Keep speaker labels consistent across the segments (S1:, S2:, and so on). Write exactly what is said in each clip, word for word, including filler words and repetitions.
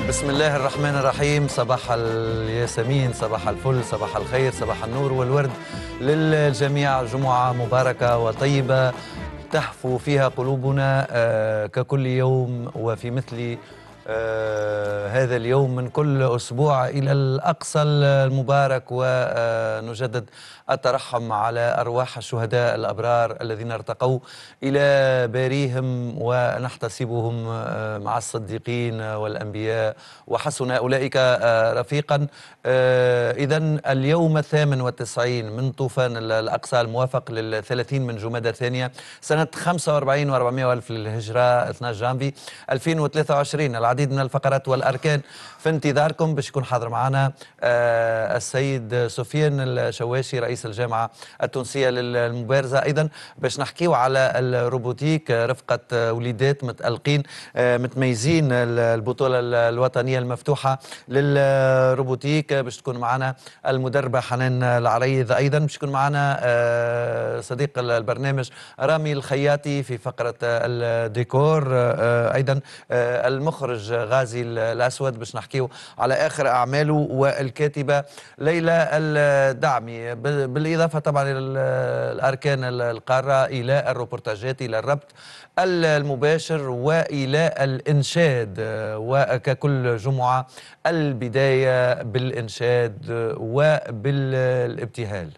S1: بسم الله الرحمن الرحيم. صباح الياسمين، صباح الفل، صباح الخير، صباح النور والورد للجميع. جمعة مباركة وطيبة تهفو فيها قلوبنا ككل يوم، وفي مثل آه هذا اليوم من كل أسبوع إلى الأقصى المبارك، ونجدد الترحم على أرواح الشهداء الأبرار الذين ارتقوا إلى باريهم، ونحتسبهم آه مع الصديقين والأنبياء، وحسن أولئك آه رفيقا. آه إذن اليوم الثامن والتسعين من طوفان الأقصى، الموافق للثلاثين من جمادى الثانية سنة خمسة وأربعين وأربعمائة ألف للهجرة، اثني عشر جانفي ألفين وثلاثة وعشرين. العديد من الفقرات والأركان في انتظاركم، باش يكون حاضر معنا آه السيد سفيان الشواشي رئيس الجامعة التونسية للمبارزة، أيضا باش نحكيو على الروبوتيك، رفقة وليدات متألقين آه متميزين، البطولة الوطنية المفتوحة للروبوتيك. باش تكون معنا المدربة حنان العريض، أيضا باش يكون معنا آه صديق البرنامج رامي الخياطي في فقرة الديكور، آه أيضا آه المخرج غازي الأسود باش نحكيو على آخر أعماله، والكاتبة ليلى الدعمي، بالإضافة طبعا إلى الأركان القارة، إلى الروبورتاجات، إلى الربط المباشر، وإلى الإنشاد. وككل جمعة البداية بالإنشاد وبالابتهال.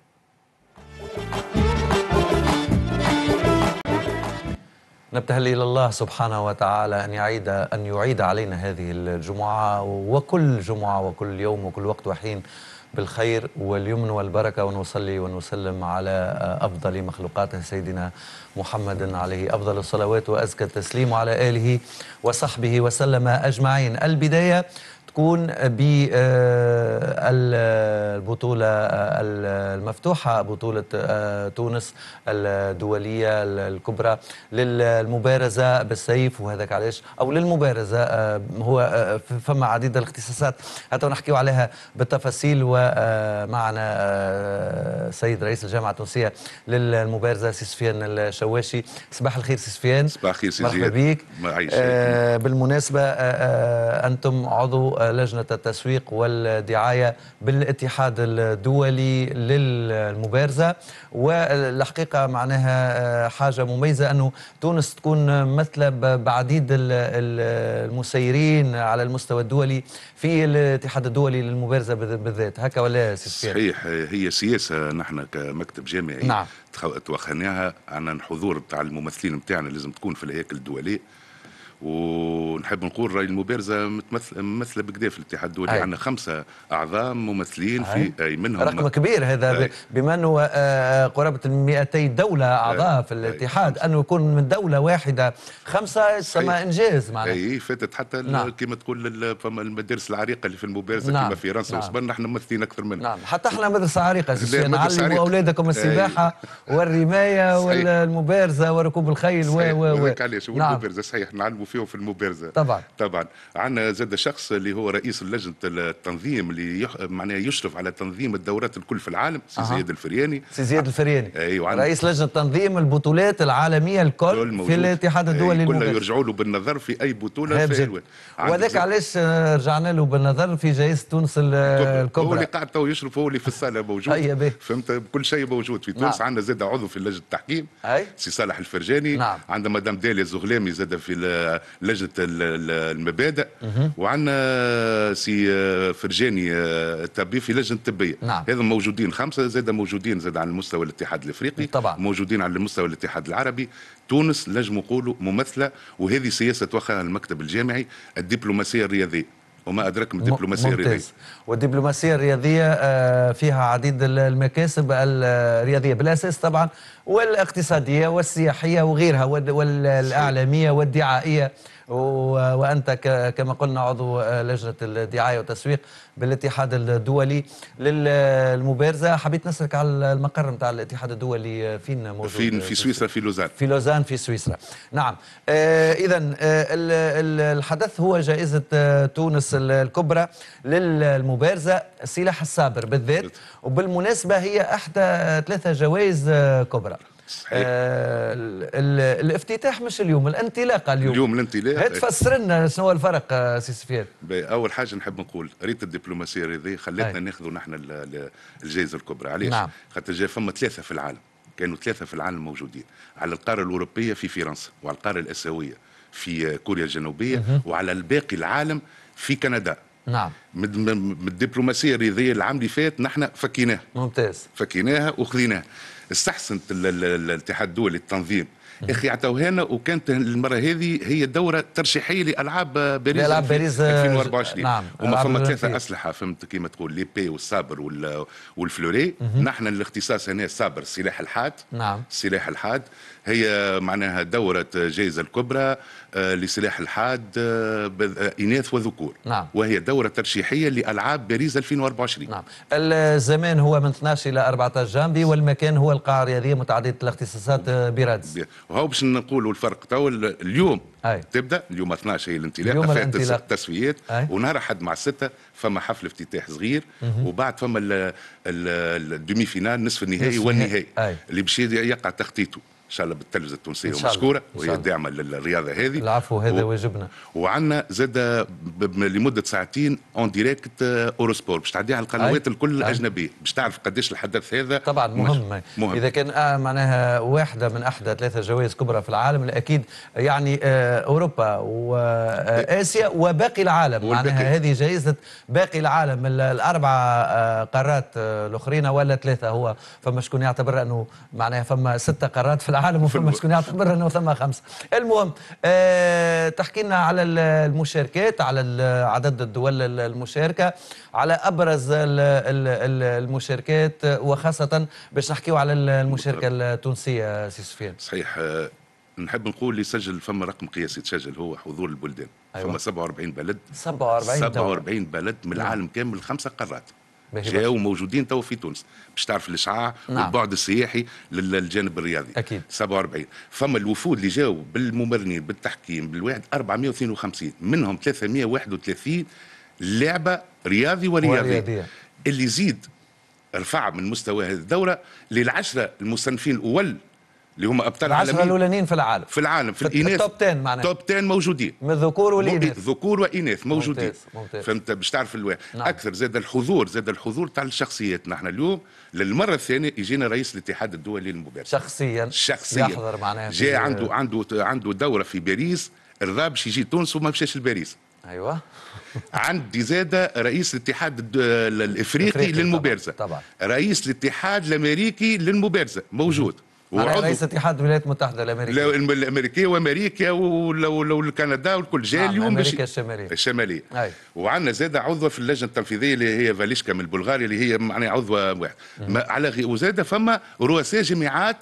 S1: نبتهل إلى الله سبحانه وتعالى أن يعيد أن يعيد علينا هذه الجمعة وكل جمعة وكل يوم وكل وقت وحين بالخير واليمن والبركة، ونصلي ونسلم على أفضل مخلوقاته سيدنا محمد عليه أفضل الصلوات وأزكى التسليم، وعلى آله وصحبه وسلم أجمعين. البداية تكون بالبطولة المفتوحة، بطولة تونس الدولية الكبرى للمبارزة بالسيف، وهذاك علاش أو للمبارزة هو فما عديد الاختصاصات حتى نحكيو عليها بالتفاصيل. ومعنا سيد رئيس الجامعة التونسية للمبارزة سي سفيان الشواشي. صباح الخير سي سفيان.
S2: صباح الخير سي
S1: مرحبا بك. آه بالمناسبة آه أنتم عضو لجنة التسويق والدعاية بالاتحاد الدولي للمبارزة، والحقيقة معناها حاجة مميزة أنه تونس تكون مثل بعديد المسيرين على المستوى الدولي في الاتحاد الدولي للمبارزة بالذات، هكا ولا سي سفيان؟
S2: صحيح، هي سياسة نحن كمكتب جامعي
S1: نعم.
S2: توخناها عن الحضور بتاع الممثلين بتاعنا لازم تكون في الهياكل الدولية، ونحب نقول راي المبارزه متمثله ممثله بكدا في الاتحاد الدولي. عندنا خمسه اعضاء ممثلين في اي منهم
S1: رقم كبير هذا، بما انه قرابه مئتي دوله اعضاء في الاتحاد، انه يكون من دوله واحده خمسه يسمى انجاز معناها.
S2: اي فاتت حتى نعم. كما تقول فما المدارس العريقه اللي في المبارزه
S1: نعم.
S2: كما فرنسا
S1: نعم.
S2: واسبانيا، نحن ممثلين اكثر منهم.
S1: نعم، حتى احنا مدرسه عريقه، نعلموا اولادكم السباحه والرمايه والمبارزه وركوب الخيل و
S2: و و علاش المبارزه صحيح نعلموا فيهم في المبارزه.
S1: طبعا
S2: طبعا عندنا زاد شخص اللي هو رئيس لجنه التنظيم اللي يح... معناها يشرف على تنظيم الدورات الكل في العالم، سي زياد الفرياني.
S1: سي زياد الفرياني
S2: ايوه،
S1: رئيس لجنه تنظيم البطولات العالميه الكل في الاتحاد الدولي
S2: للمبارزه، كلها يرجعوا له بالنظر في اي بطوله في
S1: وذاك علاش رجعنا له بالنظر في جائزه تونس الكبرى.
S2: هو اللي قاعد تو يشرف، هو اللي في الصاله موجود. فهمت، كل شيء موجود في تونس. نعم. عندنا زاد عضو في لجنه التحكيم سي صالح الفرجاني.
S1: نعم.
S2: عندنا مدام داليا الزغلامي زاد في لجنه المبادئ. وعندنا سي فرجاني التبي في لجنه الطبيه.
S1: نعم.
S2: هذا موجودين خمسه، زاد موجودين زاد على المستوى الاتحاد الافريقي
S1: طبعا،
S2: موجودين على المستوى الاتحاد العربي. تونس نجم نقولوا ممثله، وهذه سياسه توخاها المكتب الجامعي، الدبلوماسيه الرياضيه وما أدرك من الدبلوماسية الرياضية.
S1: والدبلوماسية الرياضية فيها عديد المكاسب الرياضية بالأساس طبعا، والاقتصادية والسياحية وغيرها، والإعلامية والدعائية. وأنت كما قلنا عضو لجنة الدعاية والتسويق بالاتحاد الدولي للمبارزة. حبيت نسألك على المقر نتاع الاتحاد الدولي، فين موجود؟
S2: في في سويسرا، في لوزان.
S1: في لوزان في سويسرا. نعم. آه إذا آه الحدث هو جائزة آه تونس الكبرى للمبارزة، سلاح الصابر بالذات، وبالمناسبة هي أحدى ثلاثة جوائز آه كبرى. آه الافتتاح مش اليوم، الانطلاقه اليوم.
S2: اليوم الانطلاق.
S1: تفسر لنا شنو هو الفرق سي سفيان؟
S2: اول حاجه نحب نقول ريت الدبلوماسيه الرياضيه خلتنا ناخذوا نحن الجائزه الكبرى. علاش؟ نعم. خاطر جا فما ثلاثه في العالم، كانوا ثلاثه في العالم موجودين، على القاره الاوروبيه في فرنسا، وعلى القاره الاسيويه في كوريا الجنوبيه، وعلى الباقي العالم في كندا.
S1: نعم.
S2: من الدبلوماسيه الرياضيه العام اللي فات نحن فكيناها.
S1: ممتاز.
S2: فكيناها وخذيناها. استحسنت الاتحاد الدولي للتنظيم اخي عطاوها لنا، وكانت المره هذه هي دوره ترشيحيه لالعاب باريس
S1: لالعاب باريس
S2: ألفين وأربعة وعشرين.
S1: نعم.
S2: وما فما ثلاثه اسلحه فهمت كيما تقول ليبي والصابر والفلوري. نحن الاختصاص هنا الصابر السلاح الحاد.
S1: نعم.
S2: السلاح الحاد هي معناها دوره جائزه الكبرى لسلاح الحاد اناث وذكور.
S1: نعم.
S2: وهي دوره ترشيحيه لالعاب باريس ألفين وأربعة وعشرين.
S1: نعم. الزمان هو من اثني عشر الى أربعة عشر جانبي، والمكان هو القاعه الرياضيه متعدده الاختصاصات بيرادز.
S2: وهو باش نقولوا الفرق تو اليوم
S1: أي.
S2: تبدا اليوم اثني عشر هي الانطلاقه، فاتت التسويات،
S1: أي.
S2: ونهار احد مع السته فما حفل افتتاح صغير، مه. وبعد فما الدومي فينال نصف النهائي والنهائي اللي باش يقع تخطيطه ان شاء الله بالتلفزه التونسيه ومشكوره، وهي داعمه للرياضه هذه.
S1: العفو، هذا و... واجبنا.
S2: وعندنا زاد لمده ساعتين اون ديريكت اورو سبور باش تعديها على القنوات الكل الاجنبيه، باش تعرف قداش الحدث هذا
S1: طبعا مهم. مهم. اذا كان آه معناها واحده من احدى ثلاثه جوائز كبرى في العالم، اكيد يعني آه اوروبا واسيا وباقي العالم، معناها هذه جائزه باقي العالم، الاربع آه قارات آه الاخرين ولا ثلاثه، هو فما شكون يعتبر انه معناها فما سته قارات في العالم العالم وفما شكون يعتبر انه ثم خمسه. المهم أه تحكي لنا على المشاركات، على عدد الدول المشاركه، على ابرز المشاركات، وخاصه باش نحكيو على المشاركه التونسيه سي سفيان.
S2: صحيح. أه نحب نقول اللي سجل فما رقم قياسي تسجل هو حضور البلدان. أيوة. فما سبعة وأربعين بلد، سبعة وأربعين بلد من العالم كامل خمسه قارات جاوا موجودين تو في تونس باش تعرف الاشعاع. نعم. والبعد السياحي للجانب الرياضي.
S1: اكيد.
S2: سبعة وأربعين. فما الوفود اللي جاوا بالممرنين بالتحكيم بالواحد أربعمائة واثنين وخمسين، منهم ثلاثمائة وواحد وثلاثين لعبه رياضي ورياضي. ورياضية. اللي يزيد رفع من مستوى هذه الدوره للعشره المصنفين الاول اللي هم ابطال عالميين،
S1: العشرة الاولانيين في العالم،
S2: في العالم في الاناث
S1: توب عشرة معناها
S2: توب عشرة موجودين
S1: من الذكور والاناث،
S2: ذكور واناث موجودين.
S1: ممتاز. ممتاز.
S2: فهمت باش تعرف الواحد.
S1: نعم.
S2: اكثر زاد الحضور، زاد الحضور تاع الشخصيات. نحن اليوم للمره الثانيه يجينا رئيس الاتحاد الدولي للمبارزه
S1: شخصيا
S2: شخصيا
S1: يحضر معناها،
S2: جاء عنده عنده عنده دوره في باريس، رضا باش يجي تونس وما مشاش لباريس.
S1: ايوه.
S2: عندي زاد رئيس الاتحاد الافريقي للمبارزه
S1: طبعا.
S2: رئيس الاتحاد الامريكي للمبارزه موجود.
S1: رئيس اتحاد الولايات المتحده الامريكيه
S2: الامريكيه وامريكا وكندا والكل جاي اليوم.
S1: نعم. امريكا الشماليه
S2: الشماليه. وعندنا زاد عضوه في اللجنه التنفيذيه اللي هي فاليشكا من بلغاريا اللي هي معناها عضوه واحد. على وزاد فما رؤساء جامعات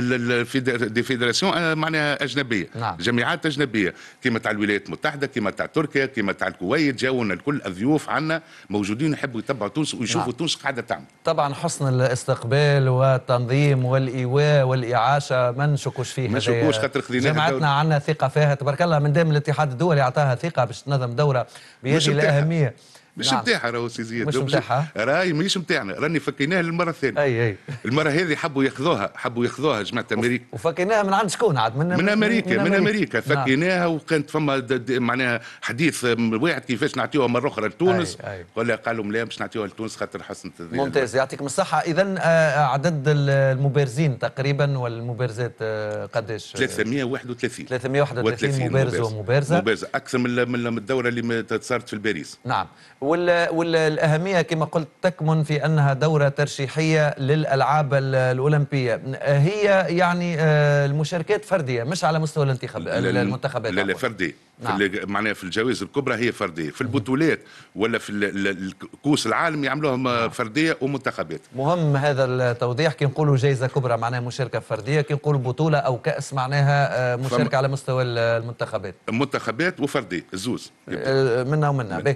S2: دي فيدراسيون معناها اجنبيه.
S1: نعم.
S2: جامعات اجنبيه كما تاع الولايات المتحده، كما تاع تركيا، كما تاع الكويت، جاونا الكل الضيوف عندنا موجودين يحبوا يتبعوا تونس ويشوفوا. نعم. تونس قاعده تعمل.
S1: طبعا حسن الاستقبال والتنظيم والايواء والاعاشه ما نشكوش فيه.
S2: ما نشكوش خاطر خذيناها.
S1: جامعتنا عندنا ثقه فيها تبارك الله، من دام الاتحاد الدولي اعطاها ثقه باش تنظم دوره بهذه الاهميه.
S2: مش نتاعها. نعم. راهو سي زياد
S1: مش نتاعها،
S2: راهي ماهيش نتاعنا، راني فكيناها للمره الثانيه.
S1: اي اي
S2: المره هذه حبوا ياخذوها، حبوا ياخذوها جماعه امريكا.
S1: وفكيناها من عند شكون عاد؟ من,
S2: من, من امريكا. من, من امريكا فكيناها. نعم. وكانت فما معناها حديث واحد كيفاش نعطيوها مره اخرى لتونس. ولا قال لهم لا باش نعطيوها لتونس خاطر حسنت.
S1: ممتاز، يعطيكم الصحه. اذا عدد المبارزين تقريبا والمبارزات قداش؟
S2: ثلاثمائة وواحد وثلاثين.
S1: ثلاثمائة وواحد وثلاثين مبارز ومبارزه.
S2: مبارزه اكثر من الدوره اللي صارت في باريس.
S1: نعم. ولا ولا الأهمية كما قلت تكمن في أنها دورة ترشيحية للألعاب الأولمبية. هي يعني المشاركات فردية مش على مستوى الانتخاب المنتخبات.
S2: لا لا فردية. نعم. في معناها في الجوائز الكبرى هي فرديه، في البطولات ولا في الكؤوس العالم يعملوهم. نعم. فرديه ومنتخبات.
S1: مهم هذا التوضيح. كي نقولوا جائزه كبرى معناها مشاركه فرديه، كي نقولوا بطوله او كاس معناها مشاركه على مستوى المنتخبات.
S2: منتخبات وفرديه الزوز
S1: منا ومنا. من.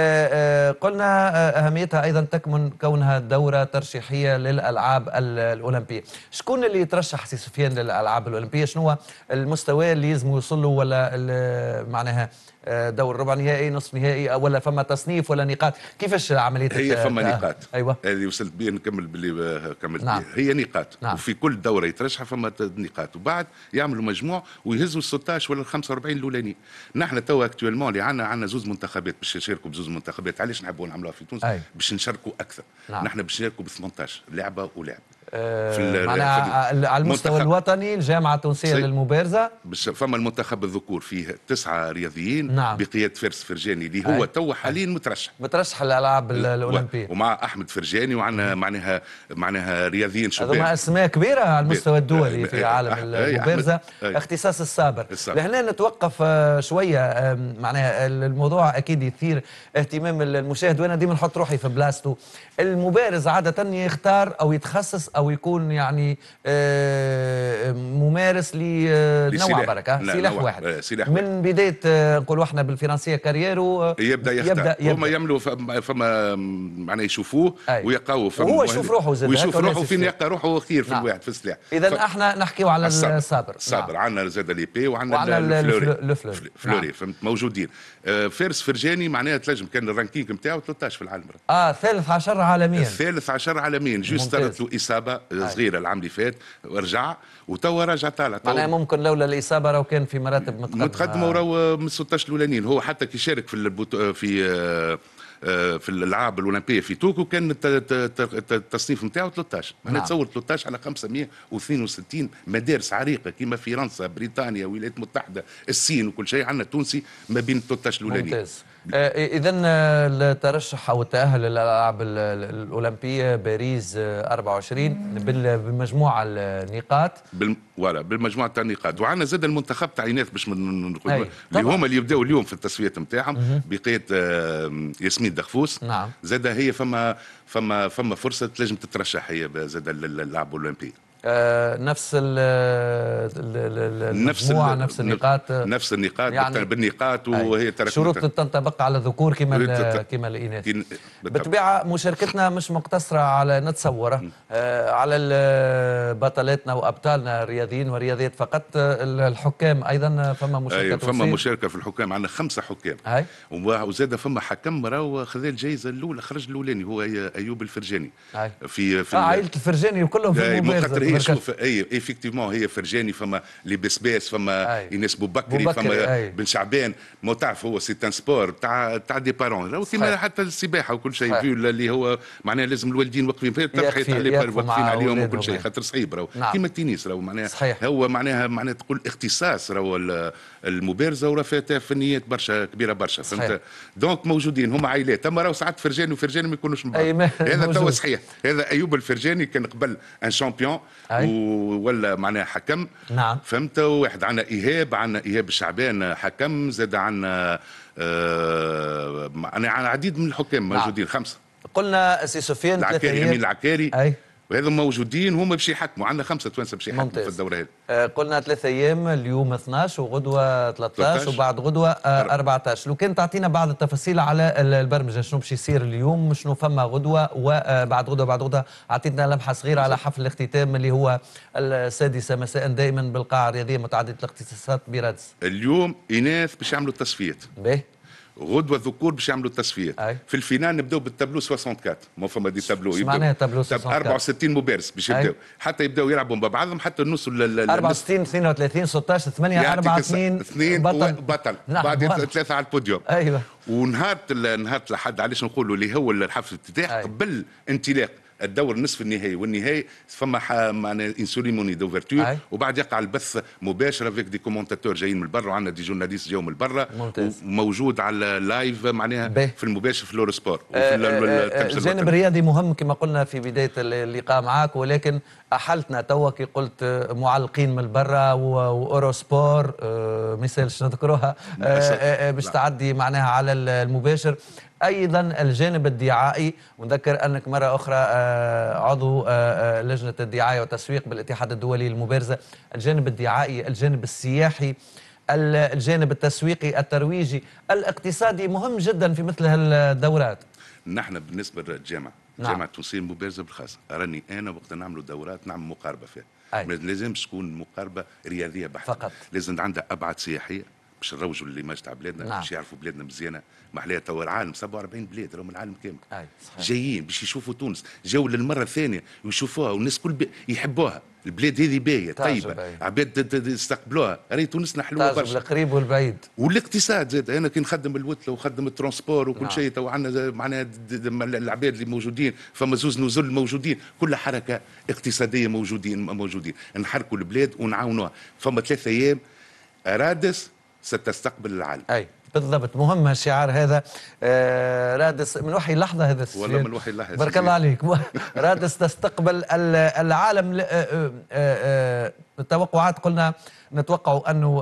S1: قلنا اهميتها ايضا تكمن كونها دوره ترشيحيه للالعاب الاولمبيه. شكون اللي يترشح سي سفيان للالعاب الاولمبيه؟ شنو هو المستوى اللي لازم يوصل له ولا معناها دور ربع نهائي نصف نهائي ولا فما تصنيف ولا نقاط؟ كيفاش عمليه
S2: هي فما نقاط.
S1: ايوه
S2: هذه وصلت بيه نكمل باللي كملت
S1: نعم.
S2: بيه. هي نقاط.
S1: نعم.
S2: وفي كل دوره يترشح فما نقاط وبعد يعملوا مجموع ويهزوا ال ستطاش ولا ال خمسة وأربعين الاولانيين. نحن توا اكتويلمون اللي عندنا عندنا زوز منتخبات باش يشاركوا بزوز منتخبات. علاش نحبوا نعملوها في تونس؟
S1: أي.
S2: باش نشاركوا اكثر.
S1: نعم.
S2: نحن باش نشاركوا ب ثمانطاش لعبه ولعب.
S1: أه معناها على المستوى الوطني الجامعه التونسيه للمبارزه
S2: فما المنتخب الذكور فيه تسعه رياضيين.
S1: نعم.
S2: بقياده فارس فرجاني اللي هو تو حاليا مترشح
S1: مترشح الالعاب الاولمبيه
S2: ومع احمد فرجاني وعندنا معناها معناها رياضيين شباب.
S1: هذوما اسماء كبيره على المستوى الدولي في عالم المبارزه. اختصاص الصابر. لهنا نتوقف شويه معناها الموضوع اكيد يثير اهتمام المشاهد وانا ديما نحط روحي في بلاصته. المبارز عاده يختار او يتخصص او يكون يعني ممارس لنوع بركه سلاح واحد
S2: سلاح
S1: من بدايه نقولوا احنا بالفرنسيه كاريرو
S2: يبدا يختار. هما يعملوا فما معناها يشوفوه ويقاو
S1: وهو يشوف روحه زاد
S2: ويشوف روحه فين يلقى روحه خير في الواحد في السلاح.
S1: اذا ف... احنا نحكيو على الصابر.
S2: الصابر عندنا زاد ليبي وعندنا الفلوري. فلوري فهمت موجودين. فارس فرجاني معناها تنجم كان الرانكينج نتاعو ثلاثطاش في العالم.
S1: اه ثالث عشر عالميا.
S2: الثالث عشر عالميا جوست صارت له اصابه صغيره العام اللي فات ورجع وتوا راجع طالع.
S1: معناها ممكن لولا الاصابه راهو كان في مراتب متقدمه
S2: متقدمه وراهو من ستطاش الاولانيين. هو حتى كي شارك في البوتو في في الالعاب الاولمبيه في طوكيو كان التصنيف نتاعو ثلاثطاش. انا نتصور ثلاثطاش على خمسمائة واثنين وستين مدارس عريقه كيما فرنسا بريطانيا الولايات المتحده الصين وكل شيء. عندنا التونسي ما بين ثلاثطاش الاولانيين.
S1: ممتاز. اذا الترشح او التاهل للالعاب الاولمبيه باريس أربعة وعشرين بالمجموعه النقاط
S2: بال... ولا بالمجموعه تاع النقاط. وعندنا زاد المنتخب تاع ايناث باش نقول اللي هما اللي يبداو اليوم في التصفيات نتاعهم بقياده ياسمين دخفوس.
S1: نعم.
S2: زاد هي فما فما فما فرصه تنجم تترشح هي زاد للالعاب الاولمبيه.
S1: آه نفس ال
S2: نفس
S1: نفس النقاط
S2: نفس النقاط يعني بالنقاط وهي
S1: شروط تنطبق على الذكور كما كما الاناث. بالطبيعه مشاركتنا مش مقتصره على نتصوره آه على بطلاتنا وابطالنا الرياضيين والرياضيات فقط. الحكام ايضا فما مشاركه.
S2: فما مشاركه في الحكام. عندنا خمسه حكام
S1: هاي.
S2: وزاد فما حكم راهو خذ الجائزه الاولى خرج الاولاني هو ايوب الفرجاني.
S1: هاي.
S2: في في
S1: آه عائله الفرجاني وكلهم في المبارزه.
S2: هي شوف اي ايفيكتيفمون هي فرجاني فما لي بسباس فما ايناس بوبكري فما أي. بن شعبان. ما تعرف هو سي ان سبور تاع تاع دي بارون كيما حتى السباحه وكل شيء في اللي هو معناها لازم الوالدين واقفين فيه ترحيت عليه واقفين عليهم وكل شيء خاطر صعيب راهو نعم. كيما التنس راهو معناها هو معناها معناها تقول اختصاص راهو المبارزه وراه فيها فنيات برشا كبيره برشا فهمت. دونك موجودين هما عائلات. اما راهو ساعات فرجاني وفرجاني ما يكونوش من بعض. هذا توا صحيح. هذا ايوب الفرجاني كان قبل ان شامبيون ولا معناها حكم.
S1: نعم.
S2: فهمت. واحد عندنا ايهاب عندنا ايهاب الشعبان حكم. زاد عندنا آه عندنا عديد من الحكام موجودين. نعم. خمسه.
S1: قلنا سي سفيان
S2: العكاري امين العكاري.
S1: اي
S2: وهذا موجودين هما باش يحكموا. عندنا خمسه توانسه باش يحكموا في الدوره هذه.
S1: آه قلنا ثلاثة ايام اليوم اثناش وغدوه ثلاثطاش وبعد غدوه آه أربعطاش. لو كان تعطينا بعض التفاصيل على البرمجه شنو باش يصير اليوم شنو فما غدوه وبعد غدوه بعد غدوه اعطيتنا لمحه صغيره على حفل الاختتام اللي هو السادسه مساء دائما بالقاعه الرياضيه متعدده الاختصاصات برادس.
S2: اليوم اناث باش يعملوا التصفيات.
S1: باهي.
S2: غدوه الذكور باش يعملوا التصفيات. أي. في الفينال نبداو بالتابلو أربعة وستين. ما فما دي تابلو
S1: يبداو معناها تابلو
S2: أربعة وستين مبارز باش يبداو حتى يبداو يلعبوا مع بعضهم حتى النص
S1: أربعة وستين اثنين وثلاثين ستطاش ثمانية أربعة اثنين
S2: اثنين بطل, بطل. نعم. بعد ثلاثه على البوديوم.
S1: ايوه.
S2: ونهار نهار الحد علاش نقولوا اللي هو الحفل الافتتاح قبل انطلاق الدور النصف النهائي والنهائي فما معناها ان سيريموني دوفرتور وبعد يقع البث مباشره فيك دي كومونتاتور جايين من برا وعندنا دي جورناليست جاوا من برا وموجود على اللايف معناها بيه. في المباشر في لورو سبور.
S1: الجانب الرياضي مهم كما قلنا في بدايه اللقاء معك ولكن احلتنا توا كي قلت معلقين من برا واورو سبور ما يسالش نذكروها باش تعدي معناها على المباشر. ايضا الجانب الدعائي ونذكر انك مره اخرى عضو لجنه الدعايه والتسويق بالاتحاد الدولي للمبارزه. الجانب الدعائي الجانب السياحي الجانب التسويقي الترويجي الاقتصادي مهم جدا في مثل هالدورات.
S2: نحن بالنسبه للجامعه الجامعه نعم. التونسيه المبارزه بالخاصه راني انا وقت نعملوا دورات نعمل مقاربه فيها. ما لازمش تكون مقاربه رياضيه بحته
S1: فقط.
S2: لازم عندها ابعاد سياحيه باش نروجوا للإيماج تاع بلادنا،
S1: نعم.
S2: باش يعرفوا بلادنا مزيانه. محليها توا العالم سبعة وأربعين بلاد راهم العالم كامل
S1: أي صحيح.
S2: جايين باش يشوفوا تونس، جاوا للمره الثانيه ويشوفوها، والناس كل بي... يحبوها. البلاد هذه باهيه طيبه، عباد عباد راهي تونسنا حلوه برشا.
S1: تعجب القريب والبعيد.
S2: والاقتصاد زاد، انا كي نخدم الوتله وخدم الترونسبور وكل
S1: نعم.
S2: شيء، تو عندنا معناها العباد اللي موجودين، فما زوز نزل موجودين، كل حركه اقتصاديه موجودين موجودين نحركوا البلاد ونعاونوها. فما ثلاثة ايام رادس ستستقبل العالم.
S1: اي بالضبط، مهم الشعار هذا. آه رادس من وحي اللحظه هذا السجل.
S2: والله من وحي اللحظه.
S1: بارك الله عليك. رادس تستقبل العالم. آه آه آه التوقعات قلنا نتوقع انه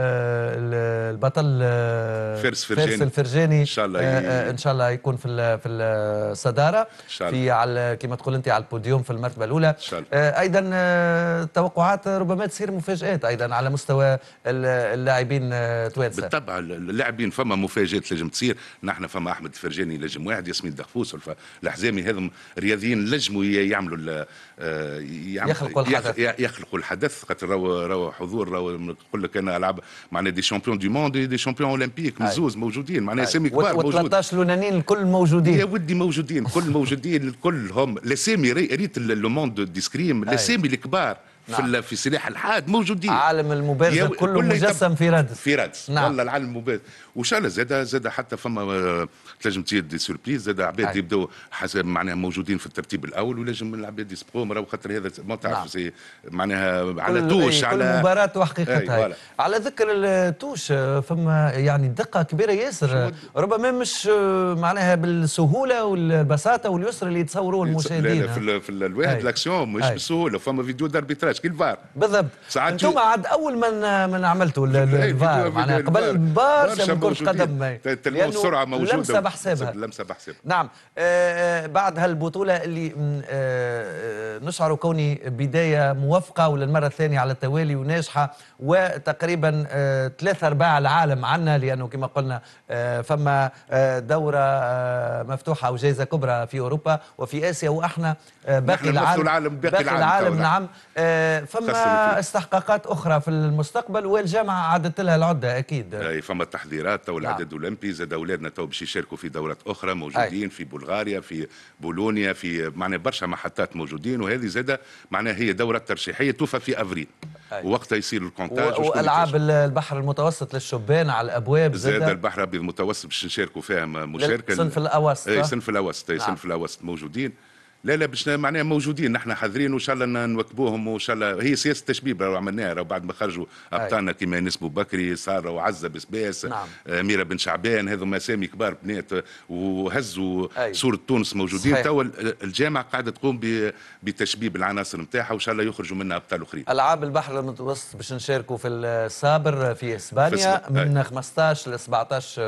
S1: البطل
S2: فارس فرجاني,
S1: فارس الفرجاني
S2: ان شاء الله
S1: ان شاء الله يكون في في الصداره، في على كما تقول انت على البوديوم في المرتبه الاولى. ايضا توقعات ربما تصير مفاجات ايضا على مستوى اللاعبين التوانسه.
S2: بالطبع اللاعبين فما مفاجات لازم تصير. نحن فما احمد الفرجاني لجم واحد، ياسمين دغفوس، الحزامي هذم رياضيين لجموا يعملوا
S1: يخلقوا الحدث
S2: يخلقوا الحدث خاطر راهو حضور، راهو نقول لك انا العب معناها دي شامبيون دو موند دي شامبيون اولمبيك مزوز موجودين، معناها اسامي كبار موجودين،
S1: و ثلاثة عشر لونانيين الكل موجودين
S2: يا ودي موجودين كل موجودين الكل هم الاسامي. ريت لو موند ديسكريم الاسامي الكبار في نعم. في سلاح الحاد موجودين.
S1: عالم المبارزه كله مجسم في رادس.
S2: في رادس نعم. والله العالم المبارزه وان شاء الله زاد زاد حتى فما تنجم تصير دي سوربريز، زاد عباد يبداو حسب معناها موجودين في الترتيب الاول، ولازم العباد يسبقوهم، راهو خاطر هذا ما تعرف نعم. معناها على توش على
S1: كل مباراه وحقيقتها. على ذكر التوش فما يعني دقه كبيره ياسر، ربما مش معناها بالسهوله والبساطه واليسر اللي يتصوروه المشاهدين.
S2: لا لا في, في الواحد لاكسيون مش بالسهوله، فما فيديو داربيتراج كي الفار
S1: بالضبط. انتم عاد اول من من عملتوا الفار معناها قبل برشا من كره قدم،
S2: السرعه موجوده
S1: لمسه بحسابها
S2: لمسه بحسابها
S1: نعم. آه بعد هالبطوله اللي آه نشعر كوني بدايه موفقه وللمره الثانيه على التوالي وناجحه، وتقريبا آه ثلاثة ارباع العالم عنا، لانه كما قلنا آه فما آه دوره آه مفتوحه وجائزه كبرى في اوروبا وفي اسيا، واحنا آه باقي العالم
S2: العالم باقي,
S1: باقي
S2: العالم,
S1: العالم نعم. آه فما استحقاقات اخرى في المستقبل، والجامعه عادت لها العده اكيد.
S2: اي فما تحضيرات تو العدد الاولمبي، زاد اولادنا تو باش يشاركوا في دورات اخرى موجودين أي. في بلغاريا في بولونيا في معناها برشا محطات موجودين، وهذه زاد معناها هي دوره ترشيحيه توفى في افريل ووقتها يصير الكونتاج.
S1: والعاب البحر المتوسط للشبان على الابواب
S2: زاد البحر الابيض المتوسط باش نشاركوا فيها مشاركه
S1: صنف الاوسط.
S2: اي صنف الاوسط اي صنف الاوسط موجودين. لا لا باش معناها موجودين، نحن حاضرين وان شاء الله نواكبوهم، وان شاء الله هي سياسه التشبيب راهو عملناها، راهو بعد ما خرجوا ابطالنا كيما نسبو بكري صار وعزه بسباس نعم. اميره بن شعبان، هذو اسامي كبار بنات وهزوا صوره تونس موجودين. تو الجامعه قاعده تقوم بتشبيب العناصر نتاعها، وان شاء الله يخرجوا منها ابطال اخرين.
S1: العاب البحر المتوسط باش نشاركوا في الصابر في اسبانيا في من خمسطاش ل سبعطاش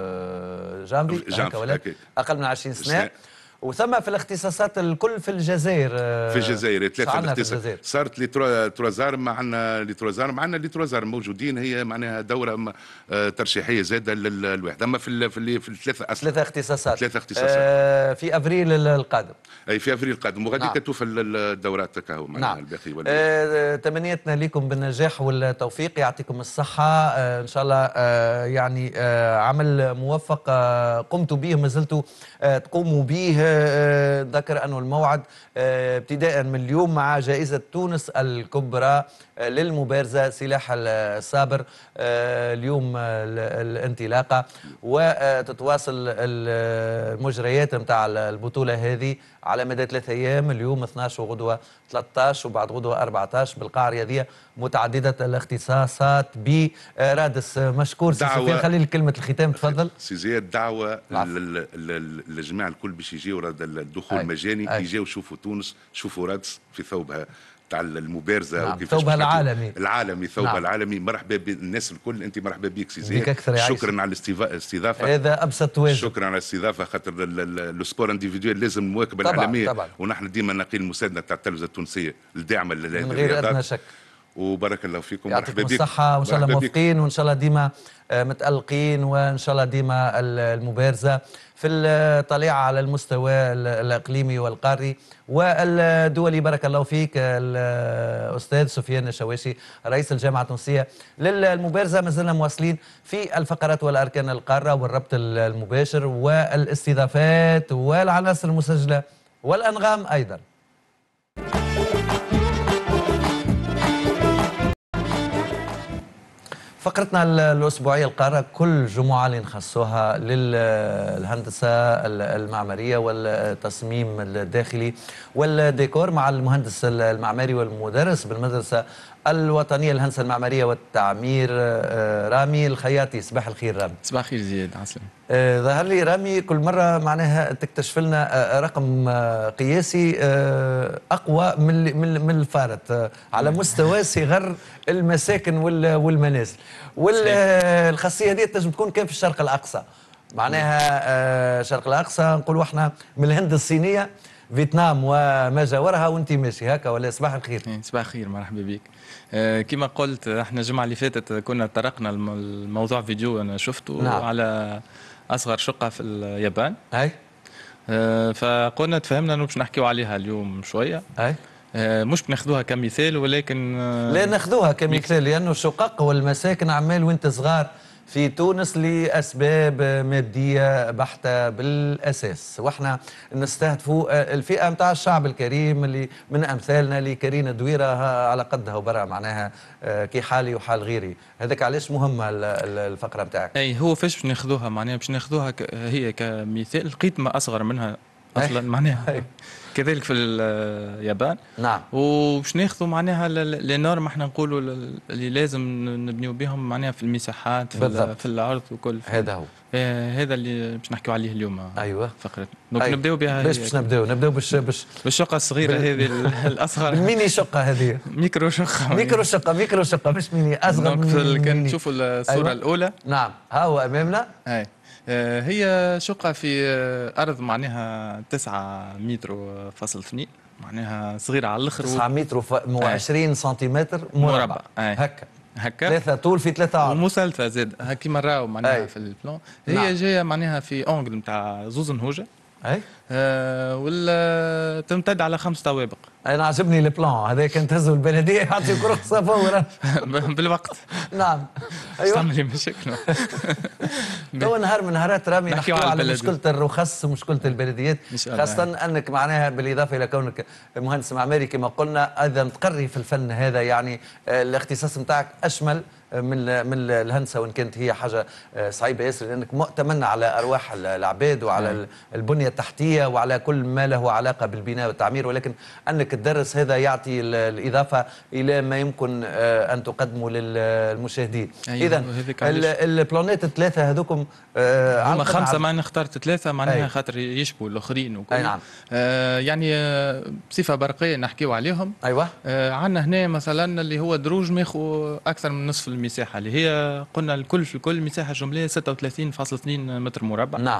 S1: جانفي اقل من عشرين سنه، وثم في الاختصاصات الكل في الجزائر.
S2: في الجزائر ثلاثه الاختصاصات صارت لي تروازار معنا لي تروازار معنا لي تروازار موجودين، هي معناها دوره ترشيحيه زاده للواحد. اما في في في الثلاثه
S1: اصلا ثلاثه اختصاصات
S2: ثلاثه اختصاصات
S1: آه في افريل القادم.
S2: اي في افريل القادم، وغادي نعم. كتوفى الدورات كهو معناها نعم. الباقي
S1: آه تمنياتنا لكم بالنجاح والتوفيق، يعطيكم الصحه آه ان شاء الله. آه يعني آه عمل موفق آه قمتوا به ما زلتوا آه تقوموا به. ذكر أنه الموعد ابتداء من اليوم مع جائزة تونس الكبرى للمبارزة سلاح الصابر، اليوم الانطلاقة، وتتواصل المجريات نتاع البطولة هذه على مدى ثلاثة أيام، اليوم اثناش وغدوة ثلاثة عشر وبعد غدوة أربعة عشر بالقاعة الرياضية متعددة الاختصاصات برادس. مشكور سي سفيان، خلي لي كلمة الختام تفضل.
S2: سي زياد دعوة للجماعة الكل باش يجيو الدخول مجاني، يجيو يشوفوا تونس، يشوفوا رادس في ثوبها تاع المبارزه
S1: نعم. وكيفاش ثوبها العالمي
S2: العالمي ثوبها نعم. العالمي. مرحبا بالناس الكل، انت مرحبا بك سي زياد، شكرا على الاستضافه.
S1: هذا ابسط واجب،
S2: شكرا على الاستضافه، خاطر السبور انديفيدوال لازم المواكبه العالميه طبعا. ونحن ديما نقيل المسانده تاع التلفزه التونسيه الداعمه
S1: من غير ادنى شك.
S2: وبارك الله فيكم.
S1: يعطيكم الصحة وإن شاء الله موفقين وإن شاء الله ديما متألقين وإن شاء الله ديما المبارزة في الطليعة على المستوى الإقليمي والقاري والدولي. بارك الله فيك الأستاذ سفيان الشواشي رئيس الجامعة التونسية للمبارزة. ما زلنا مواصلين في الفقرات والأركان القارة والربط المباشر والاستضافات والعناصر المسجلة والأنغام أيضا. فقرتنا الأسبوعية القارة كل جمعة اللي نخصوها للهندسة المعمارية والتصميم الداخلي والديكور مع المهندس المعماري والمدرس بالمدرسة الوطنية للهندسة المعمارية والتعمير رامي الخياطي. صباح الخير رامي.
S3: صباح الخير زياد عسلامة.
S1: آه ظهر لي رامي كل مرة معناها تكتشف لنا آه رقم آه قياسي آه أقوى من من الفارط آه على مستوى صغر المساكن والمنازل، والخاصية هذه تنجم تكون كان في الشرق الأقصى. معناها آه الشرق الأقصى نقولوا احنا من الهند الصينية فيتنام وما جاورها وانت ماشي هكا ولا؟ صباح الخير.
S3: صباح الخير مرحبا بك. آه كما قلت احنا الجمعه اللي فاتت كنا طرقنا الموضوع فيديو انا شفته. نعم. على اصغر شقه في اليابان.
S1: اي
S3: آه فقلنا تفهمنا انه باش نحكيو عليها اليوم شويه.
S1: اي
S3: آه مش بناخذوها كمثال ولكن آه
S1: لا ناخذوها كمثال لانه الشقق والمساكن عمال وانت صغار في تونس لأسباب مادية بحتة بالأساس، وإحنا نستهدفوا الفئة متاع الشعب الكريم اللي من أمثالنا اللي كرينا دويرة على قدها وبرا معناها كي حالي وحال غيري. هذاك علاش مهمة الفقرة متاعك.
S3: أي هو فاش باش ناخذوها معناها باش ناخذوها هي كمثال لقيت ما أصغر منها أصلا معناها كذلك في اليابان.
S1: نعم.
S3: وباش ناخذوا معناها لي نورم احنا نقولوا اللي لازم نبنيو بهم معناها في المساحات في, في الارض وكل.
S1: هذا هو.
S3: آه هذا اللي باش نحكيو عليه اليوم.
S1: ايوه
S3: فقرتنا. دونك أيوة. نبداو بها.
S1: باش باش نبداو نبداو باش باش
S3: بالشقه الصغيره بال... هذه الاصغر.
S1: الميني شقه هذه.
S3: ميكرو شقه.
S1: ميكرو شقه ميكرو شقه مش ميني اصغر من.
S3: كان نشوفوا الصوره أيوة. الاولى.
S1: نعم ها هو امامنا.
S3: اي هي شقة في أرض معناها تسعة متر فاصل اثنين معناها صغيرة على الآخر.
S1: تسعة متر وعشرين سنتيمتر مربع.
S3: هكا هكا
S1: ثلاثة طول في ثلاثة عرض.
S3: ومثلثة زاد هكا مراو معناها أي. في البلان هي نعم. جاية معناها في أونجل نتاع زوز نهوجة.
S1: اي
S3: آه ولا تمتد على خمس طوابق.
S1: انا عجبني البلان هذا كان تهزوا البلديه يعطيك رخصه فورا.
S3: بالوقت.
S1: نعم ايوه
S3: تعمل لي مشاكل.
S1: تو نهار من نهارات رامي نحكيو على, على مشكله الرخص ومشكله البلديات، خاصه انك معناها بالاضافه الى كونك مهندس معماري كما قلنا ايضا تقري في الفن هذا، يعني الاختصاص نتاعك اشمل من من الهندسه وان كانت هي حاجه صعيبه ياسر لانك مؤتمن على ارواح العباد وعلى البنيه التحتيه وعلى كل ما له علاقه بالبناء والتعمير، ولكن انك تدرس هذا يعطي الاضافه الى ما يمكن ان تقدمه للمشاهدين.
S3: أيوة.
S1: اذا البلانات الثلاثه هذوكم
S3: هما خمسه ما انا اخترت ثلاثه معناها أيوة. خاطر يشبهوا الاخرين وكل.
S1: أي نعم.
S3: آه يعني آه بصفه برقيه نحكيو عليهم.
S1: ايوه.
S3: آه عندنا هنا مثلا اللي هو دروج ماخذ اكثر من نصف المساحه اللي هي قلنا الكل في الكل مساحه جمليه ستة وثلاثين فاصلة اثنين متر مربع.
S1: نعم.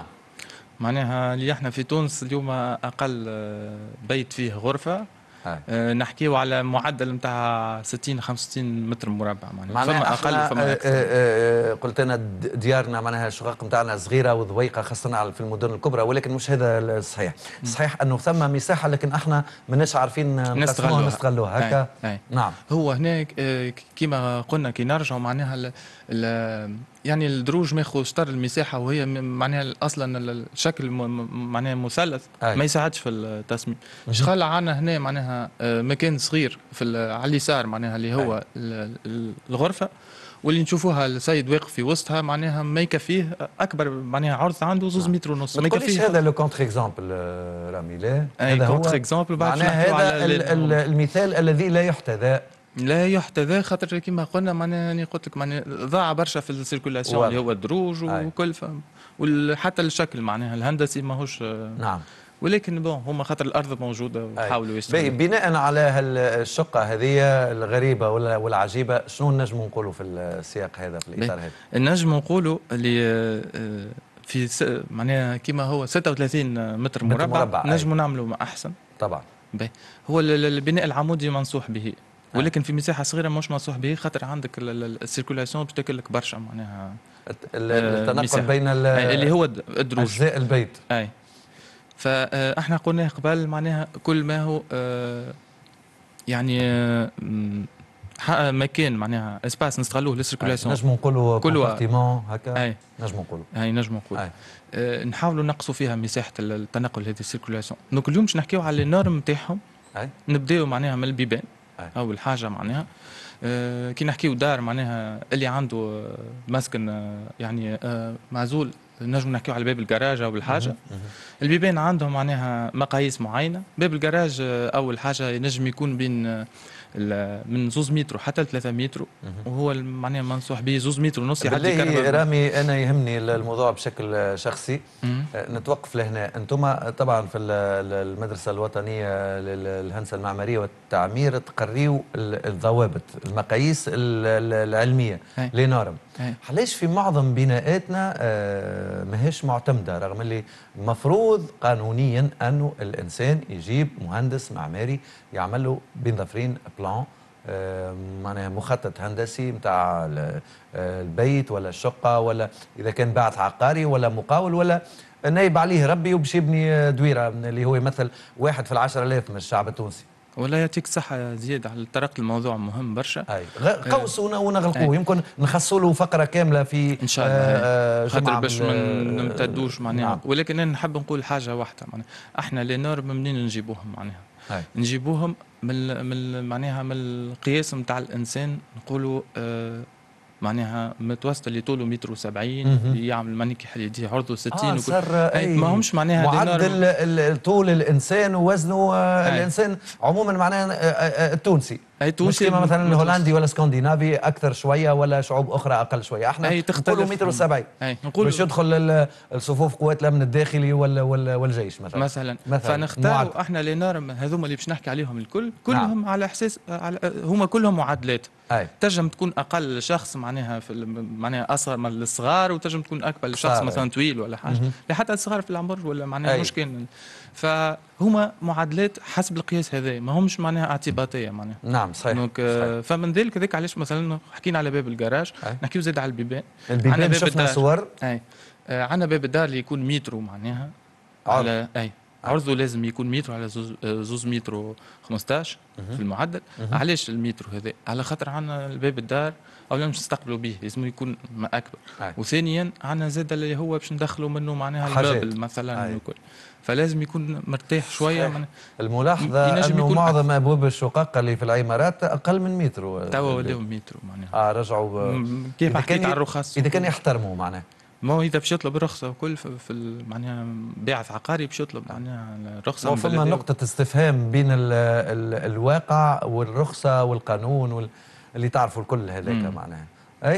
S3: معناها اللي احنا في تونس اليوم اقل بيت فيه غرفه. آه نحكيو على معدل نتاع ستين خمسة وستين متر مربع معناها
S1: فما اقل فما اكثر. آه آه قلت انا ديارنا معناها الشقق نتاعنا صغيره وضويقه خاصه في المدن الكبرى، ولكن مش هذا الصحيح. صحيح انه ثم مساحه لكن احنا ماناش عارفين نستغلوها نستغلوها هكا.
S3: أي. أي.
S1: نعم.
S3: هو هنا آه كما قلنا كي نرجعوا معناها ال ال يعني الدروج ماخذ شطر المساحه وهي معناها اصلا الشكل معناها مثلث ما يساعدش في التصميم. شغال عندنا هنا معناها مكان صغير في على اليسار معناها اللي هو أي. الغرفه واللي نشوفوها السيد واقف في وسطها معناها ما يكفيه اكبر معناها عرض عنده زوز متر ونص
S1: ما يكفيش. هذا لو كونتر اكزامبل رامي لا
S3: هذا هو كونتر اكزامبل
S1: معناها هذا المثال الذي لا يحتذى
S3: لا يحتذى خاطر كما قلنا معناها انا قلت لك معناها ضاع برشا في السيركولاسيون اللي هو الدروج وكل وحتى الشكل معناها الهندسي ماهوش.
S1: نعم.
S3: ولكن بون هما خاطر الارض موجوده وحاولوا يستغلوا.
S1: بناء على الشقه هذه الغريبه والعجيبه شنو نجموا نقولوا في السياق هذا في الاطار هذا؟
S3: نجموا نقولوا اللي في معناها كما هو ستة وثلاثين متر مربع, مربع. نجموا نعملوا ما احسن
S1: طبعا.
S3: باهي هو البناء العمودي منصوح به. ولكن في مساحه صغيره مش منصوح به، خاطر عندك السيركولاسيون باش تاكل لك برشا معناها
S1: التنقل بين
S3: اللي هو الدروج
S1: اجزاء البيت.
S3: اي فاحنا قلنا قبل معناها كل ما هو يعني مكان معناها اسباس نستغلوه للسيركولاسيون،
S1: نجموا نقولوا كومبارتيمون هكا.
S3: اي
S1: نجموا نقولوا
S3: اي نجموا نقولوا أه نحاولوا نقصوا فيها مساحه التنقل هذه السيركولاسيون. دونك اليوم باش نحكيو على النورم نتاعهم. نبداو معناها من البيبان. أي. اول حاجه معناها أه كي نحكيو دار معناها اللي عنده مسكن أه يعني أه معزول، نجم نحكيو على باب الجراج او الحاجه. البيبان عندهم معناها مقاييس معينه. باب الجراج اول حاجه ينجم يكون بين من زوز متر حتى ثلاثة متر، وهو معناها منصوح به زوز متر ونص يعدي
S1: كهرباء. رامي انا يهمني الموضوع بشكل شخصي. نتوقف لهنا. انتم طبعا في المدرسه الوطنيه للهندسه المعماريه والتعمير تقريوا الضوابط المقاييس العلميه لنورم. علاش في معظم بناءاتنا ماهيش معتمده، رغم اللي المفروض قانونيا انه الانسان يجيب مهندس معماري يعمل له بين ظفرين بلان معناها مخطط هندسي نتاع البيت ولا الشقه، ولا اذا كان باعث عقاري ولا مقاول ولا نايب عليه ربي وباش يبني دويره اللي هو يمثل واحد في العشرة آلاف من الشعب التونسي.
S3: ولا يعطيك الصحة زيادة على طريقة الموضوع مهم برشا.
S1: أي قوس ونغلقوه. يمكن نخصوا له فقرة كاملة في
S3: إن شاء الله خاطر باش ما نمتدوش معناها. نعم. ولكن أنا نحب نقول حاجة واحدة معناها، إحنا لي نورم منين نجيبوهم معناها؟ أي. نجيبوهم من من معناها من القياس نتاع الإنسان. نقولوا آه معناها متوسط اللي طوله متر وسبعين يعمل معناها كي يديه عرضه ستين.
S1: آه صار أي
S3: ما همش معناها
S1: معدل طول الانسان ووزنه الانسان عموما معناها التونسي.
S3: اي تونسي
S1: مش مثلا الهولندي ولا اسكندنافي اكثر شويه ولا شعوب اخرى اقل شويه. احنا نقولوا متر وسبعين باش يدخل الصفوف قوات الامن الداخلي ولا ولا والجيش مثلا
S3: مثلا, مثلاً. فنختاروا احنا لي نورم هذوما اللي باش نحكي عليهم الكل كلهم نعم. على اساس هما كلهم معادلات. أي. تنجم تكون اقل شخص معناها في معناها اصغر من الصغار، وتنجم تكون اكبر شخص مثلا طويل ولا حاجه، حتى الصغار في العمر ولا معناها مش كان. فهما معادلات حسب القياس هذا، ما همش معناها اعتباطيه معناها.
S1: نعم صحيح.
S3: دونك فمن ذلك هذاك علاش مثلا حكينا على باب الجراج، نحكيو زاد على البيبان.
S1: البيبان شفنا صور.
S3: اي آه عندنا باب الدار اللي يكون مترو معناها على اي عرضه لازم يكون متر على زوز, زوز متر وخمسطاش في المعدل. علاش المترو هذا؟ على خاطر عندنا الباب الدار اولا باش نستقبلوا به لازم يكون اكبر. أي. وثانيا عندنا زاد اللي هو باش ندخلوا منه معناها الباب مثلا وكل، فلازم يكون مرتاح شويه. من
S1: الملاحظه انه معظم ابواب الشقق اللي في العمارات اقل من متر
S3: توا ولاو متر معناها.
S1: اه رجعوا
S3: كيف حكيت على الرخص
S1: اذا كان يحترموا معناها.
S3: ما هو اذا باش يطلب رخصه وكل في معناها باعث عقاري باش يطلب معناها الرخصه.
S1: وفما نقطه استفهام بين ال ال الواقع والرخصه والقانون وال اللي تعرفوا الكل هذاك معناها. اي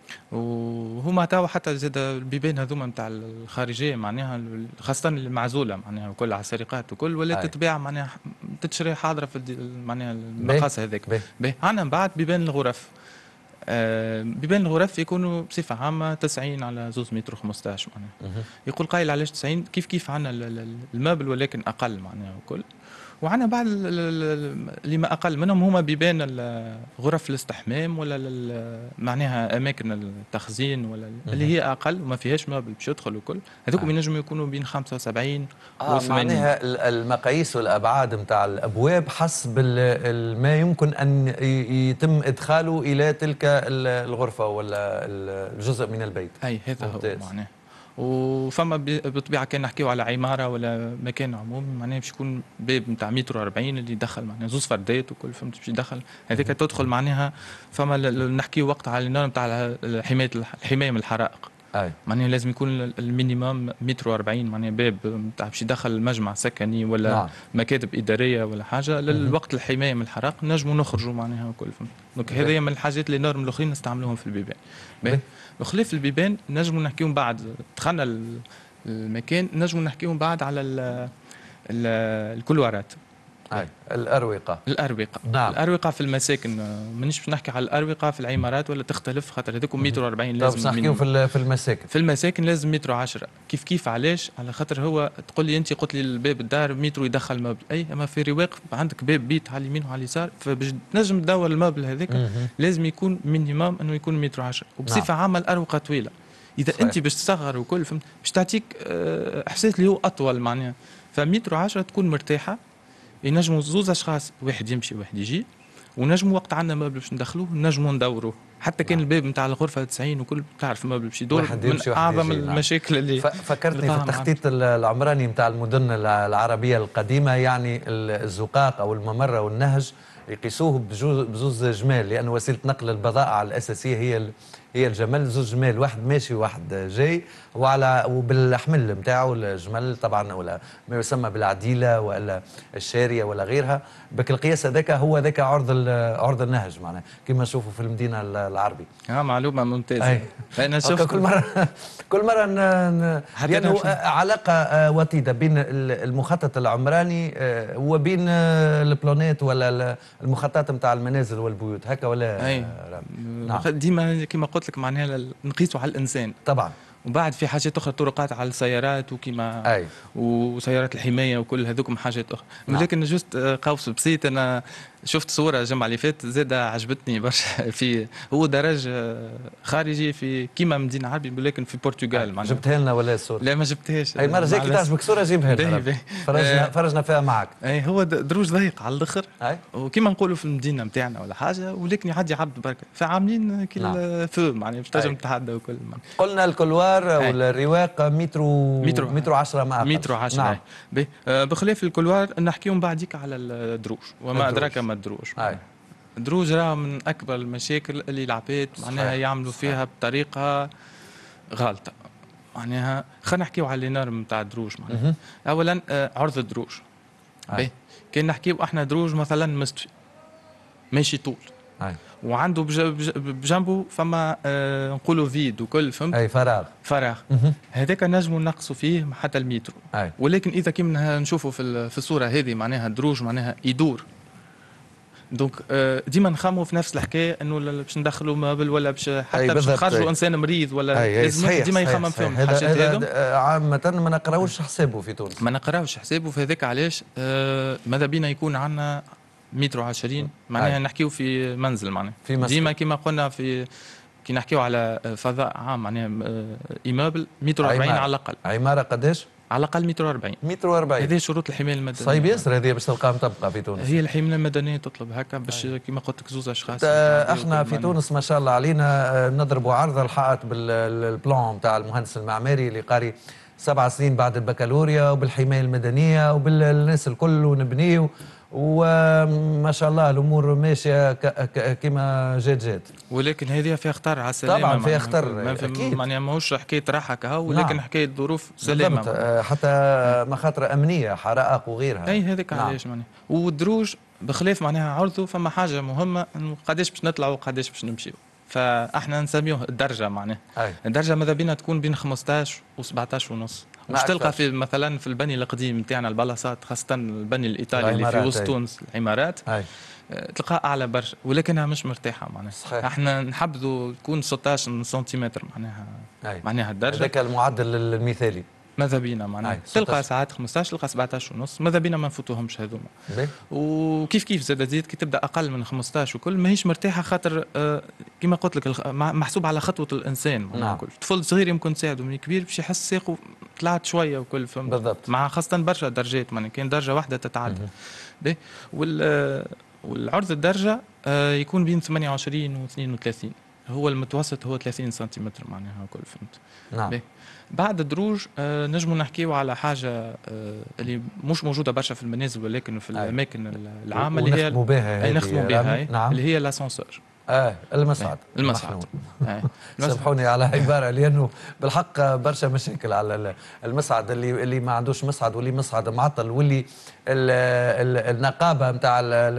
S3: وهما توا حتى زاد البيبان هذوما نتاع الخارجيه معناها خاصه المعزوله معناها وكل على السرقات وكل ولا تتباع معناها تتشري حاضره في معناها المقاس هذاك. عندنا من بعد بيبان الغرف. آه بيبان الغرف يكونوا بصفه عامه تسعين على زوز متر وخمسطاش معناها. يقول قايل علاش تسعين؟ كيف كيف عندنا المبل ولكن اقل معناها وكل. وعندنا بعض اللي ما اقل منهم هما بيبان غرف الاستحمام ولا معناها اماكن التخزين ولا اللي هي اقل وما فيهاش مبل باش يدخل وكل. هذوك ينجموا يكونوا بين خمسة وسبعين
S1: آه وثمانين. معناها المقاييس والابعاد نتاع الابواب حسب ما يمكن ان يتم ادخاله الى تلك الغرفه ولا الجزء من البيت.
S3: اي هذا هو معناه. وفما بالطبيعه كان نحكيو على عماره ولا مكان عمومي معناها باش يكون باب نتاع متر وأربعين اللي يدخل معناها زوز فردات وكل فهمت باش يدخل هذيك تدخل معناها. فما نحكيو وقت على النورم نتاع حمايه الحمايه من الحرائق. اي معناها لازم يكون المينيموم متر وأربعين معناها باب نتاع باش يدخل مجمع سكني ولا نعم. مكاتب اداريه ولا حاجه للوقت الحمايه من الحرائق نجموا نخرجوا معناها وكل فهمت. دونك هذه من الحاجات اللي النورم الاخرين نستعملوهم في البيبان. بخلاف البيبان نجموا نحكيهم بعد دخلنا المكان نجموا نحكيهم بعد على ال ال الكلوارات.
S1: أي. الأروقة
S3: الأروقة
S1: نعم.
S3: الأروقة في المساكن مانيش باش نحكي على الأروقة في العمارات ولا تختلف خاطر هذوك متر وأربعين لازم.
S1: طب نحكيو في في المساكن.
S3: في المساكن لازم متر وعشرة. كيف كيف علاش؟ على خاطر هو تقول لي أنت قلت لي الباب الدار متر يدخل مبل، أي أما في رواق عندك باب بيت على اليمين وعلى اليسار فباش تنجم تدور المبل هذاك لازم يكون مينيموم أنه يكون متر وعشرة. وبصفة نعم. عامة الأروقة طويلة. إذا صحيح. أنت باش تصغر وكل فهمت باش تعطيك إحساس اللي هو أطول معناها. فمتر وعشرة تكون مرتاحة. ينجموا زوز اشخاص واحد يمشي واحد يجي ونجموا وقت عندنا مبل باش ندخلوه نجموا ندوروه حتى كان نعم. الباب نتاع الغرفه تسعين وكل تعرف مبل باش يدور من اعظم المشاكل اللي
S1: فكرتني في التخطيط العمراني نتاع المدن العربيه القديمه يعني الزقاق او الممر والنهج يقيسوه بزوز جمال لان وسيله نقل البضائع الاساسيه هي هي الجمل زوج جمال واحد ماشي واحد جاي وعلى وبالحمل نتاعو الجمل طبعا ولا ما يسمى بالعديله ولا الشاريه ولا غيرها بك القياس هذاك هو ذاك عرض عرض النهج معناها كما نشوفوا في المدينه العربي.
S3: اه معلومه ممتازه.
S1: انا شفت كل مره كل مره ن... يعني علاقه وطيده بين المخطط العمراني وبين البلانات ولا المخططات نتاع المنازل والبيوت هكا ولا
S3: اي نعم. ديما كما قلت لك معناها نقيسوا على الانسان
S1: طبعا
S3: وبعد في حاجات اخرى طرقات على السيارات وكيما
S1: أي.
S3: وسيارات الحمايه وكل هذوكم حاجات اخرى. نعم. لكن جست قوس بسيط انا شفت صوره الجمعه اللي فاتت زاده عجبتني برشا في هو درج خارجي في كيما مدينه عربي ولكن في البرتغال
S1: معناها جبتها لنا ولا الصوره؟
S3: لا ما جبتهاش.
S1: اي مره جاك تعجبك صوره جيبها لنا فرجنا فرجنا فيها معك.
S3: اي هو دروج ضيق على الاخر وكيما نقولوا في المدينه نتاعنا ولا حاجه ولكن يعدي عبد بركه فعاملين كي الفو معناها باش تنجم تتحدى وكل.
S1: قلنا الكلوار والرواق مترو
S3: مترو
S1: مترو عشرة ما أقل.
S3: مترو عشرة. نعم. بخلاف الكلوار نحكيهم بعديك على الدروج وما أدراك ما الدروج. الدروج راه من أكبر المشاكل اللي العباد معناها يعملوا فيها بطريقة غالطة معناها. خلينا نحكيو على النورم نتاع الدروج معناها. أولا عرض الدروج. كان نحكيو احنا دروج مثلا مستوي ماشي طول.
S1: أي.
S3: وعنده بجنبه فما آه نقولوا فيد وكل فهمت
S1: اي فراغ
S3: فراغ هذاك نجموا نقصوا فيه حتى المترو.
S1: أي.
S3: ولكن اذا كنا نشوفوا في في الصوره هذه معناها الدروج معناها يدور دونك آه ديما نخموا في نفس الحكايه انه باش ندخلوا مابل ولا باش حتى باش نخرجوا انسان مريض ولا
S1: لازم
S3: ديما يخمم فيهم الحاجات
S1: هذو. عامه ما نقراوش حسابه في تونس
S3: ما نقراوش حسابه في هذاك علاش آه ماذا بينا يكون عندنا متر وعشرين معناها نحكيو في منزل معناها ديما كما قلنا في كي نحكيو على فضاء عام معناها ايمابل متر وأربعين على الاقل.
S1: عماره قداش؟
S3: على الاقل متر وأربعين.
S1: متر وأربعين
S3: هذه شروط الحمايه المدنيه.
S1: صعيب ياسر هذه باش تلقاها مطبقه في تونس.
S3: هي الحمايه المدنيه تطلب هكا باش كما قلت لك زوز اشخاص.
S1: احنا في تونس ما شاء الله علينا نضربوا عرض الحائط بالبلان نتاع المهندس المعماري اللي قاري سبع سنين بعد البكالوريا وبالحمايه المدنيه وبالناس الكل ونبنيو وما شاء الله الامور ماشيه كما جات جات.
S3: ولكن هذه فيها خطر على السلامه.
S1: طبعا فيها خطر
S3: اكيد معناها ماهوش حكايه راحه كهو ولكن نعم. حكايه ظروف سلامه
S1: حتى مخاطر امنيه حرائق وغيرها.
S3: اي هذاك نعم. علاش معناها والدروج بخلاف معناها عرضه فما حاجه مهمه انه قداش باش نطلعوا وقداش باش نمشيو. فاحنا نسميوه الدرجه معناها. الدرجه ماذا بينا تكون بين خمسطاش و17 ونص. مش تلقى في مثلا في البني القديم نتاعنا البلاصات خاصه البني الايطالي اللي في وسط تونس العمارات تلقاها اعلى برشا ولكنها مش مرتاحه معناها. صحيح. احنا نحبذوا تكون ستة عشر سنتيمتر معناها. أي. معناها الدرجه
S1: هذاك المعدل المثالي
S3: ماذا بينا معناها تلقى ساعات خمسطاش تلقى سبعطاش ونص ماذا بينا ما نفوتوهمش هذوما. وكيف كيف زاد زيد كي تبدا اقل من خمسطاش وكل ماهيش مرتاحه خاطر آه كما قلت لك محسوب على خطوه الانسان. نعم. كل طفل صغير يمكن تساعده من كبير باش يحس ساقه طلعت شويه وكل فهمت
S1: بالضبط
S3: مع خاصه برشا درجات معناها كاين درجه واحده تتعدى. وال والعرض الدرجه آه يكون بين ثمانية وعشرين و اثنين وثلاثين هو المتوسط هو ثلاثين سنتيمتر معناها كل فهمت.
S1: نعم.
S3: بي. بعد الدروج آه نجموا نحكيو على حاجه آه اللي مش موجوده برشا في المنازل ولكن في الاماكن العامه اللي هي
S1: نخدموا بها
S3: نخدموا بها نعم. اللي هي الاسانسور.
S1: اه المصعد
S3: المصعد
S1: سامحوني على عباره لانه بالحق برشا مشاكل على المصعد اللي اللي ما عندوش مصعد واللي مصعد معطل واللي ال ال النقابه نتاع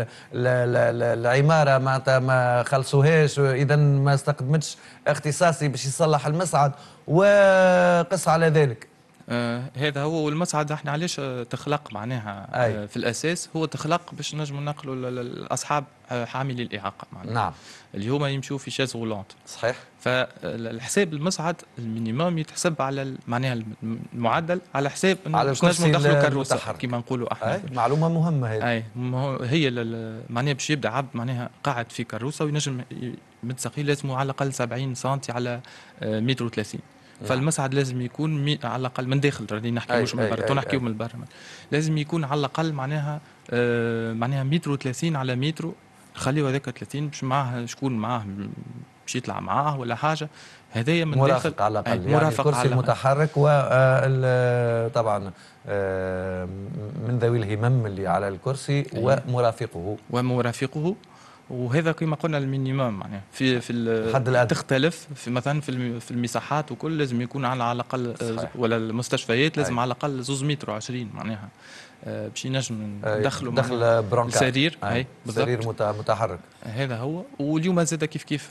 S1: العماره معناتها ما خلصوهاش اذا ما استقدمتش اختصاصي باش يصلح المصعد وقس على ذلك.
S3: آه هذا هو. والمصعد احنا علاش تخلق معناها آه في الاساس هو تخلق باش نجموا نقلوا الاصحاب حاملي الاعاقه معناها.
S1: نعم.
S3: اليوم يمشوا في شاز غولونت.
S1: صحيح.
S3: فالحساب المصعد المينيموم يتحسب على معناها المعدل على حساب انه
S1: على
S3: باش نجموا ندخلوا كروسه كما نقولوا احنا.
S1: أي معلومه مهمه هذه.
S3: اي هي معناها باش يبدا عبد معناها قاعد في كروسه وينجم متسقي لازم على الاقل سبعين سنتي على متر وثلاثين. فالمصعد لازم يكون مي... على الاقل من داخل راني نحكي مش من برا، نحكيو من برا. لازم يكون على الاقل معناها آه معناها متر وثلاثين على متر، خليو هذاك ثلاثين باش معاه شكون معاه باش يطلع معاه ولا حاجه. هذايا من
S1: مرافق
S3: داخل
S1: على الاقل، يعني الكرسي المتحرك وطبعا من ذوي الهمم اللي على الكرسي ومرافقه
S3: ومرافقه. وهذا كما قلنا المينيموم معناها في في الحد الادنى. تختلف في مثلا في في المساحات وكل لازم يكون على الاقل ولا المستشفيات لازم أي. على الاقل زوز متر وعشرين معناها باش ينجم ندخلوا
S1: دخل برونكار
S3: سرير اي
S1: سرير متحرك.
S3: هذا هو. واليوم زاد كيف كيف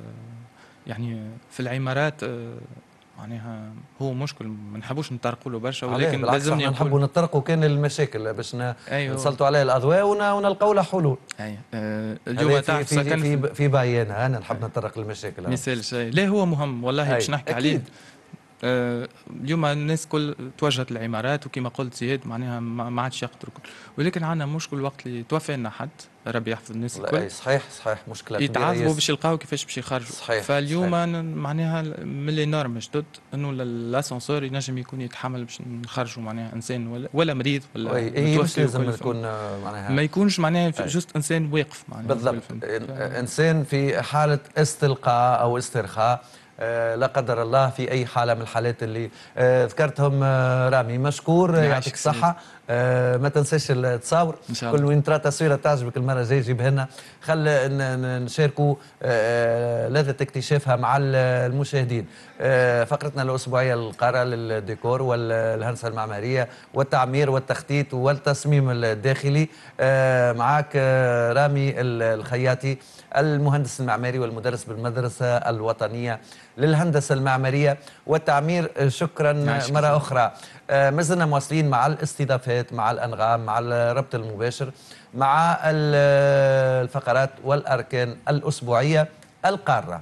S3: يعني في العمارات معناها هو مشكل ما نحبوش نطرقوا له برشا، ولكن لازم
S1: نحبوا نطرقوا كان المشاكل باش أيوه. نسلطوا عليه الاضواء ونلقوا له حلول.
S3: اي آه اليوم
S1: في في في, في, في باينه انا نحب نطرق للمشاكل.
S3: مثال شيء ليه هو مهم والله باش نحكي عليه. آه اليوم الناس كل توجهت للعمارات وكما قلت زياد معناها ما عادش يقدروا، ولكن عندنا مشكل وقت اللي توفى لنا حد ربي يحفظ الناس الكل.
S1: صحيح صحيح مشكله
S3: يتعذبوا باش يلقاو كيفاش باش يخرجوا.
S1: صحيح.
S3: فاليوم صحيح. معناها من لي نورم جدد انه الاسانسور ينجم يكون يتحمل باش نخرجوا معناها انسان ولا ولا مريض ولا
S1: متوفي. لازم يكون معناها
S3: ما يكونش معناها جوست انسان واقف معناها
S1: بالضبط. انسان في حاله استلقاء او استرخاء آه لا قدر الله في اي حاله من الحالات اللي آه ذكرتهم. آه رامي مشكور يعطيك الصحه. آه ما تنساش تصاور كل وين ترى تصويره تعجبك المره الجايه جيبها لنا، خل نشاركوا آه لذة اكتشافها مع المشاهدين. آه فقرتنا الاسبوعيه القاره للديكور والهندسه المعماريه والتعمير والتخطيط والتصميم الداخلي. آه معاك آه رامي الخياطي المهندس المعماري والمدرس بالمدرسه الوطنيه للهندسه المعماريه والتعمير. شكرا مره اخرى. آه ما زلنا مواصلين مع الاستضافات مع الانغام مع الربط المباشر مع الفقرات والاركان الاسبوعيه القاره.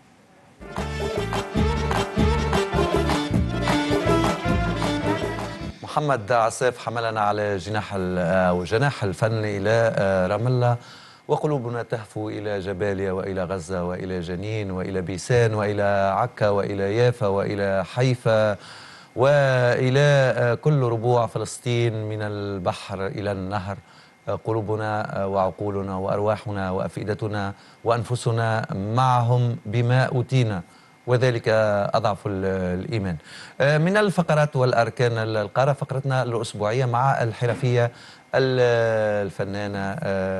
S1: محمد عساف حملنا على جناح او جناح الفن الى رام الله، وقلوبنا تهفو إلى جباليا وإلى غزة وإلى جنين وإلى بيسان وإلى عكا وإلى يافا وإلى حيفا وإلى كل ربوع فلسطين من البحر إلى النهر. قلوبنا وعقولنا وأرواحنا وأفئدتنا وأنفسنا معهم بما أوتينا، وذلك أضعف الإيمان. من الفقرات والأركان القارة فقرتنا الأسبوعية مع الحرفية الفنانة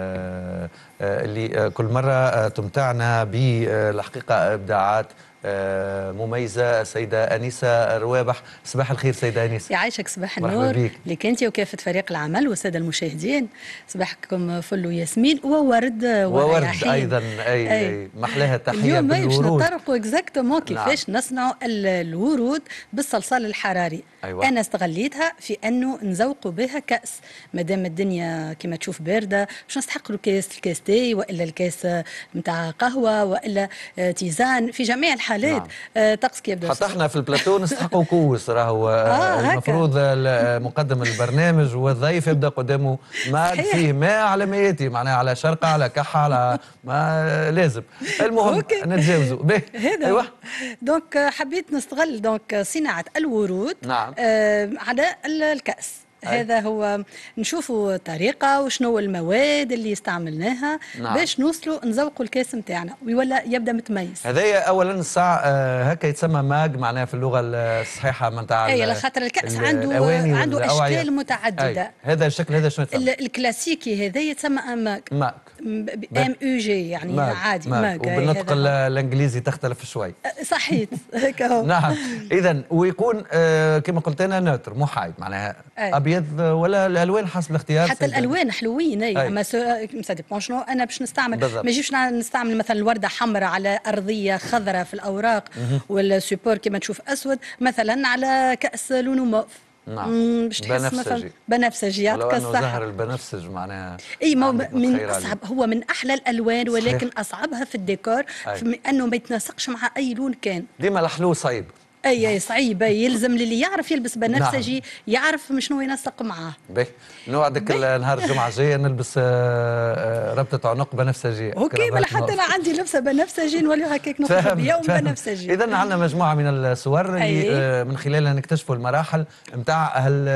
S1: اللي كل مرة تمتعنا بالحقيقة إبداعات مميزة السيدة أنيسة روابح. صباح الخير سيدة أنيسة.
S4: يعيشك صباح النور لك أنت وكافة فريق العمل والسادة المشاهدين. صباحكم فل وياسمين وورد
S1: وورد أيضا. أي, أي. محلاها تحية
S4: اليوم
S1: بالورود.
S4: اليوم باش نطرقوا اكزاكتومون كيفاش نعم. نصنعوا الورود بالصلصال الحراري.
S1: أيوة.
S4: أنا استغليتها في أنه نزوقوا بها كأس مادام الدنيا كما تشوف باردة باش نستحق له كاس الكاس تي وإلا الكاس نتاع قهوة وإلا تيزان في جميع الحالات.
S1: نعم.
S4: آه طقس كي يبدا
S1: حتى احنا في البلاتو نستحقوا كوس راهو.
S4: آه
S1: المفروض مقدم البرنامج والضيف يبدا قدامه ما فيه ماء على ما ياتي معناها على شرقه على كحه على ما لازم. المهم نتجاوزوا به.
S4: ايوه دونك حبيت نستغل دونك صناعه الورود.
S1: نعم.
S4: آه على الكأس. أي. هذا هو نشوفوا الطريقة وشنو المواد اللي استعملناها. نعم. باش نوصلوا نزوقوا الكاس نتاعنا ويولى يبدا متميز.
S1: هذايا اولا الساعه آه هكا يتسمى ماج معناها في اللغه الصحيحه نتاع
S4: اي خاطر الكاس عنده عنده اشكال متعدده.
S1: أي. هذا الشكل هذا شنو يتسمى؟
S4: الكلاسيكي هذا يتسمى ماج
S1: ماج
S4: ام او جي يعني ماج. عادي ماج, ماج.
S1: وبالنطق الانجليزي تختلف شوي.
S4: صحيت هكا.
S1: نعم. اذا ويكون آه كما قلت انا نوتر محايد معناها ابيض ابيض ولا الالوان حسب الاختيار؟
S4: حتى الالوان حلوين اي اما سا ديبون شنو انا باش نستعمل. بالضبط. ما يجيش نستعمل مثلا الورده حمراء على ارضيه خضراء في الاوراق والسيبور كما تشوف اسود مثلا على كاس لونه موف.
S1: نعم بنفسجي.
S4: بنفسجي يعطيك الصحة.
S1: زهر البنفسج معناها
S4: اي من اصعب، هو من احلى الالوان ولكن صحيح. اصعبها في الديكور انه ما يتناسقش مع اي لون كان.
S1: ديما الحلو صعيب.
S4: اي صعيبه، يلزم اللي يعرف يلبس بنفسجي. نعم. يعرف شنو ينسق معاه.
S1: باهي نوعدك نهار الجمعه الجايه نلبس ربطه عنق بنفسجيه.
S4: اوكي بلا حتى انا عندي لبسه بنفسجي نولي هكاك نخرج بيوم بنفسجي.
S1: اذا عندنا مجموعه من الصور اللي من خلالها نكتشفوا المراحل نتاع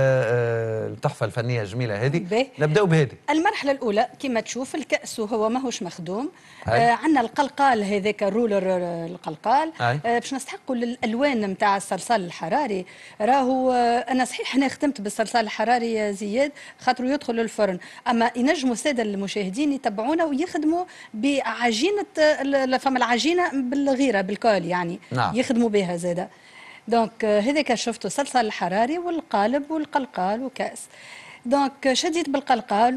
S1: التحفه الفنيه الجميله هذه. نبداو بهذه
S4: المرحله الاولى كما تشوف الكاس وهو ماهوش مخدوم. آه عندنا القلقال هذاك الرولر القلقال. آه باش نستحقوا الالوان نتاع الصلصال الحراري. راهو انا صحيح انا خدمت بالصلصال الحراري يا زياد خاطر يدخل الفرن، اما ينجموا الساده المشاهدين يتبعونا ويخدموا بعجينه فما العجينه بالغيره بالكول يعني. نعم. يخدموا بها زاده. دونك هذاك شفتوا الصلصال الحراري والقالب والقلقال وكاس. دونك شديت بالقلقال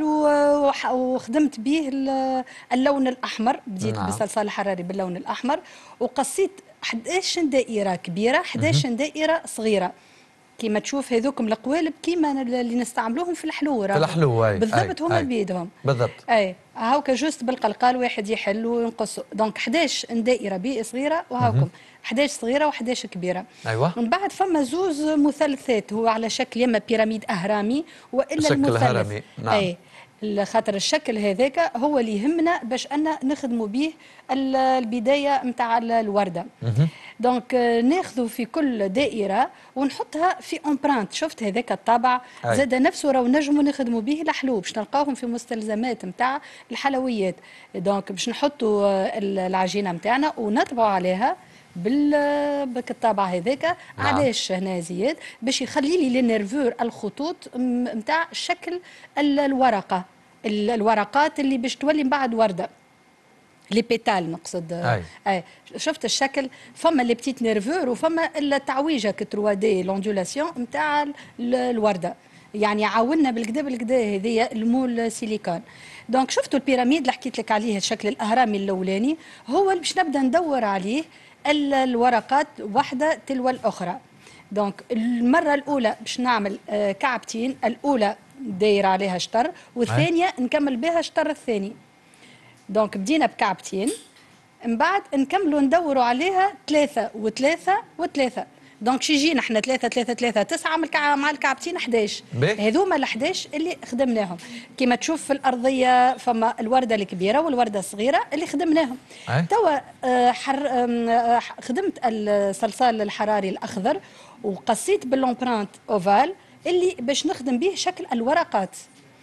S4: وخدمت به اللون الاحمر. بديت نعم. بالصلصال الحراري باللون الاحمر وقصيت احد عشر دائره كبيره احد عشر دائره صغيره كيما تشوف. هذوكم القوالب كيما اللي نستعملوهم في الحلو.
S1: في الحلو اي
S4: بالضبط هما بيدهم
S1: بالضبط.
S4: اي هاوكا جوست بالقلقال واحد يحل وينقص. دونك احد عشر دائره بي صغيره وهاوكم احد عشر صغيره واحد عشر كبيره.
S1: ايوه.
S4: من بعد فما زوز مثلثات هو على شكل يما بيراميد اهرامي والا المثلث. هرمي. نعم. اي خاطر الشكل هذاك هو اللي يهمنا باش أن نخدموا به البدايه نتاع الورده. دونك ناخذوا في كل دائره ونحطها في امبرانت. شفت هذاك الطابع زاد نفسه راهو نجموا نخدموا به الحلو باش نلقاوهم في مستلزمات نتاع الحلويات. دونك باش نحطوا العجينه نتاعنا ونطبعوا عليها بال بالطابع هذاك. نعم. علاش هنا زياد؟ باش يخلي لي لي نيرفور الخطوط نتاع شكل الورقه الورقات اللي باش تولي من بعد ورده. لي بيتال نقصد.
S1: أي.
S4: اي شفت الشكل فما لي بتيت نيرفور وفما التعويجه كتروا دي لوندولاسيون نتاع الورده يعني عاوننا بالكدا بالكدا هذه المول سيليكون. دونك شفتوا البيراميد اللي حكيت لك عليه الشكل الاهرامي الاولاني هو اللي باش نبدا ندور عليه الورقات واحده تلو الاخرى. دونك المره الاولى باش نعمل كعبتين، الاولى دايره عليها شطر والثانيه نكمل بها الشطر الثاني. دونك بدينا بكعبتين من بعد نكملوا ندوروا عليها ثلاثه وثلاثه وثلاثه. دونك شي يجينا احنا ثلاثة ثلاثة ثلاثة تسعة مع الكعبتين احد عشر. هذوما ال احد عشر اللي خدمناهم. كما تشوف في الأرضية فما الوردة الكبيرة والوردة الصغيرة اللي خدمناهم. توا اه حر اه خدمت الصلصال الحراري الأخضر وقصيت باللومبرانت أوفال اللي باش نخدم به شكل الورقات.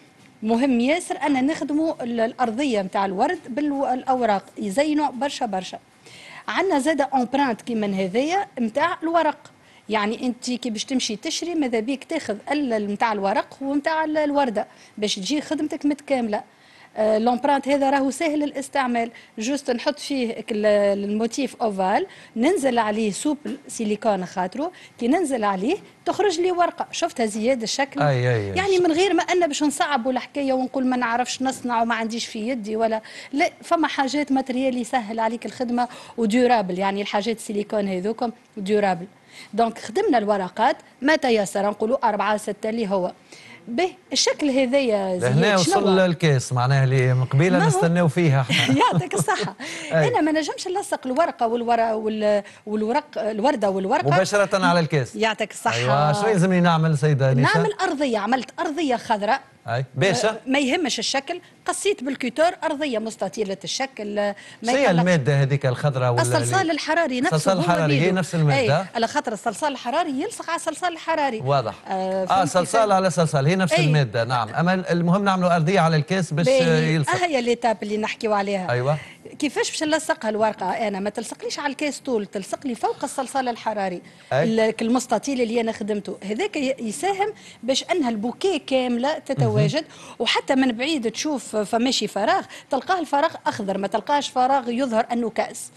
S4: مهم ياسر أن نخدموا الأرضية نتاع الورد بالأوراق يزينوا برشا برشا. عندنا زاده امبرانت كيما هذايا نتاع الورق. يعني انت كي باش تمشي تشري ماذا بيك تاخذ نتاع الورق ونتاع الورده باش تجي خدمتك متكامله. آه لومبرانت هذا راهو سهل الاستعمال. جوست نحط فيه الموتيف اوفال ننزل عليه سوبل سيليكون خاطره كي ننزل عليه تخرج لي ورقه. شفتها زياد الشكل.
S1: أي أي
S4: يعني من غير ما أنا باش نصعبوا الحكايه ونقول ما نعرفش نصنع وما عنديش في يدي ولا لا. فما حاجات ماتريال يسهل عليك الخدمه وديورابل يعني الحاجات السيليكون هذوكم ديورابل. دونك خدمنا الورقات ما تيسر نقولوا أربعة ستة اللي هو به الشكل هذايا.
S1: لهنا وصل الكاس معناها اللي من قبيله نستناو فيها احنا.
S4: يعطيك الصحه. انا ما نجمش نلصق الورقه والورق والورق الورده والورقه
S1: مباشره على الكاس.
S4: يعطيك الصحه.
S1: ايوه شو لازمني نعمل سيده نيسا؟
S4: نعمل ارضيه. عملت ارضيه خضراء.
S1: اي باشا
S4: ما يهمش الشكل. قصيت بالكيتور ارضيه مستطيله الشكل. ما
S1: هي الماده هذيك الخضراء ولا
S4: الصلصال الحراري نفسه.
S1: الصلصال الحراري هي نفس الماده.
S4: على خطر الصلصال الحراري يلصق على الصلصال الحراري.
S1: واضح. اه, آه صلصال على صلصال هي نفس أي. الماده. نعم. اما المهم نعملوا ارضيه على الكاس باش يلصق.
S4: اه هي ليتاب اللي نحكيو عليها.
S1: ايوه.
S4: كيفاش باش نلصقها الورقه؟ انا ما تلصقليش على الكاس طول، تلصق لي فوق الصلصال الحراري. المستطيل اللي انا خدمته هذاك يساهم باش انها البوكيه كامله تتواجد. وحتى من بعيد تشوف فماشي فراغ تلقاه الفراغ اخضر ما تلقاهش فراغ يظهر انه كاس.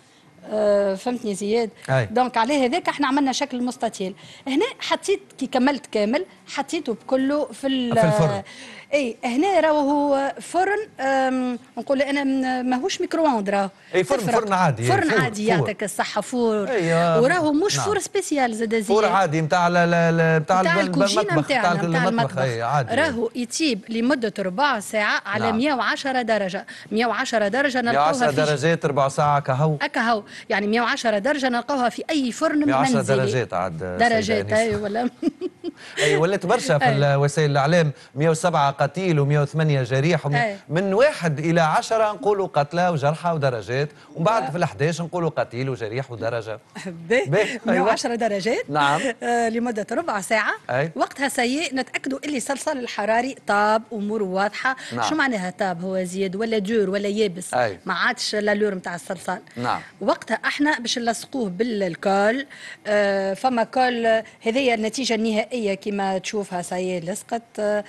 S4: آه فهمتني زياد؟ دونك على هذاك احنا عملنا شكل مستطيل. هنا حطيت كي كملت كامل حطيته بكله في
S1: في الفرن.
S4: اي هنا راهو فرن نقول انا ماهوش ميكرووند راهو
S1: اي فرن فرن عادي
S4: فرن فور عادي يعطيك الصحه فور.
S1: أيوة.
S4: وراهو مش
S1: نعم.
S4: فور سبيسيال زاد زياد،
S1: فور عادي نتاع نتاع
S4: الكوجينه نتاعنا نتاع المطبخ
S1: عادي.
S4: راهو يطيب لمده ربع ساعه على نعم. مئة وعشرة درجه. مئة وعشرة درجه نلقاوها
S1: مئة وعشرة درجات ربع ساعه كهو
S4: كهو يعني مئة وعشرة درجه نلقاوها في اي فرن منزلي.
S1: مئة وعشرة درجات عاد
S4: درجات اي ولا
S1: اي ولات برشا في وسائل الاعلام مئة وسبعة قتيل ومئة وثمانية جريح من واحد الى عشرة نقولوا قتلى وجرحى ودرجات ومن بعد في الحداش نقولوا قتيل وجريح ودرجه
S4: مئة وعشرة درجات
S1: نعم
S4: آه لمده ربع ساعه.
S1: أي.
S4: وقتها سيء نتاكدوا اللي الصلصال الحراري طاب اموره واضحه.
S1: نعم.
S4: شو معناها طاب؟ هو زياد ولا دور ولا يابس؟
S1: أي.
S4: ما عادش لالور نتاع الصلصال.
S1: نعم.
S4: وقتها احنا باش نلصقوه بالكول. آه فما كول هذه النتيجه النهائيه كما تشوفها سيء لصقت. آه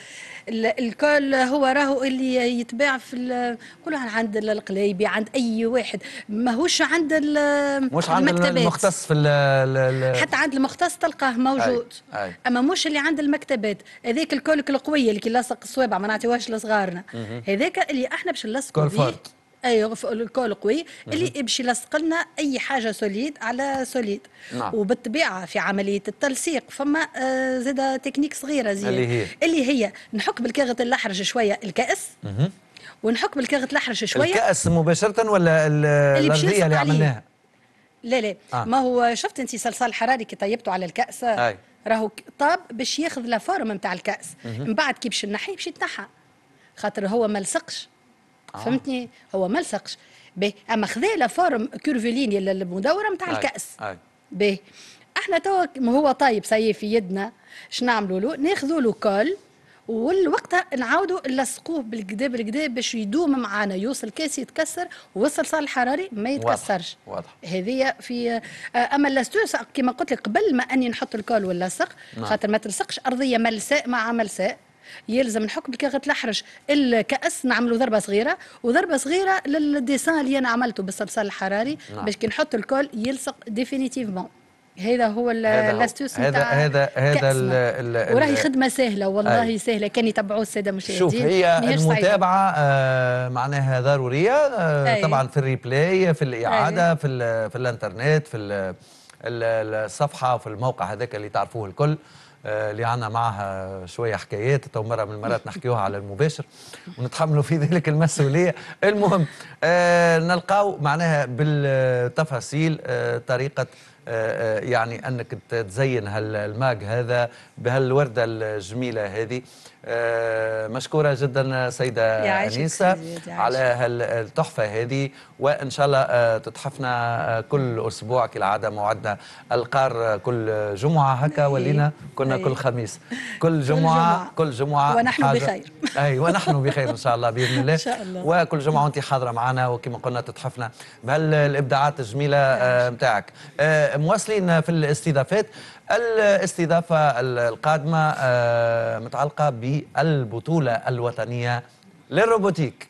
S4: الكول هو راهو اللي يتباع في كله عند القلايبي عند اي واحد ماهوش عند
S1: مش عند
S4: المكتبات.
S1: المختص في ال
S4: حتى عند المختص تلقاه موجود.
S1: أي. أي.
S4: اما مش اللي عند المكتبات. هذاك الكولك القويه اللي كي لاصق الصوابع ما نعطيوهاش لصغارنا. هذاك اللي احنا باش نلصقوا به ايوه الكول قوي اللي باش يلصق لنا اي حاجه سوليد على سوليد.
S1: نعم.
S4: وبالطبيعه في عمليه التلصيق فما آه زاده تكنيك صغيره زي
S1: اللي هي
S4: اللي هي نحك بالكاغط الاحرج شويه الكأس.
S1: مه.
S4: ونحك بالكاغط الاحرج شويه
S1: الكأس مباشره ولا الارضيه اللي عملناها؟
S4: لا لا آه. ما هو شفت انت صلصال حراري كي طيبته على الكأس
S1: أي.
S4: راهو طاب باش ياخذ لا فورم نتاع الكأس. من بعد كي باش نحيه باش يتنحى خاطر هو ما لصقش. آه. فهمتني؟ هو ما لصقش. باهي اما خذا لا فورم كيرفوليني المدوره نتاع الكأس. باهي احنا توا هو طايب سي في يدنا اش نعملوا له؟ ناخذوا له كول والوقتها نعاودوا نلصقوه بالكدا بالكدا باش يدوم معانا يوصل كاس يتكسر والصلصال الحراري ما يتكسرش.
S1: واضح.
S4: هذه في اما اللاستوس كما قلت لك قبل ما اني نحط الكول واللصق نعم. خاطر ما تلصقش ارضيه ملساء مع ملساء يلزم نحك بالكاغط الاحرج الكأس نعملوا ضربه صغيره وضربه صغيره للديسان اللي انا عملته بالصلصال الحراري نعم. باش كي نحط الكول يلصق ديفينيتيفمون. هذا هو اللاستوس
S1: هذا هذا هذا
S4: وراهي خدمه سهله والله أي. سهله كان يتبعوه الساده المشاهدين.
S1: شوف هي المتابعه آه معناها ضروريه آه طبعا في الريبلاي في الاعاده أي. في في الانترنت في الصفحه في الموقع هذاك اللي تعرفوه الكل آه اللي عنا معها شويه حكايات تو مره من المرات نحكيوها على المباشر ونتحملوا في ذلك المسؤوليه. المهم آه نلقاو معناها بالتفاصيل آه طريقه يعني أنك تزين هالماج هذا بهالوردة الجميلة هذه. مشكورة جدا سيدة أنيسة على هالتحفة هذه وإن شاء الله تتحفنا كل أسبوع كالعادة. موعدنا القار كل جمعة هكا ولينا كنا كل خميس كل جمعة كل جمعة
S4: ونحن بخير.
S1: أي ونحن بخير إن شاء الله بإذن الله.
S4: إن شاء الله.
S1: وكل جمعة وأنت حاضرة معنا وكما قلنا تتحفنا بهالإبداعات الجميلة متاعك. مواصلين في الاستضافات. الاستضافة القادمة متعلقة بالبطولة الوطنية للروبوتيك.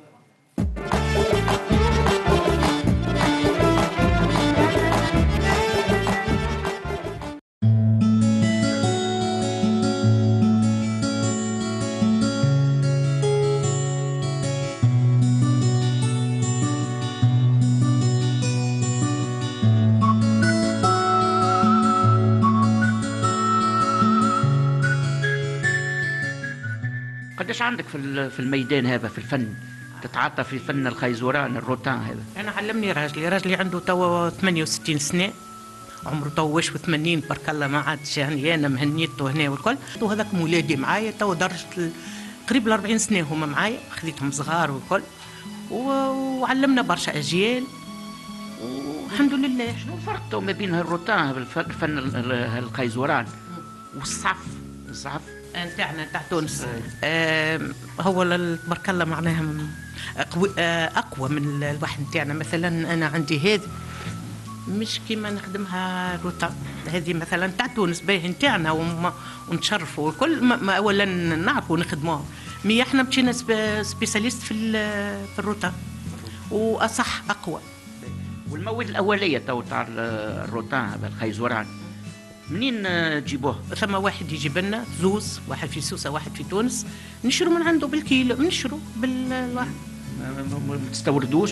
S5: قداش عندك في في الميدان هذا في الفن تتعاطى في فن الخيزوران الروتان هذا؟
S6: انا علمني راجلي راجلي عنده توا ثمانية وستين سنه عمره تو واش وثمانين برك الله ما عادش يعني انا مهنيته هنا والكل وهذاك مولادي معايا تو درجه قريب ل أربعين سنه هما معايا خذيتهم صغار والكل وعلمنا برشا اجيال والحمد لله.
S5: شنو الفرق ما بين الروتان الفن الخيزوران والصعف؟ الصعف
S6: نتاعنا نتاع تونس آه هو تبارك الله معناها اقوى من الواحد نتاعنا. مثلا انا عندي هذه مش كيما نخدمها روتا هذه مثلا نتاع تونس باهي نتاعنا ونتشرفوا والكل ما اولا نعرفوا نخدموها مي احنا مشينا سبيساليست في في الروتا واصح اقوى.
S5: والمواد الاوليه تو تاع الروتان هذا الخيزوران منين تجيبوه؟
S6: ثم واحد يجيب لنا زوز، واحد في سوسه واحد في تونس، نشرو من عنده بالكيلو، نشرو بالواحد.
S5: ما تستوردوش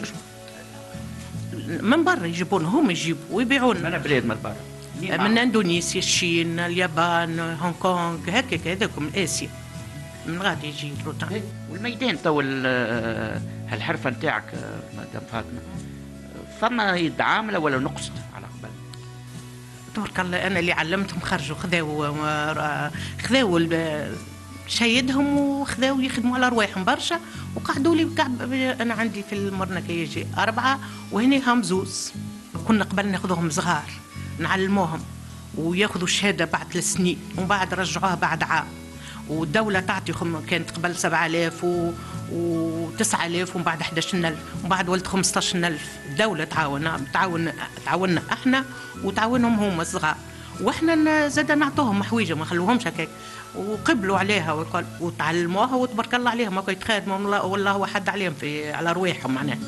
S6: من برا يجيبون، هم يجيبوا ويبيعون
S5: من بلاد من برا،
S6: من اندونيسيا، الصين، اليابان، هونغ كونغ، هكاك هذاك من اسيا، من غادي يجي الروتان.
S5: والميدان تو هالحرفه نتاعك مدام فاطمه فما يد عامله ولا نقصت على قبل؟
S6: تبارك الله انا اللي علمتهم خرجوا خذاو خذاو شيدهم وخذاو يخدموا على رواحهم برشا وقعدوا لي بكعب. انا عندي في المرنة كي يجي اربعه وهنا هم زوز. كنا قبل ناخذوهم صغار نعلموهم وياخذوا الشهاده بعد ثلاث سنين ومن بعد رجعوها بعد عام، والدوله تعطيهم كانت قبل سبعة آلاف و وتسعة آلاف ومن بعد أحد عشر ألف ومن بعد ولد خمسة عشر ألف. الدولة تعاون تعاون تعاوننا احنا وتعاونهم هما صغار، واحنا زاد نعطوهم حويجه ما خلوهمش هكاك وقبلوا عليها وقال وتعلموها وتبارك الله عليهم هكا يتخدموا والله واحد عليهم في على رواحهم معناها.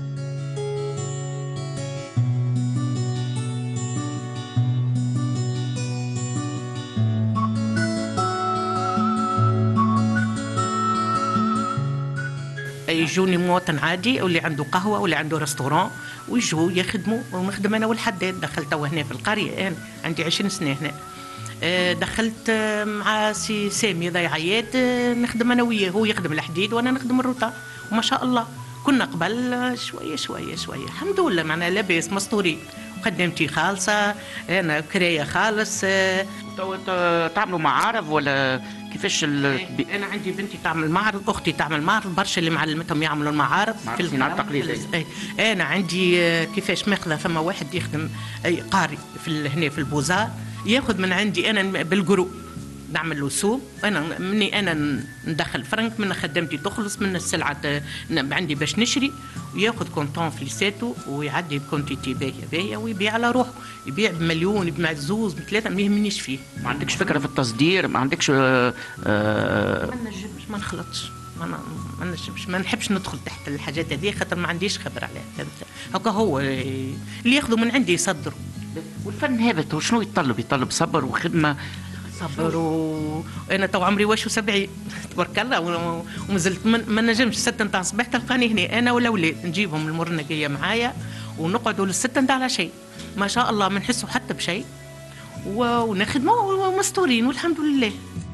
S6: يجوني مواطن عادي واللي عنده قهوه واللي عنده ريستوران ويجوا يخدموا ونخدم انا والحداد. دخلت هنا في القريه، انا عندي عشرين سنه هنا. دخلت مع سي سامي ضيع عياد نخدم انا وياه، هو يخدم الحديد وانا نخدم الروطه وما شاء الله كنا قبل شويه شويه شويه الحمد لله معنا لاباس مستورين. قدمتي خالصه انا كرايه خالص.
S5: تعملوا معارض ولا كيفاش؟
S6: انا عندي بنتي تعمل معرض، اختي تعمل معرض، برشا اللي معلمتهم يعملوا المعارض
S5: في الصناعه التقليديه.
S6: انا عندي كيفاش ماخذه ثم واحد يخدم اي قاري في هنا في البوزار ياخذ من عندي انا بالجرو نعمل له سوق. انا مني انا ندخل فرنك من خدمتي تخلص من السلعه عندي باش نشري وياخذ كونتون فليساتو ويعدي بكونتيتي باهيه باهيه ويبيع على روحه، يبيع بمليون يبيع بزوز بثلاثه ما يهمنيش فيه.
S5: ما عندكش فكره في التصدير؟ ما عندكش آه
S6: آه ما نجمش ما نخلطش ما ما نجمش ما نحبش ندخل تحت الحاجات هذه خاطر ما عنديش خبره عليها. هكا هو اللي ياخذوا من عندي يصدروا.
S5: والفن هذا شنو يتطلب؟ يتطلب صبر وخدمه.
S6: صبر وانا تو عمري واش وسبعين تبارك الله ومازلت ما نجمش ستة نتاع الصباح تلقاني هنا انا والاولاد نجيبهم المرنقيه معايا ونقعدوا للستة نتاع العشاء ما شاء الله ما نحسوا حتى بشيء ونخدموا ومستورين والحمد لله.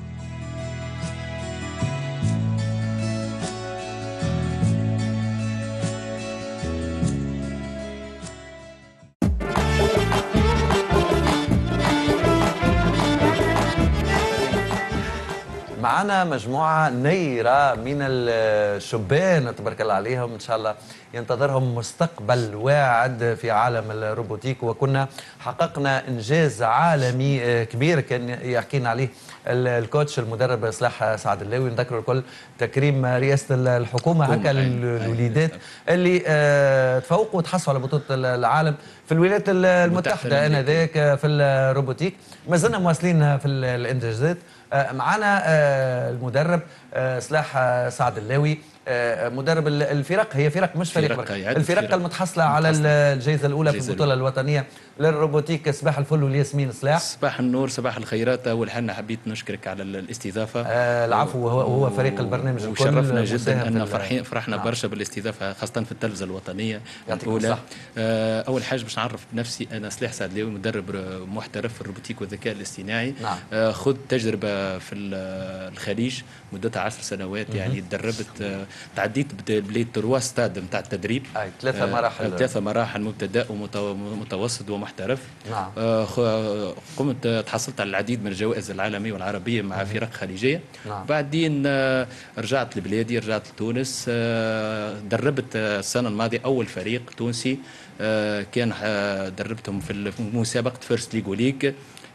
S1: معنا مجموعة نيرة من الشبان تبارك الله عليهم، إن شاء الله ينتظرهم مستقبل واعد في عالم الروبوتيك، وكنا حققنا إنجاز عالمي كبير كان يحكي لنا عليه الكوتش المدرب صلاح سعد اللاوي. نذكروا الكل تكريم رئاسة الحكومة هكا للوليدات اللي تفوقوا وتحصلوا على بطولة العالم في الولايات المتحدة آنذاك في الروبوتيك. ما زلنا مواصلين في الإنجازات. معنا المدرب صلاح سعد اللاوي مدرب الفرق، هي فرق مش فريق فرق الفرق فرق المتحصله على الجائزه الاولى في البطوله الوطنيه للروبوتيك. صباح الفل والياسمين صلاح.
S7: صباح النور صباح الخيرات. اول حاجه حبيت نشكرك على الاستضافه.
S1: آه العفو، هو, هو فريق البرنامج الكل
S7: وشرفنا جدا ان فرحين فرحنا نعم. برشا بالاستضافه خاصه في التلفزه الوطنيه الاولى. آه اول حاجه باش نعرف بنفسي، انا صلاح سعد اللاوي مدرب محترف في الروبوتيك والذكاء الاصطناعي. نعم. آه خذ تجربه في الخليج مدتها عشر سنوات. م- يعني تدربت آه تعديت بلي تروا ستاد نتاع التدريب.
S1: اي ثلاثه مراحل
S7: آه ثلاثه مراحل مبتدا ومتوسط ومحترف.
S1: نعم.
S7: آه قمت تحصلت على العديد من الجوائز العالمية والعربية مع فرق خليجية. نعم. بعدين آه رجعت لبلادي، رجعت لتونس. آه دربت السنة الماضية أول فريق تونسي. آه كان آه دربتهم في مسابقة فيرست ليج وليج.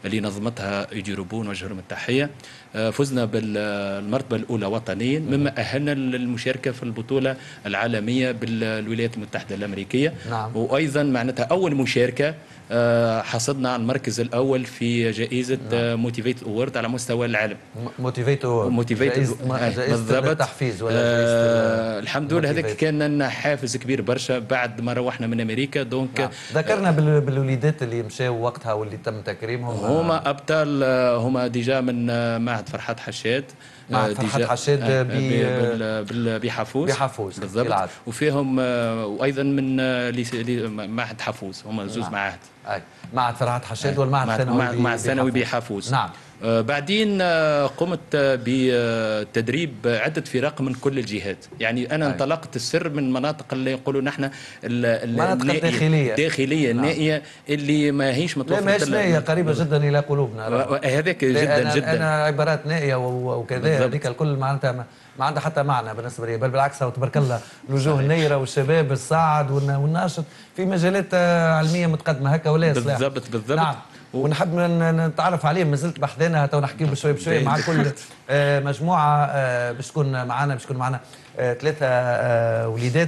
S7: اللي نظمتها ايدي روبو، نوجه لهم التحيه. فزنا بالمرتبه الاولى وطنيا، مما اهلنا للمشاركه في البطوله العالميه بالولايات المتحده الامريكيه.
S1: نعم.
S7: وايضا معناتها اول مشاركه حصدنا على المركز الاول في جائزه موتيفيت اوورد على مستوى العالم.
S1: موتيفيت اوورد
S7: موتيفيت
S1: جائزه التحفيز ولا جائزه
S7: آه الحمد لله. هذاك كان لنا حافز كبير برشا بعد ما روحنا من امريكا. دونك
S1: نعم. ذكرنا بالوليدات اللي مشاو وقتها واللي تم تكريمهم.
S7: هما ابطال، هما ديجا من معهد فرحات حشاد.
S1: معهد فرحات حشاد
S7: بحافوز.
S1: بحافوز
S7: بالضبط. وفيهم وايضا من معهد حافوز، هما زوز
S1: نعم.
S7: معاهد.
S1: اي معهد فرحات حشاد والمعهد الثانوي
S7: مع الثانوي بحافوز.
S1: نعم.
S7: آه بعدين آه قمت بتدريب عدة فرق من كل الجهات. يعني أنا أي. انطلقت السر من مناطق اللي يقولوا نحن
S1: المناطق الداخلية
S7: الداخلية
S1: نعم.
S7: النائية اللي ما هيش متوفرة.
S1: لا ماهيش نائية، قريبة جدا إلى قلوبنا.
S7: هذاك جدا
S1: أنا
S7: جدا
S1: أنا عبارات نائية وكذا، هذيك الكل معناتها ما, ما عندها حتى معنى بالنسبة لي، بل بالعكس تبارك الله الوجوه النيرة والشباب الصاعد والناشط في مجالات علمية متقدمة هكا ولا صلاح.
S7: بالضبط بالضبط.
S1: نعم. ونحب نتعرف عليه، ما زلت بحذنا تو نحكي بشوي بشوي مع كل مجموعه باش تكون معنا باش تكون معنا ثلاثه وليدات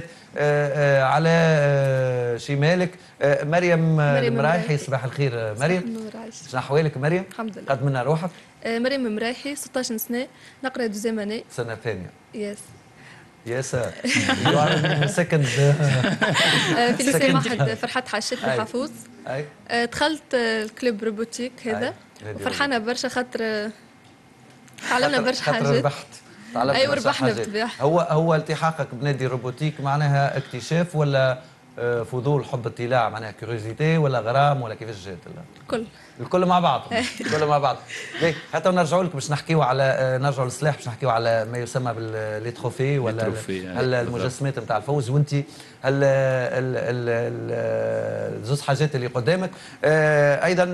S1: على شمالك. مريم المرايحي، صباح الخير مريم. شنو احوالك مريم؟
S8: الحمد لله.
S1: قد منا روحك؟
S8: مريم المرايحي ستة عشر سنه، نقرا دوزيام اني.
S1: سنه ثانيه.
S8: يس.
S1: يس سكند
S8: في ليسي معهد فرحات حشاد في حافوز.
S1: اي
S8: دخلت الكلوب روبوتيك هذا وفرحانه برشا خاطر تعلمنا برشا حاجات.
S1: خاطر ربحت.
S8: ايوه ربحنا بالطبيعه.
S1: هو هو التحاقك بنادي روبوتيك معناها اكتشاف ولا فضول، حب اطلاع، معناها كيوريزيتي ولا غرام ولا كيفاش جات؟
S8: الكل
S1: الكل مع بعض. الكل مع بعض. حتى نرجعوا لك باش نحكيوا على نرجعوا للسلاح باش نحكيوا على ما يسمى باللي تروفي ولا المجسمات نتاع الفوز. وانت الزوز حاجات اللي قدامك. ايضا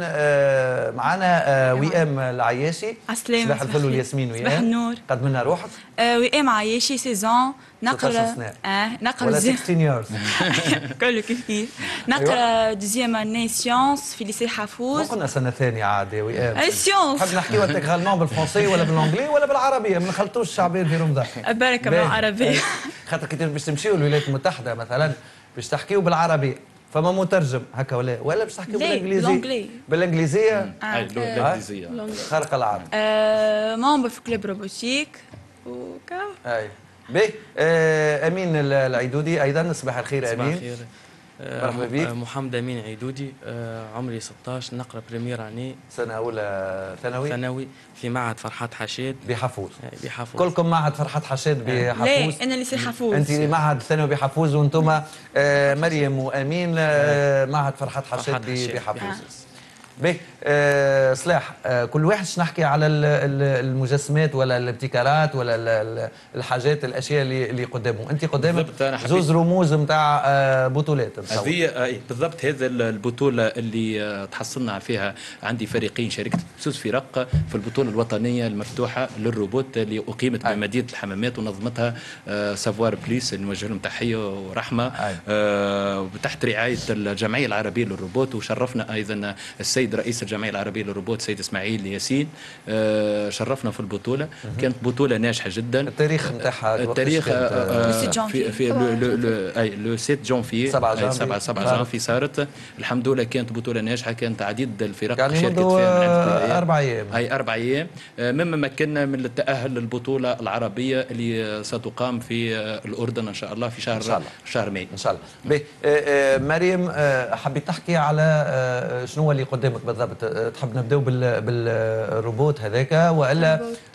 S1: معنا وئام العياشي.
S9: صباح
S1: الفل والياسمين. وئام
S9: صباح النور.
S1: قد منا روحك؟
S9: وئام عياشي سيزون، نقرا
S1: اه نقرا ولا ستة عشر
S9: years كله كيف كيف. نقرا دوزيام اني سيونس في ليسي حافوز.
S1: قلنا سنه ثانيه عاد يا وئام.
S9: اي سيونس.
S1: نحب نحكيو انتغرالمون بالفرنسي ولا بالانجلي ولا بالعربيه، ما نخلطوش الشعبين في رمضان.
S9: بركه بالعربيه.
S1: خاطر كي باش تمشيو الولايات المتحده مثلا باش تحكيو بالعربيه فما مترجم هكا ولا ولا باش تحكيو بالانجليزيه؟ بالانجليزيه؟
S7: اي بالانجليزيه
S1: خارق العاده.
S9: مامبر في كلوب روبوتيك وكا.
S1: اي باهي. آه امين العيدودي ايضا. صباح الخير امين.
S10: صباح الخير.
S1: مرحبا بك.
S10: محمد امين عيدودي، عمري ستة عشر، نقرا بريمير اني،
S1: سنه اولى ثانوي
S10: ثانوي في معهد فرحات حشاد
S1: بحافوز.
S10: بحافوز.
S1: كلكم معهد فرحات حشاد بحافوز؟
S9: لا انا ليسي حافوز.
S1: انت معهد ثانوي بحافوز وانتم آه مريم وامين آه معهد فرحات حشاد بحافوز. باهي. آه صلاح، آه كل واحد نحكي على المجسمات ولا الابتكارات ولا الحاجات الاشياء اللي اللي قدامه. انت قدامك زوز رموز نتاع آه بطولات.
S7: هذه بالضبط. هذا البطوله اللي تحصلنا فيها، عندي فريقين، شاركت بزوز فرق في البطوله الوطنيه المفتوحه للروبوت اللي اقيمت أي. بمدينه الحمامات ونظمتها آه سافوار بليس، اللي نوجه لهم تحيه ورحمه آه تحت رعايه الجمعيه العربيه للروبوت. وشرفنا ايضا السيد رئيس الجمعيه العربيه للروبوت سيد اسماعيل ياسين، آه شرفنا في البطوله. كانت بطوله ناجحه جدا.
S1: التاريخ نتاعها
S7: التاريخ في في لو سبعة جانفي سبعة سبعة جانفي صارت. الحمد لله كانت بطوله ناجحه، كانت عديد الفرق
S1: يعني
S7: شاركت فيها.
S1: اربع ايام
S7: اي اربع ايام مما مكننا من التاهل للبطوله العربيه اللي ستقام في الاردن ان شاء الله في شهر إن شاء الله. شهر ماي
S1: ان شاء الله. باهي. مريم، حبيت تحكي على شنو اللي قدامك بالضبط؟ تحب نبداو بالروبوت هذاك ولا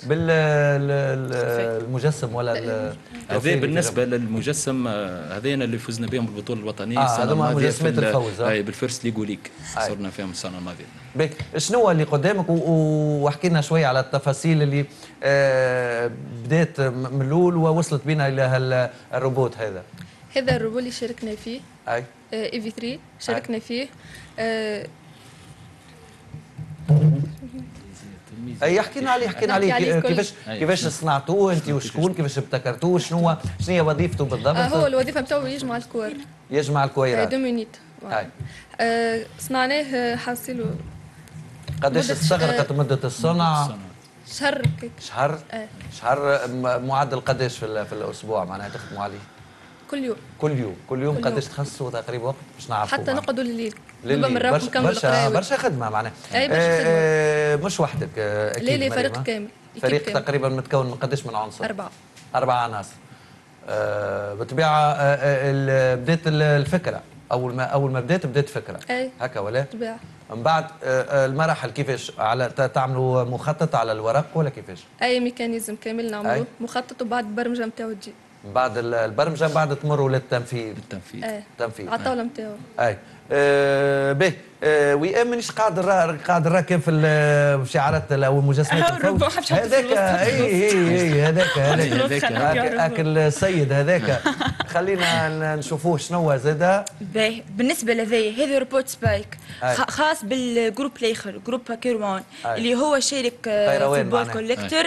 S1: بالمجسم ولا
S7: هذا بالنسبه للمجسم هذين اللي فزنا بهم بالبطوله الوطنيه
S1: السنه
S7: آه الماضيه
S1: مجسمات الفوز.
S7: اي بالفيرست ليغو ليك صرنا فيهم السنه الماضيه.
S1: باهي. شنو اللي قدامك واحكي لنا شويه على التفاصيل اللي آه بدات من الاول ووصلت بنا الى الروبوت هذا.
S8: هذا الروبوت اللي شاركنا فيه
S1: اي
S8: اي في ثلاثة شاركنا فيه. آه
S1: اي يحكي لنا عليه يحكي لنا عليه كيفاش كيفاش صنعتوه انت وشكون، كيفاش ابتكرتوه، شنو شنو هي وظيفته بالضبط؟
S8: آه هو الوظيفه نتاعو يجمع الكوار.
S1: يجمع الكويرات.
S8: دو مينيت. آه صنعناه حاصله
S1: قداش استغرقت مده الصنع؟
S8: شهر هيك.
S1: شهر؟
S8: ايه
S1: شهر. معدل قداش في, في الاسبوع معناها تخدموا عليه؟
S8: كل يوم
S1: كل يوم كل يوم قداش تخصصوا تقريبا وقت باش نعرفوا؟
S8: حتى نقعدوا لليل
S1: لليل برشا برشا برشا خدمه معناها.
S8: اي برشا خدمه.
S1: آه مش وحدك اكيد.
S8: لا لا فريق كامل.
S1: فريق كامل. تقريبا متكون من قداش من عنصر؟
S8: أربعة.
S1: أربعة عناصر. آه بالطبيعه آه بدات الفكره اول ما اول ما بدات بدات فكره.
S8: اي
S1: هكا ولا؟
S8: بالطبيعه.
S1: من بعد المراحل كيفاش على تعملوا مخطط على الورق ولا كيفاش؟
S8: اي ميكانيزم كامل نعملوه مخطط وبعد البرمجه نتاعو تجي.
S1: بعد البرمجه بعد تمروا للتنفيذ.
S7: التنفيذ.
S8: ايه
S1: التنفيذ.
S8: على الطاوله نتاعو.
S1: اي آه به آه وئام مانيش قاعد قاعد نراكب في شعارات او مجسمات الفوز هذاك. اي اي اي هذاك هذاك هذاك السيد هذاك خلينا نشوفوه شنو زاد.
S9: باهي بالنسبه لذي هذا روبوت سبايك خاص بالجروب الاخر جروب كيروان اللي هو شارك في البول كوليكتور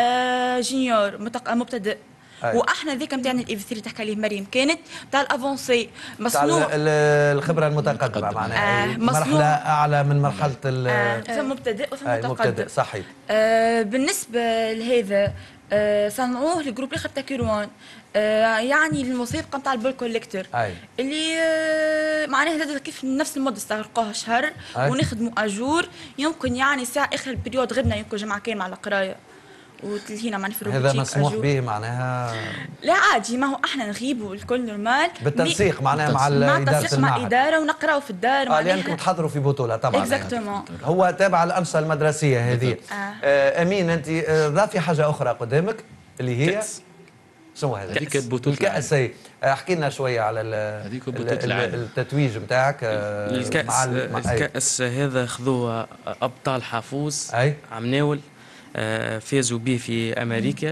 S9: جونيور مبتدئ. أي. واحنا ذيك نتاعنا الاي في ثلاثة اللي تحكي عليه مريم كانت تاع الافونسي مصنوع
S1: الخبره المتقدمه معناها. آه مرحله اعلى من مرحله ال
S9: آه مبتدئ ومتقدم.
S1: مبتدئ صحيح.
S9: آه بالنسبه لهذا آه صنعوه لجروب الاخر تاع كيروان آه يعني الموسيقى نتاع البول كوليكتور اللي آه معناها كيف نفس المده استغرقوها شهر ونخدموا اجور يمكن يعني ساعه اخر البريود غبنا يمكن جمعه كامله على قرايه وتلهينا معنا في الروبوتيك.
S1: هذا مسموح به معناها؟
S9: لا عادي ما هو احنا نغيبوا الكل نورمال
S1: بالتنسيق معناها مع الاداره
S9: مع الاداره ونقراوا في الدار.
S1: اه لانكم تحضروا في بطوله طبعا.
S9: اكزاكتومون.
S1: هو تابع الانشطه المدرسيه هذه. آه. آه امين انت ضافي حاجه اخرى قدامك اللي هي شنو هذا؟
S7: هذيك بطوله
S1: الكاس. احكي لنا شويه على
S7: هذيك بطوله
S1: التتويج نتاعك.
S10: الكاس مع الكاس هذا خذوه ابطال حافوز عم ناول فازوا به في امريكا.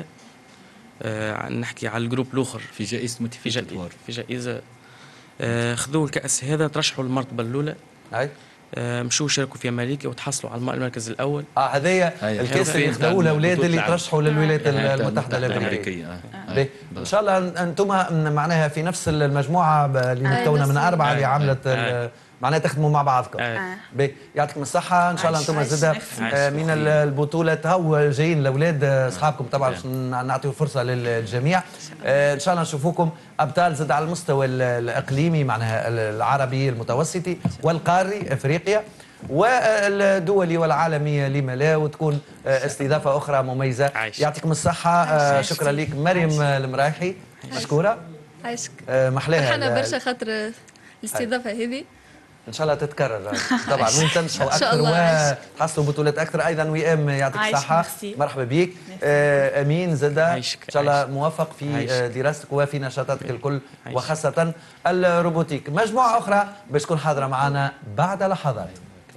S10: آه نحكي على الجروب الاخر
S7: في جائزه موتيفيكاتوار
S10: في جائزه آه خذوا الكاس هذا ترشحوا للمرتبه الاولى.
S1: اي
S10: آه مشوا شاركوا في امريكا وتحصلوا على المركز الاول.
S1: اه هذايا الكاس اللي خذوه الاولاد اللي ترشحوا للولايات المتحده الامريكيه.
S7: آه. آه.
S1: ان شاء الله انتم معناها في نفس المجموعه اللي متكونه من اربعه اللي عملت معناها تخدموا مع بعضكم.
S10: آه.
S1: يعطيكم الصحة إن شاء الله أنتم زادة من البطولة هاو جايين الأولاد أصحابكم طبعا باش نعطيو فرصة للجميع. إن شاء الله نشوفوكم أبطال زاد على المستوى الإقليمي معناها العربي المتوسطي والقاري إفريقيا والدولي والعالمي لما لا وتكون استضافة أخرى مميزة. يعطيكم الصحة. شكرا لك مريم المرايحي مشكورة.
S8: عايشك.
S1: محلاها.
S8: فرحانة برشا خاطر الاستضافة هذه.
S1: ان شاء الله تتكرر طبعا وين تنجحوا اكثر وتحصلوا بطولات اكثر. ايضا وئام يعطيك الصحه مرحبا بك. آه امين زاده ان شاء الله موفق في دراستك وفي نشاطاتك الكل وخاصه الروبوتيك. مجموعه اخرى باش تكون حاضره معنا بعد لحظات.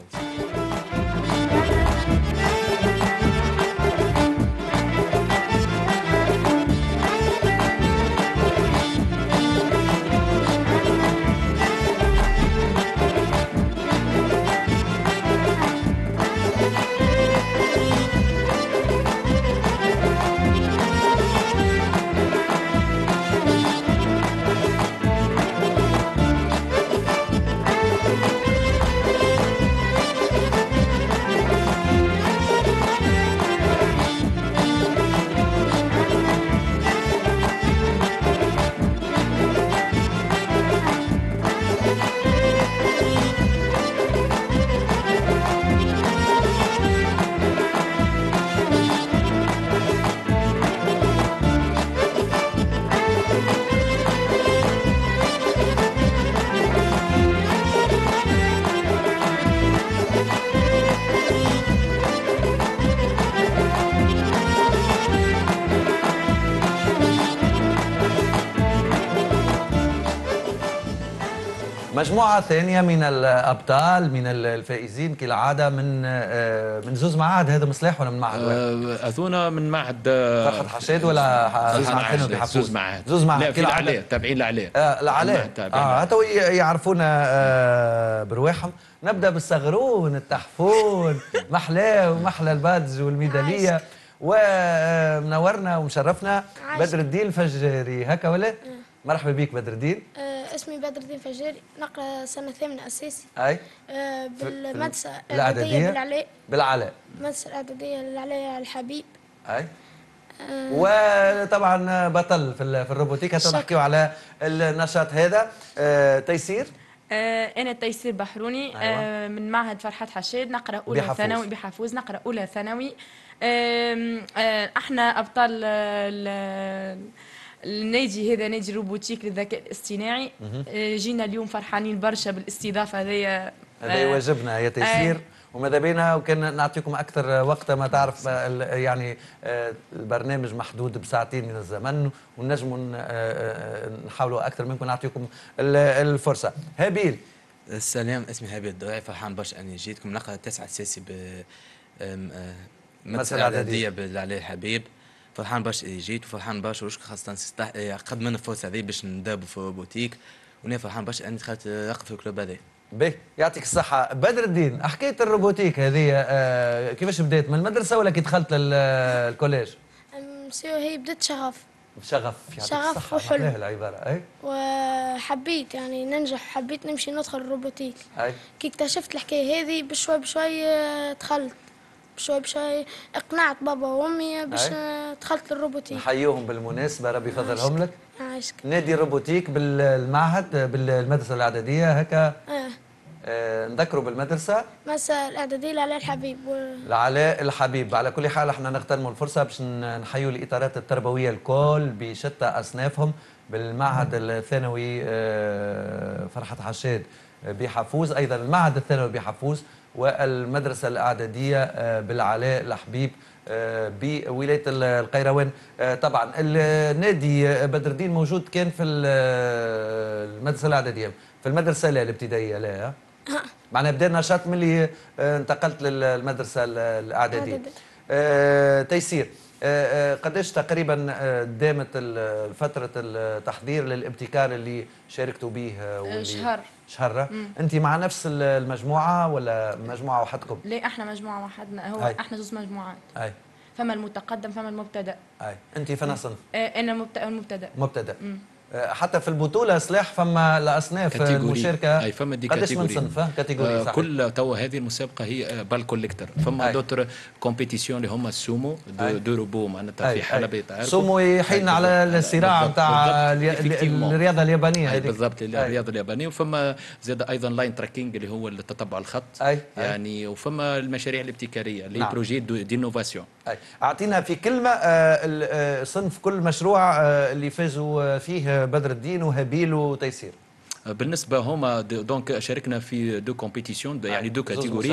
S1: مجموعة ثانية من الأبطال من الفائزين كالعادة من من زوز معاهد. هذا مصلاح ولا من معهد واحد؟
S7: أظن من معهد
S1: فرحة حشاد ولا
S7: معهد زوز معاهد.
S1: زوز معاهد.
S7: لا في العلاء تابعين العلاء.
S1: آه العلاء. اه تو يعرفونا آه برواحهم. نبدأ بالصغرون التحفون محلاه ومحلى البادج والميدالية ومنورنا ومشرفنا بدر الدين الفجاري. هكا ولا؟ مرحبا بك بدر الدين.
S11: اسمي بدر الدين فجاري، نقرا سنه ثامنه اساسي.
S1: اي
S11: آه بالمدرسه
S1: الاعداديه
S11: بالعلاء.
S1: بالعلاء.
S11: المدرسه الاعداديه العلاء الحبيب.
S1: اي آه وطبعا بطل في في الروبوتيك. هسه نحكيو على النشاط هذا. آه تيسير.
S12: آه أنا تيسير بحروني. أيوة. آه من معهد فرحات حشاد، نقرأ أولى
S1: بحفوز.
S12: ثانوي بحفوز، نقرأ أولى ثانوي. آه آه احنا أبطال آه النادي هذا، نادي روبوتيك للذكاء الاصطناعي. آه جينا اليوم فرحانين برشا بالاستضافة هذيا.
S1: هذا آه واجبنا يا تيسير. آه وماذا بينا وكان نعطيكم اكثر وقت. ما تعرف يعني البرنامج محدود بساعتين من الزمن، ونجموا نحاولوا اكثر منكم نعطيكم الفرصه. هابيل.
S13: السلام، اسمي هابيل الضويعي، فرحان برشا اني جيتكم. نقرا تسعة اساسي ب مدرسه الاعداديه بالعلاء الحبيب. فرحان برشا اني جيت، وفرحان برشا وشكر خاصه قد من الفرصه هذه باش ندربوا في الروبوتيك، وانا فرحان برشا اني دخلت رقم في الكلوب هذا.
S1: باهي يعطيك الصحة. بدر الدين، حكاية الروبوتيك هذه آه كيفاش بدات؟ من المدرسة ولا كي دخلت للكوليج؟
S11: مسيو هي بدات شغف.
S1: شغف يعطيك
S11: شغف
S1: الصحة. وحلو العبارة. أي
S11: وحبيت يعني ننجح، حبيت نمشي ندخل الروبوتيك.
S1: أي
S11: كي اكتشفت الحكاية هذه بشوي بشوي دخلت، بشوي بشوي اقنعت بابا وامي باش دخلت للروبوتيك.
S1: نحييهم بالمناسبة، ربي يفضلهم لك.
S11: عاشك.
S1: نادي الروبوتيك بالمعهد بالمدرسة الإعدادية هكا.
S11: اه
S1: آه نذكروا بالمدرسة
S11: مدرسة الإعدادية العلاء الحبيب. و...
S1: العلاء الحبيب. على كل حال احنا نغتنموا الفرصة باش نحيوا الإطارات التربوية الكل بشتى أصنافهم بالمعهد الثانوي آه فرحة حشاد بحفوز، أيضا المعهد الثانوي بحفوز، والمدرسة الإعدادية آه بالعلاء الحبيب آه بولاية القيروان. آه طبعا النادي بدر الدين موجود كان في المدرسة الإعدادية، في المدرسة لا الابتدائية لا. معناها بدا نشاط ملي انتقلت للمدرسة الإعدادية. آه تيسير، آه قداش تقريبا دامت فترة التحضير للابتكار اللي شاركتوا به؟
S12: شهر.
S1: شهر. انت مع نفس المجموعة ولا مجموعة وحدكم؟
S12: لا احنا مجموعة وحدنا. هو
S1: هاي.
S12: احنا زوز مجموعات.
S1: اي
S12: فما المتقدم فما المبتدأ.
S1: اي انت فين صنف؟
S12: آه انا مبتدأ.
S1: مبتدأ. حتى في البطوله صلاح فما الاصناف المشاركه.
S7: اي فما دي
S1: قداش من صنف؟ كاتيجوري
S7: آه كل توا هذه المسابقه هي بال كوليكتور. فما دوتر كومبيتيسيون اللي هما السومو دو, دو روبو معناتها في حلبة تعرفوا.
S1: سومو يحين على الصراع نتاع الرياضه اليابانيه
S7: هذه بالضبط. الرياضه اليابانيه. وفما زاد ايضا لاين تراكينج اللي هو تتبع الخط.
S1: أي.
S7: يعني وفما المشاريع الابتكاريه اللي نعم. بروجي دينوفاسيون.
S1: اعطينا في كلمه آه صنف كل مشروع آه اللي فازوا فيه بدر الدين وهابيل وتيسير.
S7: بالنسبه هما دونك شاركنا في دو كومبيتيسيون يعني دو كاتيجوري.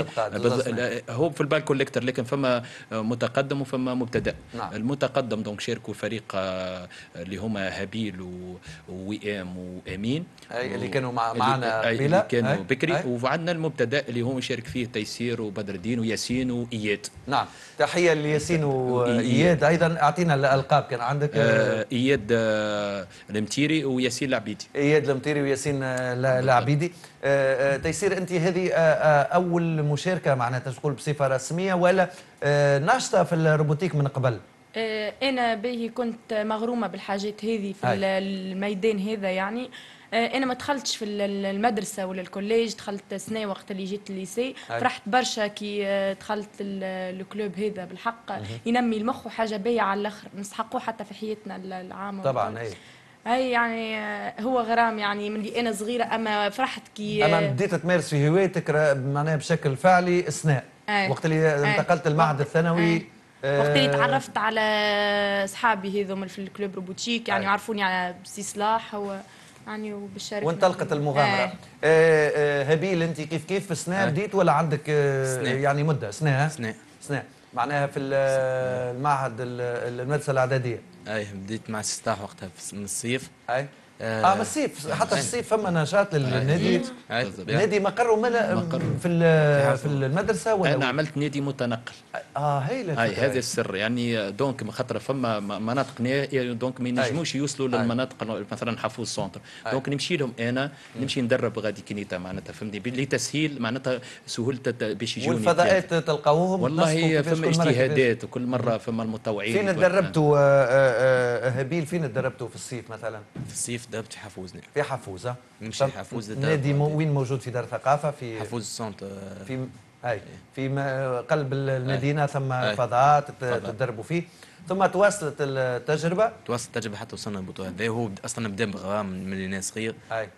S7: هو في البال كوليكتور، لكن فما متقدم وفما مبتدأ.
S1: نعم.
S7: المتقدم دونك شاركوا فريق اللي هما هابيل ووئام وامين
S1: اي اللي كانوا مع معنا قبيله
S7: اللي كانوا أي. بكري أي. وعندنا المبتدأ اللي هو يشارك فيه تيسير وبدر الدين وياسين واياد.
S1: نعم، تحيه لياسين واياد. ايضا اعطينا الالقاب كان عندك.
S7: آه اياد آه المتيري وياسين العبيدي.
S1: اياد المتيري وياسين العبيدي. آه آه تيسير، انت هذه آه آه اول مشاركه معناتها تقول بصفه رسميه ولا آه ناشطه في الروبوتيك من قبل؟
S12: آه انا باهي كنت مغرومه بالحاجات هذه في هاي. الميدان هذا يعني. انا ما دخلتش في المدرسه ولا الكوليج، دخلت سنه وقت اللي جيت الليسي. فرحت برشا كي دخلت الكلوب هذا، بالحق ينمي المخ وحاجه باهيه على الاخر، نسحقوه حتى في حياتنا العامه
S1: طبعا. اي
S12: هاي يعني هو غرام يعني من اللي انا صغيره، اما فرحت كي
S1: اما بديت تمارس في هوايتك معناها بشكل فعلي اثناء وقت اللي انتقلت المعهد الثانوي.
S12: آه وقت اللي تعرفت على اصحابي هذوما في الكلوب روبوتيك يعني عرفوني على سي صلاح هو يعني وبالشارك
S1: وانطلقت المغامره. آه. آه آه هابيل، انت كيف كيف في سنه بديت ولا عندك آه يعني مده سنه؟
S13: سنه
S1: سنه معناها في المعهد المدرسه الاعداديه.
S13: اي بديت مع ستاح وقتها من الصيف.
S1: اي اه من الصيف حتى في الصيف فما نشاط للنادي. نادي مقر وملا في في المدرسه ولا؟
S7: انا عملت نادي متنقل.
S1: اه هايله.
S7: هاي هذا السر يعني. دونك خاطر فما مناطق دونك ما ينجموش يوصلوا للمناطق مثلا حفوظ سونتر. دونك نمشي لهم انا نمشي ندرب غادي كنيتا معناتها فهمني لتسهيل معناتها سهوله باش يجوني.
S1: والفضاءات تلقاوهم؟
S7: والله فما اجتهادات وكل مره فما المتطوعين.
S1: فين تدربتوا هابيل؟ فين تدربتوا في الصيف مثلا؟
S13: في الصيف في دابت في حفوز.
S1: في حفوز.
S13: نمشي حفوز.
S1: نادي وين موجود في دار الثقافه؟ في
S13: حفوز سونت.
S1: في اي في قلب المدينه ثم فضاءات تدربوا فيه، ثم تواصلت التجربه.
S13: تواصلت التجربه حتى وصلنا للبطوله هذا. هو اصلا بدا بغرام من اللي صغير.
S1: اي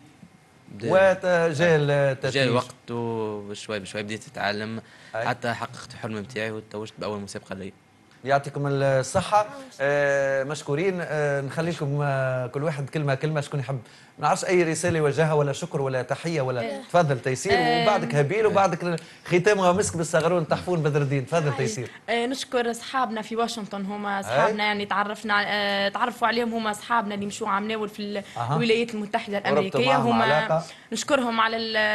S1: وجاء التتويج.
S13: جاء الوقت وشوي بشوي بديت اتعلم حتى حققت الحلم نتاعي وتوجت باول مسابقه لي.
S1: يعطيكم الصحة. آه مشكورين. آه نخلي لكم آه كل واحد كلمة كلمة. شكون يحب ما نعرفش أي رسالة يوجهها ولا شكر ولا تحية ولا أه. تفضل تيسير. أه. وبعدك هبيل وبعدك ختام غمسك بالصغرون تحفون بدر الدين. تفضل تيسير.
S12: أه نشكر أصحابنا في واشنطن، هما أصحابنا يعني تعرفنا أه تعرفوا عليهم، هما أصحابنا اللي مشوا عمناول في أه. الولايات المتحدة الأمريكية. هما نشكرهم على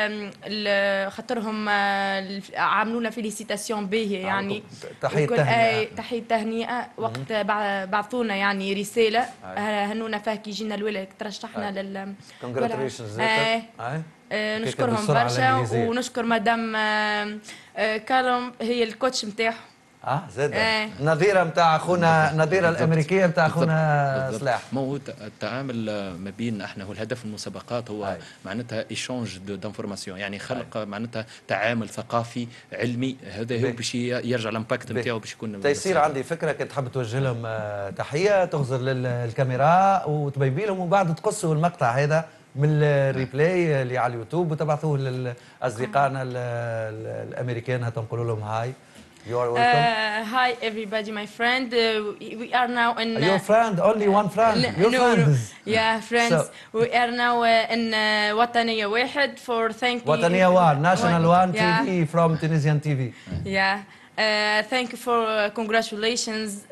S12: ال خاطرهم عملونا فيليسيتاسيون باهية يعني.
S1: تحية تهنئة.
S12: تحية تهنئة وقت بعثونا يعني رسالة هنونا فيها كي جينا الولاية ترشحنا لل
S1: كونغراتيليشنز.
S12: نشكرهم برشا ونشكر مدام كالوم هي الكوتش نتاعهم.
S1: اه زاد آه. نظيره نتاع اخونا نظيره الامريكيه نتاع اخونا صلاح.
S7: ما هو التعامل ما بين احنا هو الهدف المسابقات هو آه. معناتها ايشونج دانفورماسيون، يعني خلق آه. معناتها تعامل ثقافي علمي. هذا هو باش يرجع الامباكت نتاعو باش يكون
S1: تيسير. عندي فكره كنت حاب توجه لهم تحيه تغزر للكاميرا وتبيبي لهم وبعد تقصوا المقطع هذا من الريبلاي اللي على اليوتيوب وتبعثوه لاصدقائنا الامريكان حتى نقولوا لهم هاي. You are welcome.
S12: Uh, hi everybody, my friend. Uh, we are now in.
S1: Uh, your friend, only one friend. Your
S12: no,
S1: friends.
S12: Yeah, friends. So, we are now uh, in uh, وطنية واحد for thank you.
S1: وطنية one, National One yeah. T V from Tunisian T V.
S12: Yeah. Uh, thank you for uh, congratulations uh,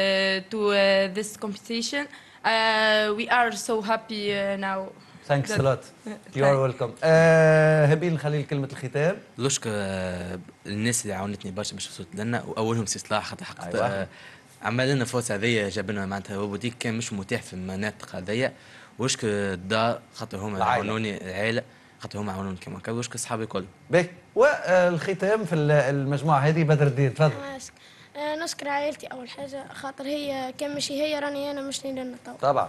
S12: to uh, this competition. Uh, we are so happy uh, now.
S1: Thanks a lot. You are welcome. آه هبيل نخلي كلمة الختام.
S13: نشكر آه الناس اللي عاونتني برشا باش وصلت لنا، واولهم سي صلاح خاطر حققت أيوة. آه عمل لنا فرصة هذيا، جاب لنا معناتها روبوتيك كان مش متاح في المناطق هذيا. ونشكر الدار خاطر هما عاونوني، العائلة خاطر هما عاونوني كما كان. ونشكر اصحابي الكل.
S1: باهي والختام في المجموعة هذه بدر الدين تفضل.
S11: نشكر عائلتي أول حاجة خاطر هي كان ماشي هي راني أنا مش لنا طبعا.
S1: طبعا.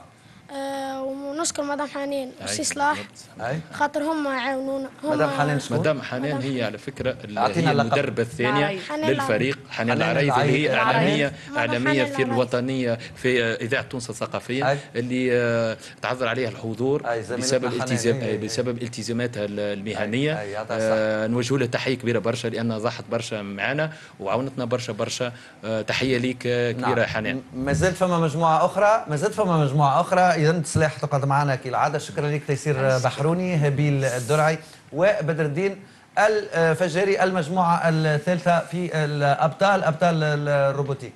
S11: آه ونشكر مدام حنان وسي صلاح خاطر هم عاونونا.
S1: مدام حنان شكون؟
S7: مدام حنان هي على فكره هي المدربه الثانيه للفريق. حنان العريض اللي هي اعلاميه اعلاميه في الوطنيه في اذاعه تونس الثقافيه اللي تعذر عليها الحضور بسبب التزام بسبب التزاماتها المهنيه. آه نوجه لها تحيه كبيره برشا لانها ضحت برشا معنا وعاونتنا برشا برشا. آه تحيه ليك كبيره نعم. حنان.
S1: ما زالت فما مجموعه اخرى ما زالت فما مجموعه اخرى. إذا سلاح تقعد معنا كالعادة. شكرا لك تيسير بحروني، هبيل الدرعي وبدر الدين الفجاري. المجموعة الثالثة في الأبطال أبطال الروبوتيك.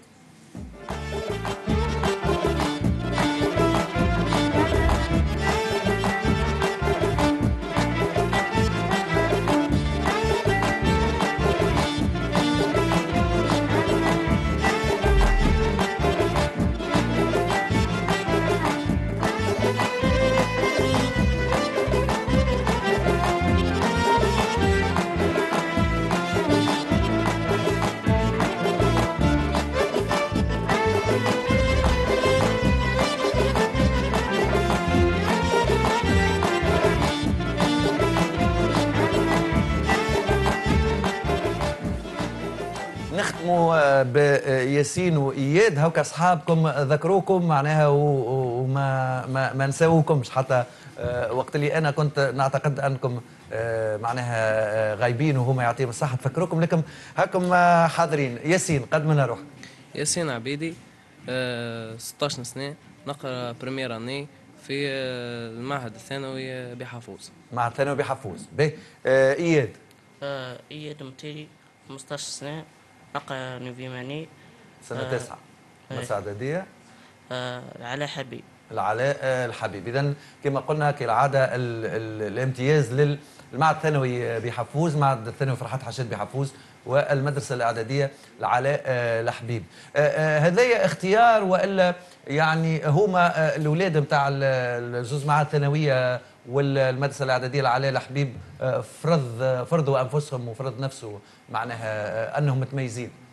S1: بياسين واياد هاكا اصحابكم ذكروكم معناها وما ما, ما نساوكمش حتى وقت اللي انا كنت نعتقد انكم معناها غايبين وهما يعطيهم الصحه تفكروكم لكم هاكم حاضرين. ياسين قدم روحك.
S14: ياسين عبيدي ستة عشر سنه نقرا بريمير اني في المعهد الثانوي بحفوز.
S1: معهد الثانوي بحفوز. باهي اياد.
S15: اياد متيري خمسة عشر سنه نقرا نوفيماني
S1: سنة آه تسعة. مدرسة إعدادية.
S15: آه العلاء حبيب.
S1: العلاء الحبيب. إذا كما قلنا كالعادة ال ال الامتياز للمعهد الثانوي بحفوز، معهد الثانوي فرحات حشاد بحفوز، والمدرسة الإعدادية العلاء الحبيب. هذايا اختيار وإلا يعني هما الأولاد نتاع الجوز معهد الثانوية والمدرسة الإعدادية العلاء الحبيب فرض فرضوا أنفسهم وفرض نفسه معناها أنهم متميزين.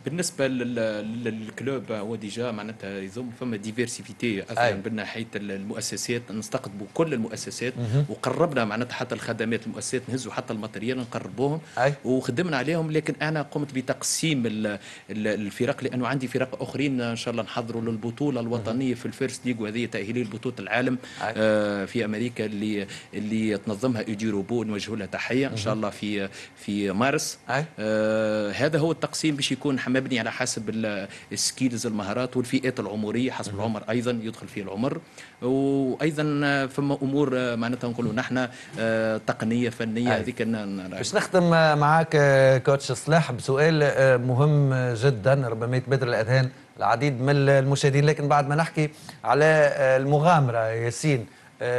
S7: بالنسبه للكلوب هو ديجا معناتها يضم فما ديفيرسيفيتي اصلا من ناحيه المؤسسات، نستقطبوا كل المؤسسات وقربنا معناتها حتى الخدمات المؤسسات نهزوا حتى الماتريال نقربوهم وخدمنا عليهم. لكن انا قمت بتقسيم الفرق لانه عندي فرق اخرين ان شاء الله نحضروا للبطوله الوطنيه في الفيرست ليج، وهذه تاهيليه لبطوله العالم آه في امريكا اللي اللي تنظمها ايدي روبو، نوجه لها تحيه ان شاء الله في في مارس. آه هذا هو التقسيم باش يكون مبني على حسب السكيلز المهارات والفئات العمريه، حسب العمر ايضا يدخل فيه العمر، وايضا فما امور معناتها نقولوا نحن آه تقنيه فنيه هذيك.
S1: باش نختم معاك كوتش صلاح بسؤال مهم جدا ربما يتبادر الاذهان العديد من المشاهدين، لكن بعد ما نحكي على المغامره ياسين،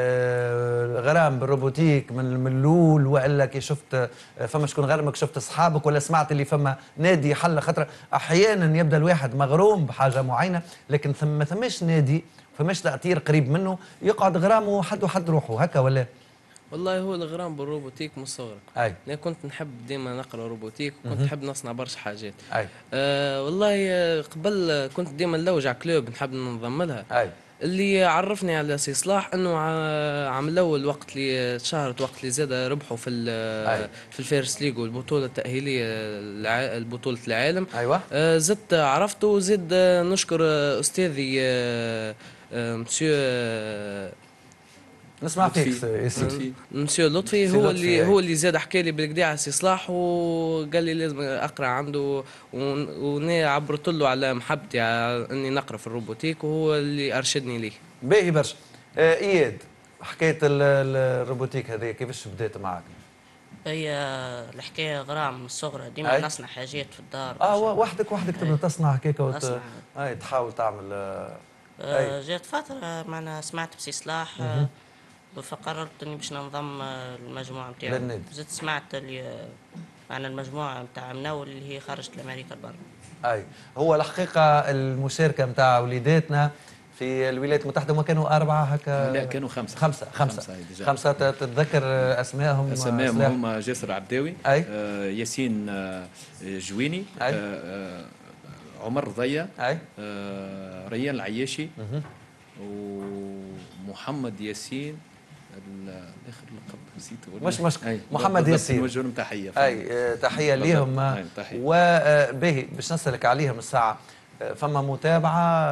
S1: غرام بالروبوتيك من الاول والا كي شفت فما شكون غرمك، شفت اصحابك ولا سمعت اللي فما نادي حل؟ خاطر احيانا يبدا الواحد مغروم بحاجه معينه لكن ثم ما ثماش نادي فماش تاثير قريب منه يقعد غرامه حد وحد روحه هكا ولا؟
S14: والله هو الغرام بالروبوتيك من صغرك.
S1: اي
S14: انا كنت نحب ديما نقرا روبوتيك وكنت نحب نصنع برشا حاجات.
S1: اي
S14: آه والله قبل كنت ديما نلوج على كلوب نحب ننضم لها.
S1: اي
S14: اللي عرفني على سي صلاح انه عام الاول وقت اللي تشهرت وقت اللي زاد ربحوا في في الفيرست ليج والبطوله التاهيليه البطوله العالم.
S1: ايوه
S14: آه زدت عرفته وزد نشكر استاذي آه آه مسيو آه
S1: نسمع فيك ياسين.
S14: مسيو لطفي هو اللي هو اللي زاد حكى لي بالكدا على سي صلاح وقال لي لازم اقرا عنده، وانا عبرت له على محبتي على اني نقرا في الروبوتيك وهو اللي ارشدني ليه.
S1: باهي برشا. آه اياد حكايه الروبوتيك هذه كيفاش بدات معك؟
S15: هي الحكايه غرام من الصغر ديما نصنع حاجات في الدار.
S1: اه وحدك وحدك تبدا تصنع هكاك وت... اي تحاول تعمل
S15: آه جات فتره معنا سمعت بسي صلاح آه فقررت اني باش ننضم المجموعه نتاعو. زدت سمعت اللي معنا المجموعه نتاع مناول اللي هي خرجت لامريكا لبرا.
S1: اي هو الحقيقه المشاركه نتاع وليداتنا في الولايات المتحده ما كانوا اربعه هكا؟
S7: لا كانوا خمسه
S1: خمسه خمسه خمسه, خمسة تتذكر اسمائهم؟
S7: اسمائهم هما جاسر عبداوي،
S1: أي.
S7: آه ياسين آه جويني،
S1: أي.
S7: آه عمر ضيا،
S1: أي.
S7: آه ريان العياشي، ومحمد ياسين الاخر لقب نسيته.
S1: مش مشكل. محمد ياسين
S7: نوجه لهم تحيه.
S1: اي تحيه ليهم. وباهي باش نسالك عليهم الساعه، فما متابعه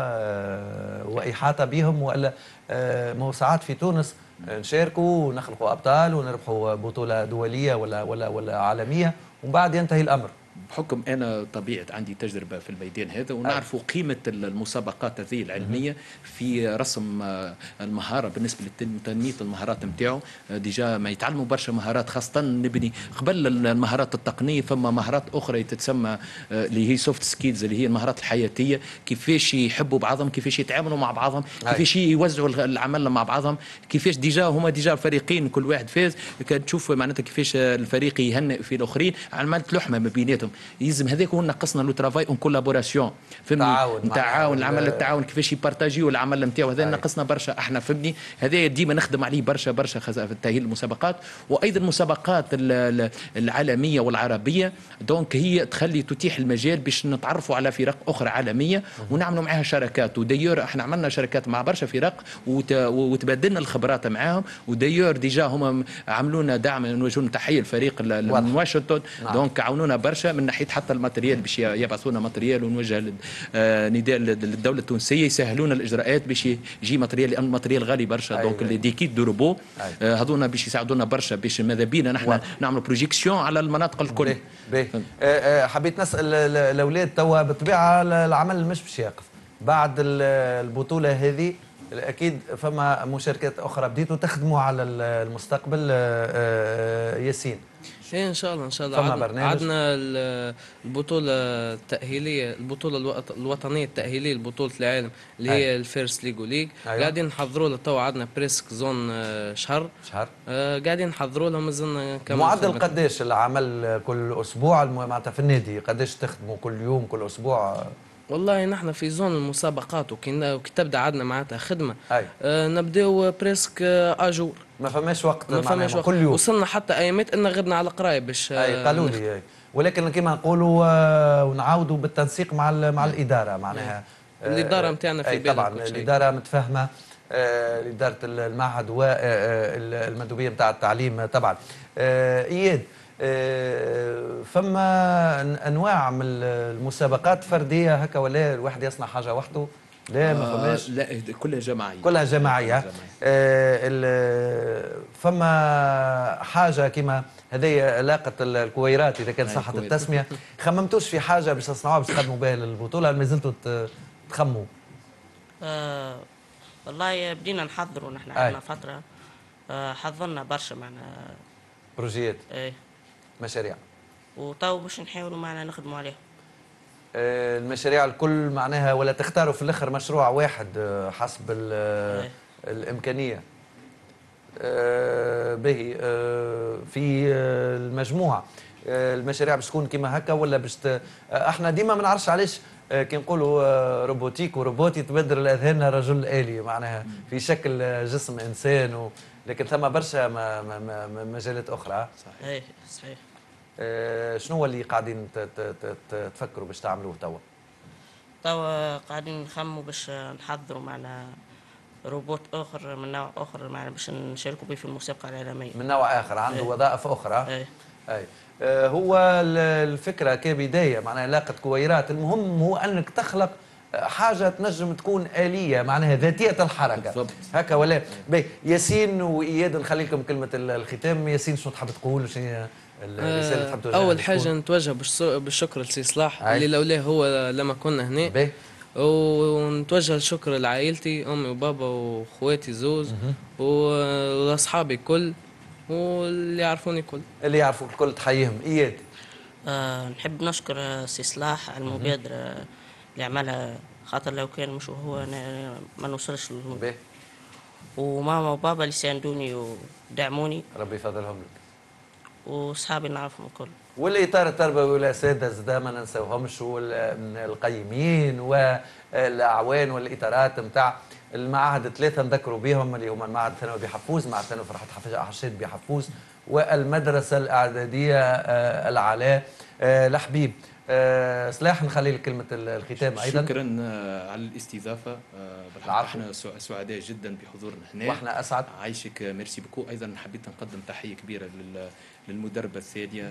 S1: واحاطه بهم ولا ما ساعات في تونس نشاركوا ونخلقوا ابطال ونربحوا بطوله دوليه ولا ولا ولا عالميه ومن بعد ينتهي الامر؟
S7: بحكم انا طبيعه عندي تجربه في الميدان هذا ونعرف قيمه المسابقات هذه العلميه في رسم المهاره بالنسبه لتنميه المهارات نتاعو. ديجا ما يتعلموا برشا مهارات، خاصه نبني قبل المهارات التقنيه فما مهارات اخرى تتسمى اللي هي سوفت سكيلز اللي هي المهارات الحياتيه، كيفاش يحبوا بعضهم، كيفاش يتعاملوا مع بعضهم، كيفاش يوزعوا العمل مع بعضهم، كيفاش ديجا هما ديجا الفريقين كل واحد فاز كتشوف معناتها كيفاش الفريق يهنئ في الاخرين، عملت لحمه ما بيناتهم. يلزم هذاك هو نقصنا لو ترافاي اون كولابوراسيون، فهمني؟ تعاون تعاون العمل التعاون كيفاش يبارتاجيو العمل نتاعو، هذا نقصنا برشا احنا، فهمني؟ هذا ديما نخدم عليه برشا برشا في تاهيل المسابقات، وايضا المسابقات العالميه والعربيه. دونك هي تخلي تتيح المجال باش نتعرفوا على فرق اخرى عالميه ونعملوا معها شراكات. وديور احنا عملنا شراكات مع برشا فرق وتبادلنا الخبرات معاهم، وديور ديجا هم عملوا لنا دعم، نوجه لهم تحيه الفريق من واشنطن. دونك عاونونا برشا من ناحيه حتى الماتريال باش يبعثوا لنا ماتريال، ونوجه نداء للدوله التونسيه يسهلوا لنا الاجراءات باش يجي ماتريال، لان الماتريال غالي برشا. دونك لي كيت دو روبو هذونا باش يساعدونا برشا باش ماذا بينا نحن نعملوا بروجيكسيون على المناطق الكل.
S1: باهي حبيت نسال الاولاد توا بالطبيعه العمل مش باش يقف بعد البطوله هذه، اكيد فما مشاركات اخرى بديتوا تخدموا على المستقبل. ياسين
S14: ايه ان شاء الله ان شاء الله عدنا, عدنا البطوله التاهيليه البطوله الوطنيه التاهيليه لبطوله العالم اللي هي أي. الفيرست ليجو ليج. أيوة. قاعدين نحضروا لها تو عدنا بريسك زون شهر
S1: شهر
S14: آه قاعدين نحضروا لها مازلنا كم.
S1: معدل قداش العمل كل اسبوع معناتها في النادي؟ قداش تخدموا كل يوم كل اسبوع؟
S14: والله نحن في زون المسابقات وكي تبدا عندنا معناتها خدمه آه نبداو بريسك آه اجور،
S1: ما فماش وقت
S14: ما فماش وقت
S1: كل يوم.
S14: وصلنا حتى ايامات ان غبنا على قرايه باش
S1: اي قالوا لي. ولكن كما نقولوا ونعاودوا بالتنسيق مع مع الاداره معناها
S14: الاداره نتاعنا في بالنا
S1: طبعا الاداره متفاهمه لاداره المعهد والمندوبيه نتاع التعليم طبعا. اياد فما انواع من المسابقات فرديه هكا ولا الواحد يصنع حاجه وحده؟ لا ما فماش.
S7: آه لا كلها جماعيه
S1: كلها جماعيه. آه فما حاجه كما هذه علاقه الكويرات اذا كان صحه التسميه، خممتوش في حاجه باش تصنعوها باش تقدموا بها للبطوله؟ ما زلتوا تخموا؟
S15: آه والله بدينا نحضروا نحن عندنا فتره آه حضرنا برشا معنا
S1: بروجيات
S15: ايه
S1: مشاريع
S15: وتو باش نحاولوا معنا نخدموا عليها.
S1: آه المشاريع الكل معناها ولا تختاروا في الاخر مشروع واحد حسب ايه. الامكانيه؟ آه باهي آه في آه المجموعه آه المشاريع باش تكون كيما هكا ولا باش ت... آه احنا ديما ما نعرفش علاش آه كي نقولوا آه روبوتيك وروبوت يتبدل الاذهان رجل آلي معناها في شكل جسم انسان و... لكن ثم برشا ما ما ما مجالات اخرى.
S15: صحيح صحيح.
S1: آه شنو اللي قاعدين تفكروا باش تعملوه توا؟
S15: توا قاعدين نخموا باش نحضروا معنا روبوت اخر من نوع اخر معنا باش نشاركوا به في المسابقه العالميه.
S1: من نوع اخر عنده ايه. وظائف اخرى.
S15: اي
S1: اي آه هو الفكره كبدايه معناها علاقه كويرات، المهم هو انك تخلق حاجه تنجم تكون آلية معناها ذاتيه الحركه بالضبط. هكا ولا باهي. ياسين واياد نخلي لكم كلمه الختام. ياسين شنو تحب تقول؟ شنو الرساله اللي تحب توجهها؟
S14: اول حاجه نتوجه بالشكر لسي صلاح اللي لولاه هو لما كنا هنا باهي. ونتوجه الشكر لعائلتي امي وبابا واخواتي زوز واصحابي الكل واللي يعرفوني الكل
S1: اللي يعرفوك الكل تحييهم. اياد
S15: آه نحب نشكر سي صلاح على المبادره اللي عملها، خاطر لو كان مش هو ما نوصلش للهون. وماما وبابا اللي ساندوني ودعموني
S1: ربي يفضلهم لك.
S15: وصحابي نعرفهم الكل.
S1: والاطار التربوي والاساتذه زاد ما ننساوهمش، والقيمين والاعوان والاطارات نتاع المعاهد الثلاثه نذكروا بهم اللي هما المعهد الثانوي بحفوز، معهد الثانوي فرحة حشاد بحفوز، والمدرسه الاعداديه العلاء الحبيب. أه صلاح نخلي لك كلمه الختام ايضا.
S7: شكرا على الاستضافه، بالحق احنا سعداء جدا بحضورنا هنا
S1: واحنا اسعد.
S7: عايشك ميرسي بكو. ايضا حبيت نقدم تحيه كبيره للمدربه الثانيه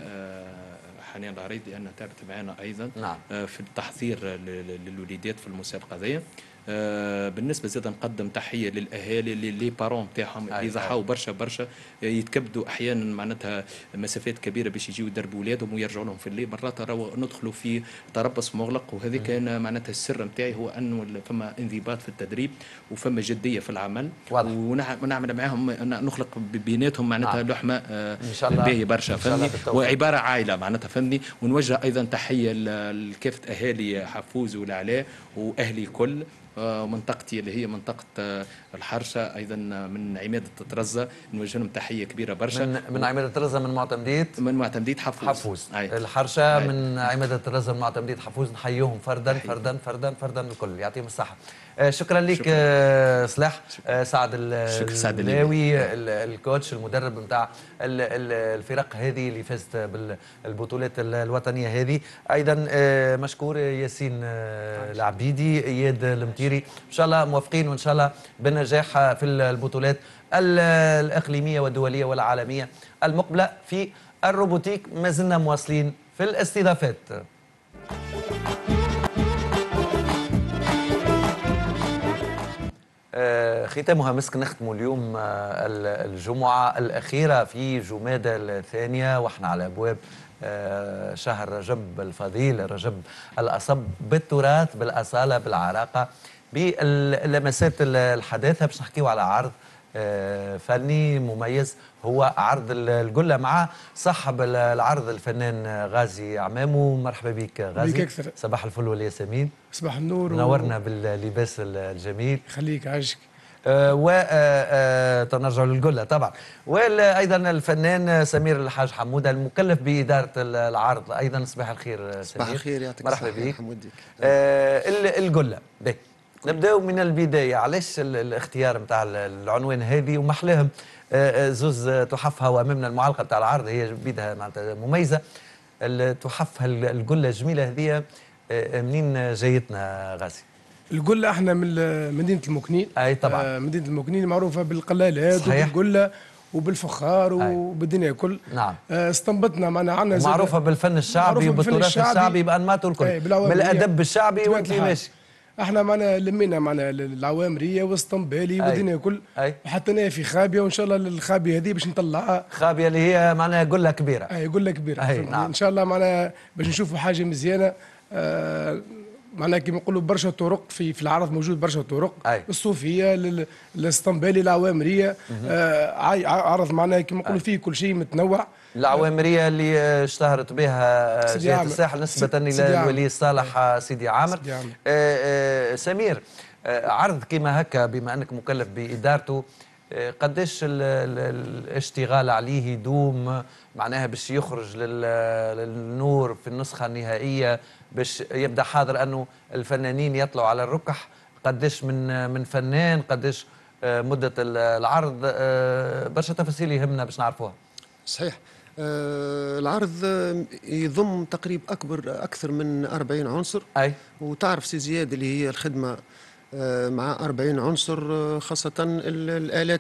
S7: حنان العريض لانها تعبت معنا ايضا
S1: نعم.
S7: في التحضير للوليدات في المسابقه ذي. آه بالنسبه زاد نقدم تحيه للاهالي لي بارون تاعهم اللي ضحاو برشا برشا يتكبدوا احيانا معناتها مسافات كبيره باش يجيو يدربوا اولادهم ويرجعوا لهم في الليل. مرات راهو ندخلوا في تربص مغلق، وهذا كان معناتها السر نتاعي هو انه فما انضباط في التدريب وفما جديه في العمل، ونعمل معاهم نخلق بيناتهم معناتها نعم. لحمه آه باهيه برشا فهمني، وعباره عائله معناتها فهمني. ونوجه ايضا تحيه لكافه اهالي حفوز والعلاء واهلي الكل. منطقتي اللي هي منطقة الحرشة أيضا من عمادة طرزة نوجه لهم تحية كبيرة برشا.
S1: من, من عمادة طرزة من معتمدية
S7: من معتمدية حفوز,
S1: حفوز. الحرشة أي. من عمادة طرزة من معتمدية حفوز نحييهم فردا فردا فردا فردا الكل يعطيهم الصحة. آه شكرا لك آه سلاح آه سعد اللاوي الكوتش المدرب نتاع الفرق هذه اللي فازت بالبطولات الوطنية هذه. أيضا آه مشكور ياسين آه العبيدي، إياد المطيري، إن شاء الله موفقين وإن شاء الله بالنجاح في البطولات الإقليمية والدولية والعالمية المقبلة في الروبوتيك. ما زلنا مواصلين في الاستضافات. آه ختامها مسك نختموا اليوم آه الجمعة الأخيرة في جمادى الثانية واحنا على أبواب آه شهر رجب الفضيل، رجب الأصب بالتراث بالأصالة بالعراقة باللمسات الحداثة. باش نحكيو على عرض آه فني مميز هو عرض القلة مع صاحب العرض الفنان غازي عمامو. مرحبا بك غازي. صباح الفل والياسمين.
S16: صباح النور.
S1: منورنا باللباس الجميل.
S16: خليك عايشك.
S1: آه و آه تنرجع للقلة طبعا. وايضا الفنان سمير الحاج حموده المكلف بإدارة العرض ايضا. صباح الخير سمير.
S17: صباح الخير يعطيك
S1: مرحبا بك. آه القلة بك. نبداو من البداية. علاش الاختيار نتاع العنوان هذه ومحلاهم زوز تحفها وامامنا المعلقة نتاع العرض هي بيدها معناتها مميزة. تحف القله الجميله هذه منين جايتنا غازي؟
S16: القله احنا من مدينه المكنين.
S1: اي طبعا.
S16: آه مدينه المكنين معروفه بالقلالات وبالقله وبالفخار وبالدنيا الكل.
S1: نعم.
S16: آه استنبطنا معنا عنا
S1: معروفه بالفن الشعبي وبالتراث الشعبي بانماطه الكل. بالادب الشعبي وانت ماشي.
S16: احنا معنا لمينا معنا العوامريه والسطنبالي والدنيا الكل وحطيناها في خابيه وان شاء الله الخابيه هذه باش نطلعها.
S1: خابيه اللي هي معناها قله كبيره.
S16: اي قله كبيره. نعم. ان شاء الله معنا باش نشوفوا حاجه مزيانه. آه معناها كيما نقولوا برشا طرق في في العرض موجود برشا طرق.
S1: أي.
S16: الصوفيه الاسطنبالي العوامريه. آه عرض معناها كيما نقولوا فيه كل شيء متنوع.
S1: العوامريه اللي اشتهرت بها جهه الساحل نسبه الى الولي الصالح سيدي عامر.
S16: سيدي عامر.
S1: آه آه سمير، آه عرض كيما هكا بما انك مكلف بادارته، آه قداش الاشتغال عليه يدوم معناها باش يخرج للنور في النسخه النهائيه، باش يبدا حاضر انه الفنانين يطلعوا على الركح؟ قداش من من فنان، قداش مده العرض؟ برشا تفاصيل يهمنا باش نعرفوها.
S17: صحيح. آه العرض يضم تقريبا اكبر اكثر من أربعين عنصر.
S1: اي.
S17: وتعرف سي زياد اللي هي الخدمه آه مع أربعين عنصر، خاصه الالات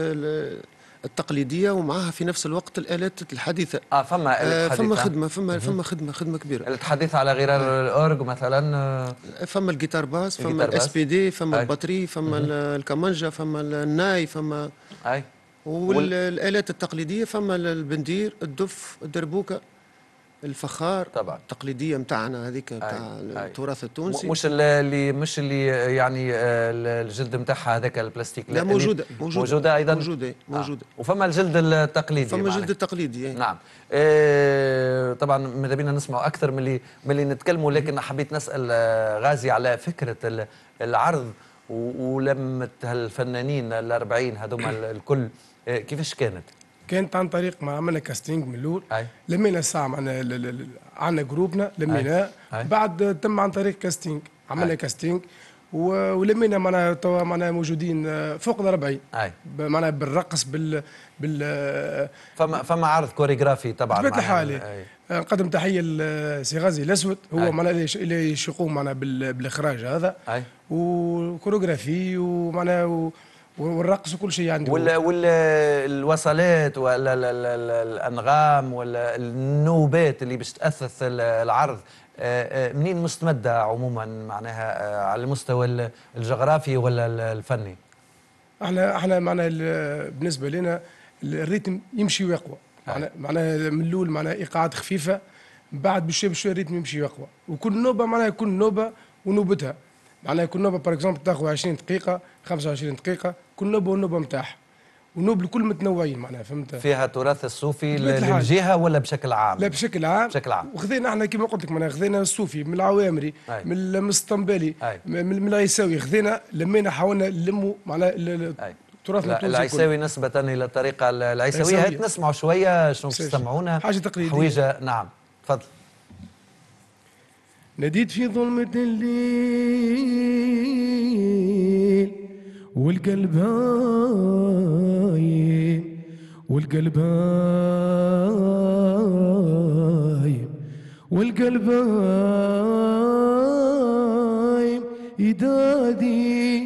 S17: التقليديه ومعها في نفس الوقت الالات الحديثه.
S1: اه فما
S17: آه فما خدمه فما فما خدمه خدمه كبيره.
S1: الحديث على غرار الاورج مثلا.
S17: آه فما الجيتار باس، فما الاس بي دي، فما البطري، فما الكمانجا، فما الناي، فما
S1: اي.
S17: والالات التقليديه فما البندير، الدف، الدربوكه، الفخار
S1: طبعا
S17: التقليديه نتاعنا هذيك نتاع التراث التونسي.
S1: مش اللي مش اللي يعني الجلد نتاعها هذاك البلاستيك.
S17: لا موجوده موجوده
S1: موجوده ايضا
S17: موجوده موجوده
S1: آه. وفما الجلد التقليدي.
S17: فما الجلد التقليدي.
S1: نعم. آه طبعا ماذا بينا نسمعوا اكثر من اللي من اللي نتكلموا، لكن حبيت نسال غازي على فكره العرض ولمة هالفنانين الأربعين هذوما الكل، كيفاش كانت؟
S16: كانت عن طريق ما عملنا كاستينج من الاول. لمينا الساعه معنا عندنا جروبنا لميناه، بعد تم عن طريق كاستينج عملنا كاستينج ولمينا معنا توا معنا موجودين فوق ال أربعين معنا بالرقص بال بال
S1: فما فما عرض كوريغرافي طبعا.
S16: بطبيعه الحال نقدم تحيه لسي غازي الاسود، هو معنا اللي يقوم معنا بالاخراج هذا.
S1: أي.
S16: وكوريغرافي ومعنا والرقص وكل شيء عنده.
S1: ولا ولا الوصلات ولا الانغام ولا النوبات اللي باش تاثث العرض منين مستمده عموما معناها على المستوى الجغرافي ولا الفني؟
S16: احنا احنا معنا بالنسبه لنا الريتم يمشي ويقوى. معنا معناها من الاول معناها ايقاعات خفيفه، بعد بشوي بشوي الريتم يمشي ويقوى، وكل نوبه معناها كل نوبه ونوبتها. معناها كل نوبه باغ اكزومبل تاخذ عشرين دقيقه خمسة وعشرين دقيقه، كل نوبه والنوبه نتاعها، والنوب الكل متنوعين معناها فهمت.
S1: فيها تراث الصوفي للجهه ولا بشكل عام؟
S16: لا بشكل عام.
S1: بشكل عام.
S16: وخذينا احنا كما قلت لك معناها خذينا الصوفي من العوامري من السطنبالي من العيساوي، خذينا لمينا حاولنا نلموا معناها تراثنا التونسي.
S1: العيساوي نسبه الى الطريقه العيساويه. هات نسمعوا شويه شنو تسمعونا
S16: حاجه تقليديه
S1: حويجه. نعم تفضل.
S16: ناديت في ظلمة الليل والقلب هايم والقلب هايم والقلب هايم يدادي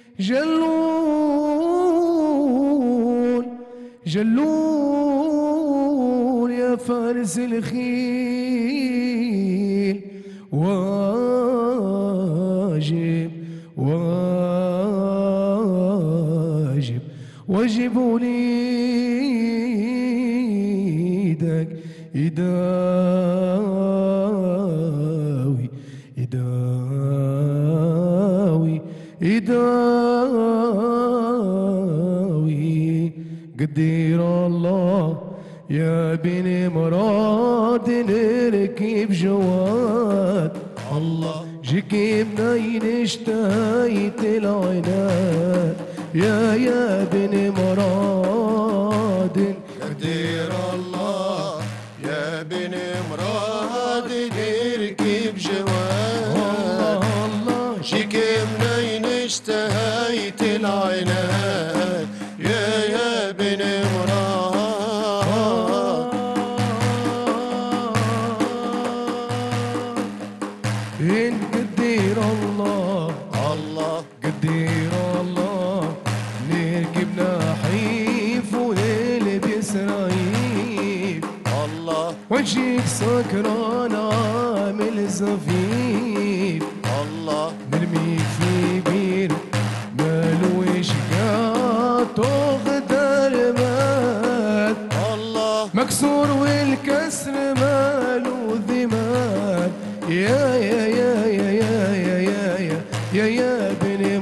S16: جلول جلول يا فارس الخيل واجب واجب واجب وليدك يداوي يداوي يداوي قدير الله يا بني مراد نركب جواد الله جيكي منين اشتهيت العناد يا يا بني مراد
S18: قدير الله يا بني مراد نركب جواد الله الله جيكي منين اشتهيت العناد يا يا بني مراد
S19: قدير الله
S18: الله
S19: قدير الله نركب نحيف ونلبس رهيب
S18: الله
S19: وجهك سكران عامل زفيف
S18: الله
S19: مرميك في بير مالوش قاطو غدر مات
S18: الله
S19: مكسور والكسر مالو ذمات يا يا يا يا يا يا يا يا يا يا بني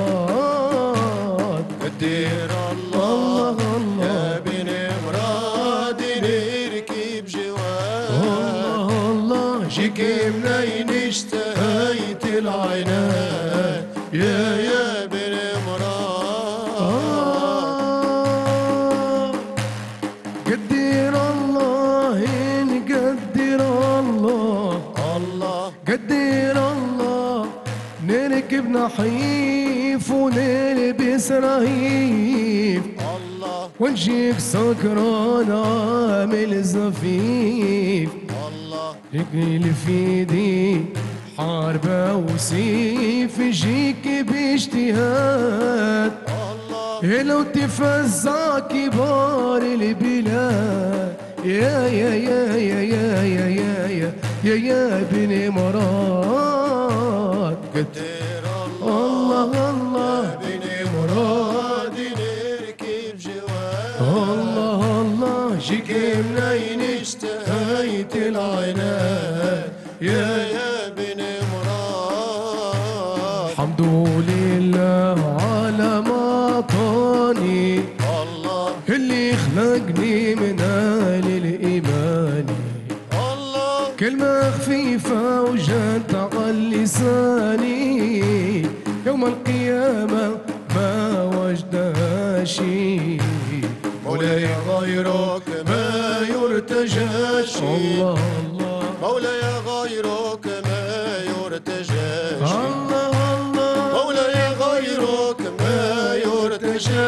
S19: مراد
S18: قدير الله يا بني مراد نركب جواد
S19: الله الله
S18: جيك منين اشتهيت العناد يا يا بني مراد
S19: قدير الله نقدر الله
S18: الله
S19: قدير الله نركب نحيف ونلبس رهيف
S18: الله
S19: ونجيك سكران عامل زفيف
S18: الله
S19: رجلي في ايدي حاربة وسيف يجيك باجتهاد
S18: الله
S19: لو تفزع كبار البلاد يا يا يا يا يا يا يا يا يا يا بني مراد
S18: قدير
S19: الله الله
S18: يا بني مراد نركب جواد
S19: الله الله
S18: جيك منين اشتهيت العناد يا يا بني مراد
S19: الحمد لله على ما عطاني
S18: الله
S19: اللي خلقني من آل الإيمان
S18: الله
S19: كلمة خفيفة وجات على لساني يوم القيامة ما وجدها شي
S18: مولاي غيرك ما يرتجى شيء
S19: الله الله
S18: مولاي غيرك ما يرتجى شيء
S19: الله الله
S18: مولاي غيرك ما يرتجى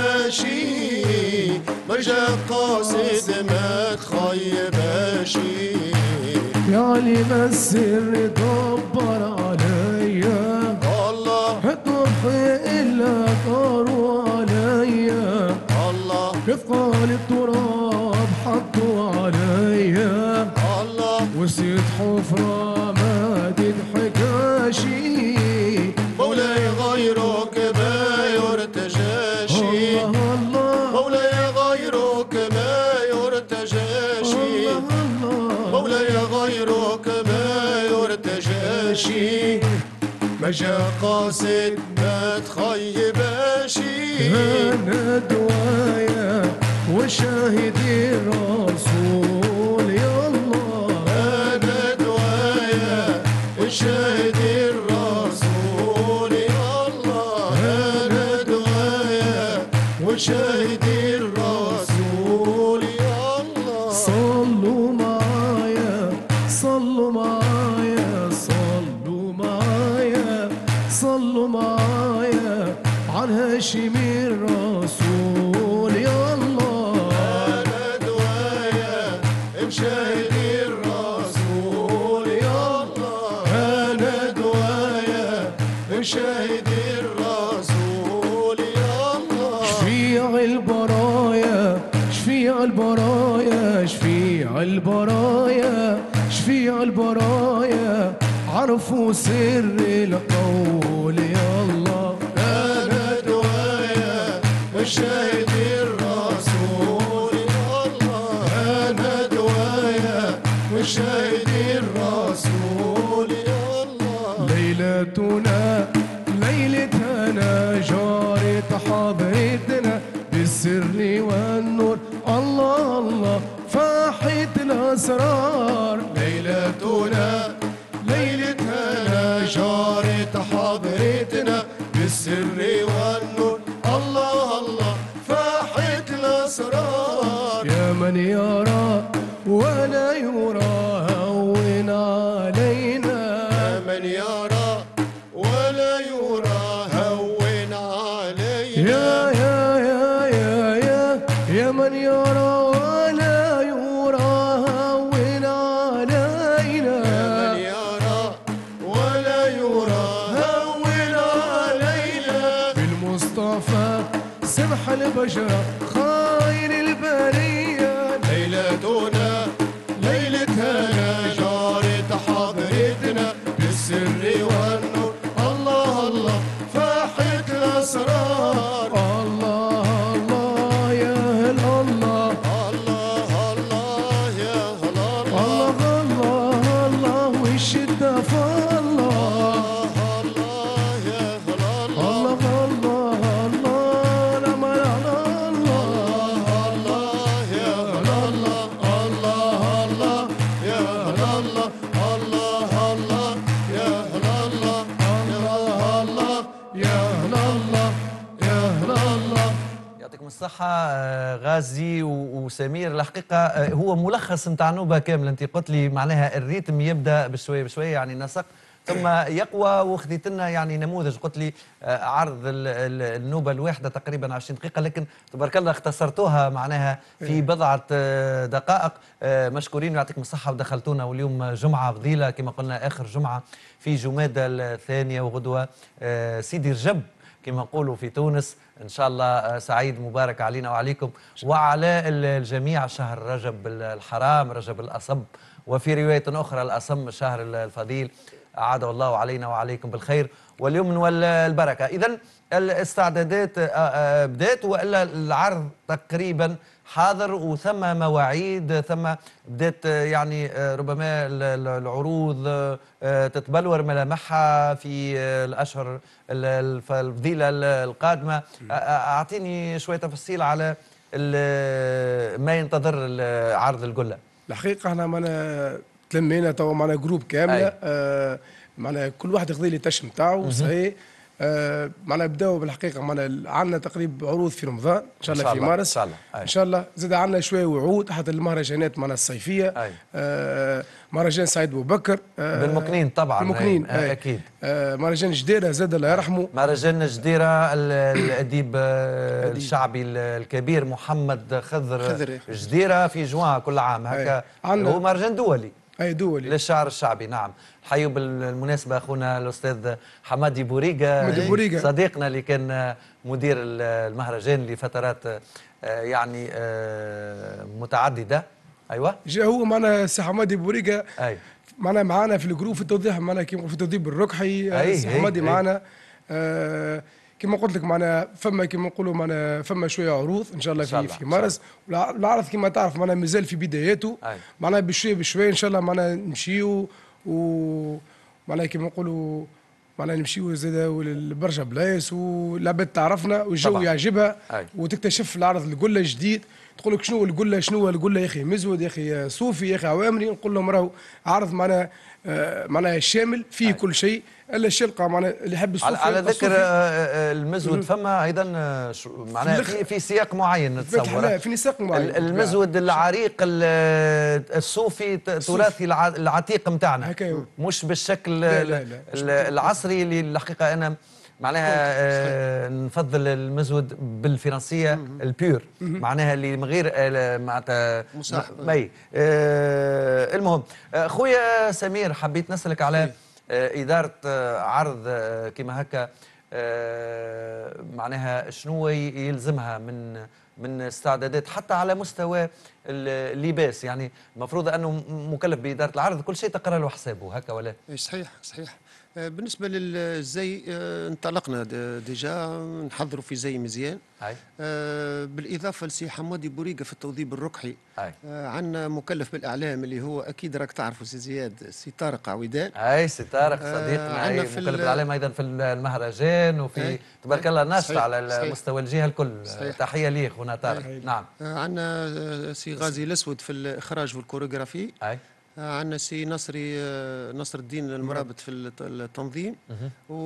S18: شيء مرجع قاصد ما تخيب شيء
S19: يا علم السر دبر عليا
S18: الله
S19: الضحي إلا طاروا عليا
S18: الله
S19: مثقال التراب حطوا عليا
S18: الله
S19: وسيد حفرة ما تضحك شي
S18: مولاي غيرك ما يرتجى شيء
S19: الله الله
S18: مولاي غيرك ما يرتجى شيء مولاي غيرك ما يرتجى شيء ما جا قاصد ما تخيب شيء
S19: أنا دوايا وشاهد الرسول يا الله
S18: أنا دوايا وشاهد الرسول يا الله أنا دوايا وشاهد الرسول يا الله
S19: صلوا معايا صلوا معايا صلوا معايا صلوا معايا على هاشم الرسول يا الله
S18: أنا دوايا مشاهد الرسول يا الله أنا دوايا مشاهد الرسول يا الله
S19: شفيع البرايا شفيع البرايا شفيع البرايا شفيع البرايا عرفوا سر القول يا الله
S18: أنا دوايا مشاهد الرسول يا الله أنا دوايا مشاهد الرسول يا الله
S19: ليلتنا ليلتنا جارت حضرتنا بالسر والنور الله الله فاحت الأسرار
S18: ليلتنا ليلتنا جارت حضرتنا بالسر والنور الله الله فاحت الأسرار
S19: يا من يرى ولا يرى هون علينا
S18: يا من يرى ولا يرى هون علينا
S19: يا يا يا يا يا يا من يرى ولا يرى هون علينا
S18: يا من يرى ولا
S19: صباح البشرة خير البرية
S18: ليلتنا ليلة هنا جارت حضرتنا بالسر والنور الله الله فاحت الأسرار
S19: الله الله يا هل الله
S18: الله الله يا هل
S19: الله الله الله والشدة فالله
S18: الله يا هل
S19: الله الله الله لا ما لا الله
S18: الله يا هل الله الله الله يا هل الله الله الله يا هل الله الله
S19: يا هل الله يا هل الله.
S1: يعطيكم الصحة غازي وسمير. الحقيقة هو ملخص نتاع نوبة كامل. انت قلت لي معناها الريتم يبدا بشوية بشوية يعني نسق ثم يقوى، وخذيت لنا يعني نموذج قلت لي عرض النوبة الواحدة تقريبا عشرين دقيقة، لكن تبارك الله اختصرتوها معناها في بضعة دقائق. مشكورين ويعطيكم الصحة ودخلتونا، واليوم جمعة فضيلة كما قلنا آخر جمعة في جمادى الثانية، وغدوة سيدي رجب كما نقولوا في تونس. إن شاء الله سعيد مبارك علينا وعليكم وعلى الجميع. شهر رجب الحرام، رجب الأصب، وفي رواية أخرى الأصم، الشهر الفضيل، أعاده الله علينا وعليكم بالخير واليمن والبركة. إذن الاستعدادات بدات، وإلا العرض تقريبا حاضر وثم مواعيد، ثم بدات يعني ربما العروض تتبلور ملامحها في الأشهر الفضيلة القادمة. أعطيني شوية تفاصيل على ما ينتظر عرض القلة.
S16: الحقيقة احنا معنا تلمينا توا معنا جروب كاملة، آه معنا كل واحد يقضي لي التش نتاعو صحيح. آه معنا بداو بالحقيقة معنا عندنا تقريبا عروض في رمضان إن شاء الله في مارس إن شاء الله. إن شاء الله زاد عندنا شوية وعود حتى المهرجانات معنا الصيفية. آه مهرجان سعيد بو بكر آه
S1: بالمكنين طبعا
S16: بالمكنين
S1: أي. أي. أكيد.
S16: آه مهرجان جديرة زاد الله يرحمه.
S1: مهرجان جديرة الأديب الشعبي الكبير محمد خضر, خضر جديرة في جوان كل عام هكا. هو مهرجان دولي
S16: اي دولي
S1: للشعر الشعبي. نعم. حيوا بالمناسبة أخونا الأستاذ حمادي بوريقة
S16: بوريقة
S1: صديقنا اللي كان مدير المهرجان لفترات يعني متعددة. أيوة
S16: جا هو معنا سي حمادي بوريقة
S1: أي
S16: معنا معنا في الجروب في التوضيح، معنا كيما في التوضيح بالركحي. سي حمادي معنا آه كما قلت لك معنا فما كما نقولوا معنا فما شويه عروض ان شاء الله في في مارس. والعرض كما تعرف معنا مازال في بداياته، معنا بشويه بشويه ان شاء الله معنا نمشيو و معنا كما نقولوا معنا نمشيو زاد لبرشا بلايص والعباد تعرفنا والجو يعجبها وتكتشف العرض القله جديد. تقول لك شنو القله شنو القله يا اخي مزود يا اخي صوفي يا اخي عوامري. نقول لهم راهو عرض معنا آه معناها شامل فيه أي. كل شيء الا الشلقه معناها اللي يحب الصوفي.
S1: على ذكر المزود فما ايضا معناها في, في سياق معين نتصور
S16: في سياق معين.
S1: المزود العريق الصوفي تراثي العتيق نتاعنا مش بالشكل لا لا لا. العصري اللي الحقيقه انا معناها آه نفضل المزود بالفرنسيه البيور معناها اللي من غير آه معناتها مي آه المهم آه خويا سمير حبيت نسالك على آه اداره آه عرض آه كما هكا آه معناها شنو يلزمها من من استعدادات حتى على مستوى اللباس. يعني المفروض انه مكلف باداره العرض كل شيء تقرا له حسابه هكا ولا؟
S17: صحيح صحيح. بالنسبة للزي انطلقنا ديجا نحضروا في زي مزيان. آه بالإضافة لسي حمادي بوريقة في التوظيف الركحي. آه عندنا مكلف بالإعلام اللي هو أكيد راك تعرفوا سي زياد سي طارق عويدان.
S1: أي سي طارق صديقنا. آه مكلف بالإعلام أيضا في المهرجان وفي تبارك الله ناشط على مستوى الجهة الكل. صحيح. تحية ليه خونا طارق. نعم.
S17: آه عندنا سي غازي الأسود في الإخراج والكوريغرافي.
S1: أي.
S17: عندنا سي نصري نصر الدين المرابط في التنظيم و...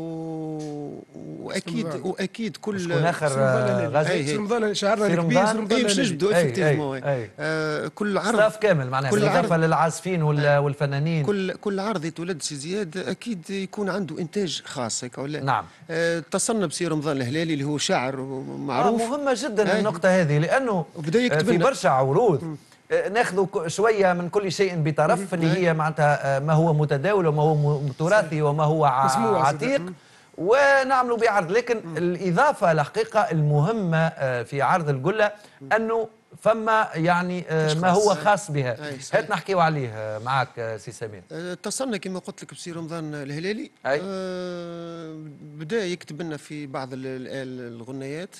S17: واكيد واكيد كل
S1: شكون اخر
S16: غازي رمضان شعرنا الكبير رمضان
S17: باش نجبدوا افكتيفمون كل عرض
S1: ستاف كامل معناها بالاضافه للعازفين والفنانين
S17: كل كل عرض يتولد سي زياد اكيد يكون عنده انتاج خاص هيك ولا
S1: نعم.
S17: اتصلنا بسي رمضان الهلالي اللي هو شاعر معروف.
S1: آه مهمه جدا أي. النقطه هذه لانه في برشا عروض ناخذ شويه من كل شيء بطرف اللي هي معناتها ما هو متداول وما هو تراثي وما هو عتيق ونعملوا به عرض. لكن الإضافة الحقيقة المهمة في عرض القلة أنه فما يعني ما هو خاص بها. هات نحكيو عليه معك سي سمير.
S17: اتصلنا كما قلت لك بسي رمضان الهلالي. أه بدا يكتب لنا في بعض الغنيات.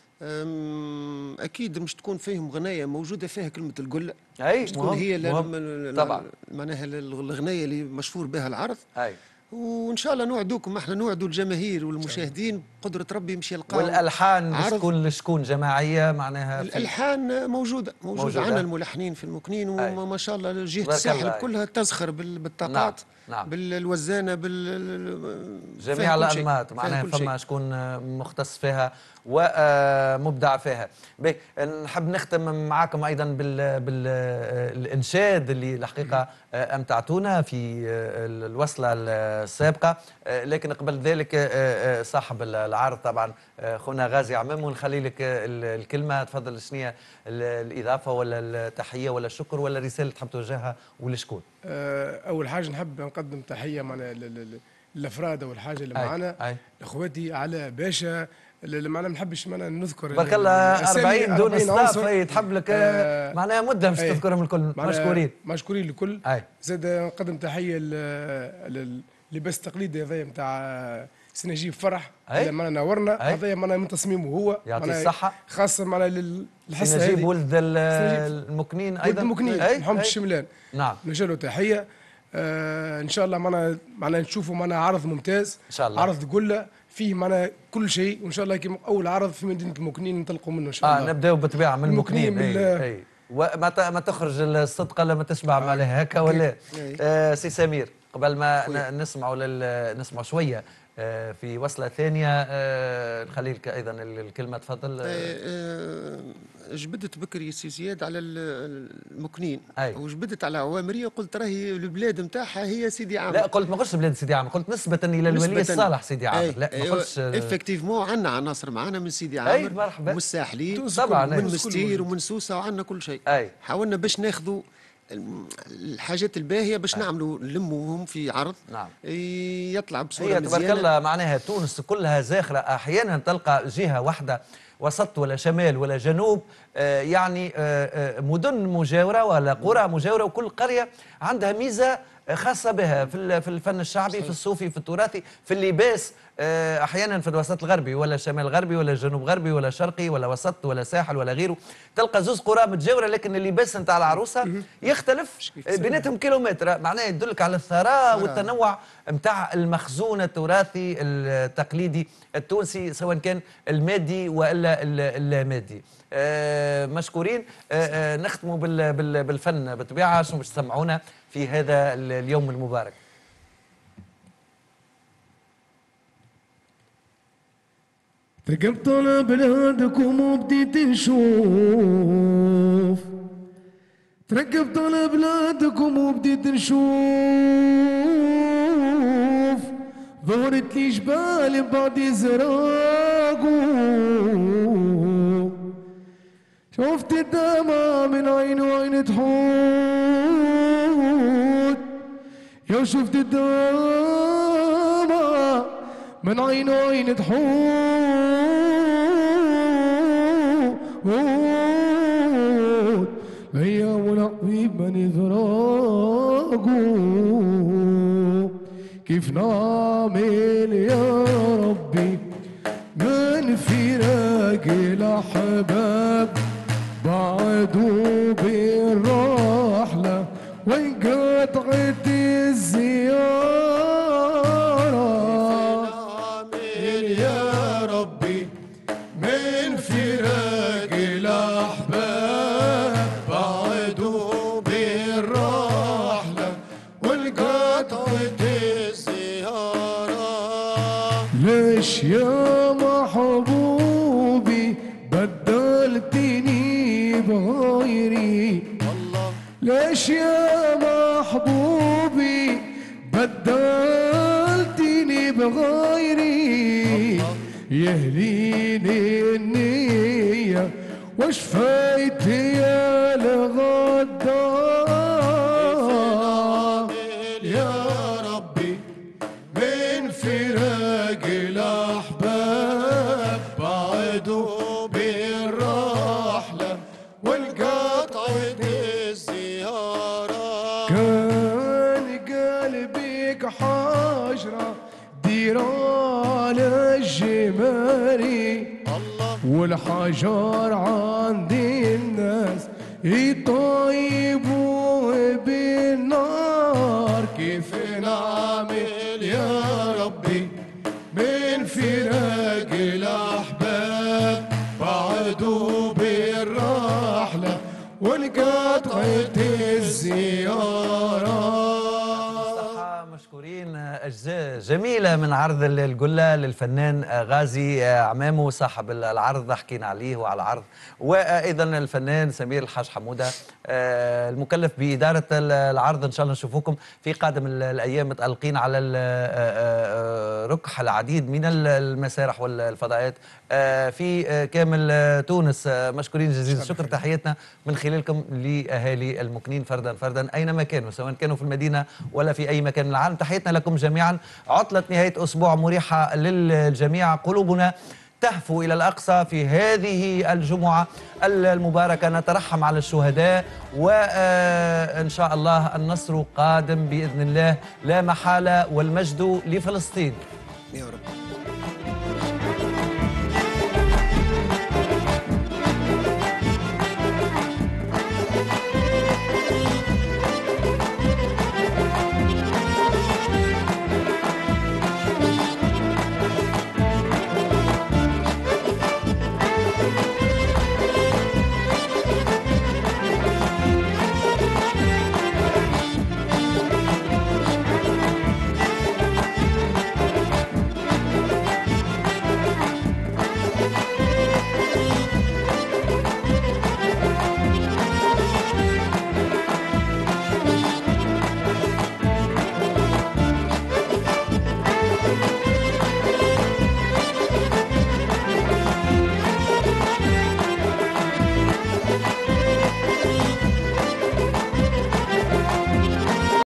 S17: اكيد مش تكون فيهم غنايه موجوده فيها كلمه القله.
S1: اي
S17: مش تكون هي
S1: طبعا
S17: معناها الغنايه اللي مشهور بها العرض.
S1: اي
S17: وان شاء الله نوعدوكم، احنا نوعدوا الجماهير والمشاهدين قدره ربي مش يلقاو.
S1: والالحان شكون شكون جماعيه معناها؟
S17: الالحان موجوده موجوده عندنا الملحنين في المكنين، وما شاء الله جهه الساحل كلها تزخر بالطاقات.
S1: نعم. نعم.
S17: بالوزانه بال
S1: جميع الانماط معناها فما شكون مختص فيها ومبدع فيها. بي نحب نختم معاكم ايضا بال بالانشاد اللي الحقيقه امتعتونا في الوصله السابقه، لكن قبل ذلك صاحب العرض طبعا خونا غازي عمام، ونخلي لك الكلمه. تفضل، شنو الاضافه ولا التحيه ولا الشكر ولا الرساله تحب توجهها ولشكون؟
S16: اول حاجه نحب نقدم تحيه معنا للافراد والحاجه اللي معنا، اخواتي على باشا اللي معنا. ما نحبش معنا نذكر
S1: بارك الله أربعين دون ستاف. اي تحب لك آه معناها مده باش تذكرهم الكل. مشكورين
S16: مشكورين الكل. زاد نقدم تحيه للباس التقليدي هذايا نتاع سي نجيب فرح اللي معنا نورنا، هذايا معنا من تصميمه هو،
S1: يعطيه الصحه،
S16: خاصه معنا للحصه
S1: هذه. نجيب ولد المكنين ايضا،
S16: ولد المكنين محمد الشملان.
S1: نعم،
S16: نوجه له تحيه. آه ان شاء الله معنا معنا نشوفوا معنا عرض ممتاز
S1: ان شاء الله،
S16: عرض قله فيه معنا كل شيء، وان شاء الله كيما اول عرض في مدينه المكنين ننطلقوا منه ان شاء الله.
S1: اه نبداو بالطبيعه من المكنين. اي اي وما ما تخرج الصدقه لما تشبع آه. عليها هكا ولا. آه سي سمير، قبل ما نسمعوا نسمعوا شويه آه في وصله ثانيه، آه نخلي لك ايضا الكلمه. تفضل.
S17: آه جبدت بكري سي زياد على المكنين، وجبدت على عوامريه، قلت راهي البلاد نتاعها هي سيدي عامر.
S1: لا قلت ما قلتش بلاد سيدي عامر، قلت نسبة الى الولي الصالح سيدي عامر. لا ما قلتش.
S17: افكتيفمون عندنا عناصر معنا من سيدي عامر ومن الساحلين
S1: طبعا،
S17: ومن مستير ومن سوسه، وعندنا كل شيء. حاولنا باش ناخذوا الحاجات الباهيه باش نعملوا نلموهم في عرض.
S1: نعم.
S17: يطلع بصوره مزيانه.
S1: تبارك الله معناها تونس كلها زاخره، احيانا تلقى جهه واحده وسط ولا شمال ولا جنوب، آه يعني آه آه مدن مجاوره ولا قرى مجاوره، وكل قريه عندها ميزه خاصه بها في في الفن الشعبي، في الصوفي، في التراثي، في اللباس. آه احيانا في الوسط الغربي ولا الشمال الغربي ولا الجنوب الغربي ولا شرقي ولا وسط ولا ساحل ولا غيره، تلقى زوز قرى متجاوره، لكن اللباس نتاع العروسه يختلف بيناتهم كيلومتر. معناه يدلك على الثراء والتنوع نتاع المخزون التراثي التقليدي التونسي، سواء كان المادي والا اللامادي. آه مشكورين. آه آه نختموا بال بال بالفن بالطبيعه. شنو باش تسمعونا في هذا اليوم المبارك؟
S19: ركبت على بلادكم وبديت نشوف، ركبت على بلادكم وبديت نشوف، ظهرت لي جبال بعد زراقو، شفت الدمع من عين وعين تحوت، يا شفت الدمع من عين وعين تحوت، ايام الحبيب من فراقو، كيف نعمل يا ربي من فراق الاحباب، بعدوا بالرحله وانقطعت الزياره، يا ربي من فراق الأحباب، بعدوا بالرحلة والقطعة الزيارة. ليش يا محبوبي بدلتني بغيري، ليش يا محبوبي بدلتني بغيري، يهليني النية وشفيت يا الغدار، يا ربي من فراق باري والحجر عندي الناس يطيبوا بالنار. كيف نعمل يا ربي من فراق الأحباب بعدوا بالرحلة والقطعة الزيارة.
S1: مشكورين. أجزاء جميلة من عرض القلة للفنان غازي عمامو صاحب العرض، حكينا عليه وعلى العرض، وأيضا الفنان سمير الحاج حمودة المكلف بإدارة العرض. إن شاء الله نشوفوكم في قادم الأيام متألقين على ركح العديد من المسارح والفضاءات في كامل تونس. مشكورين جزيل الشكر. تحياتنا من خلالكم لأهالي المكنين فردا فردا أينما كانوا، سواء كانوا في المدينة ولا في أي مكان من العالم. تحياتنا لكم جميعا. عطلة نهاية أسبوع مريحة للجميع. قلوبنا تهفو إلى الأقصى في هذه الجمعة المباركة. نترحم على الشهداء، وإن شاء الله النصر قادم بإذن الله لا محالة، والمجد لفلسطين
S17: يا رب.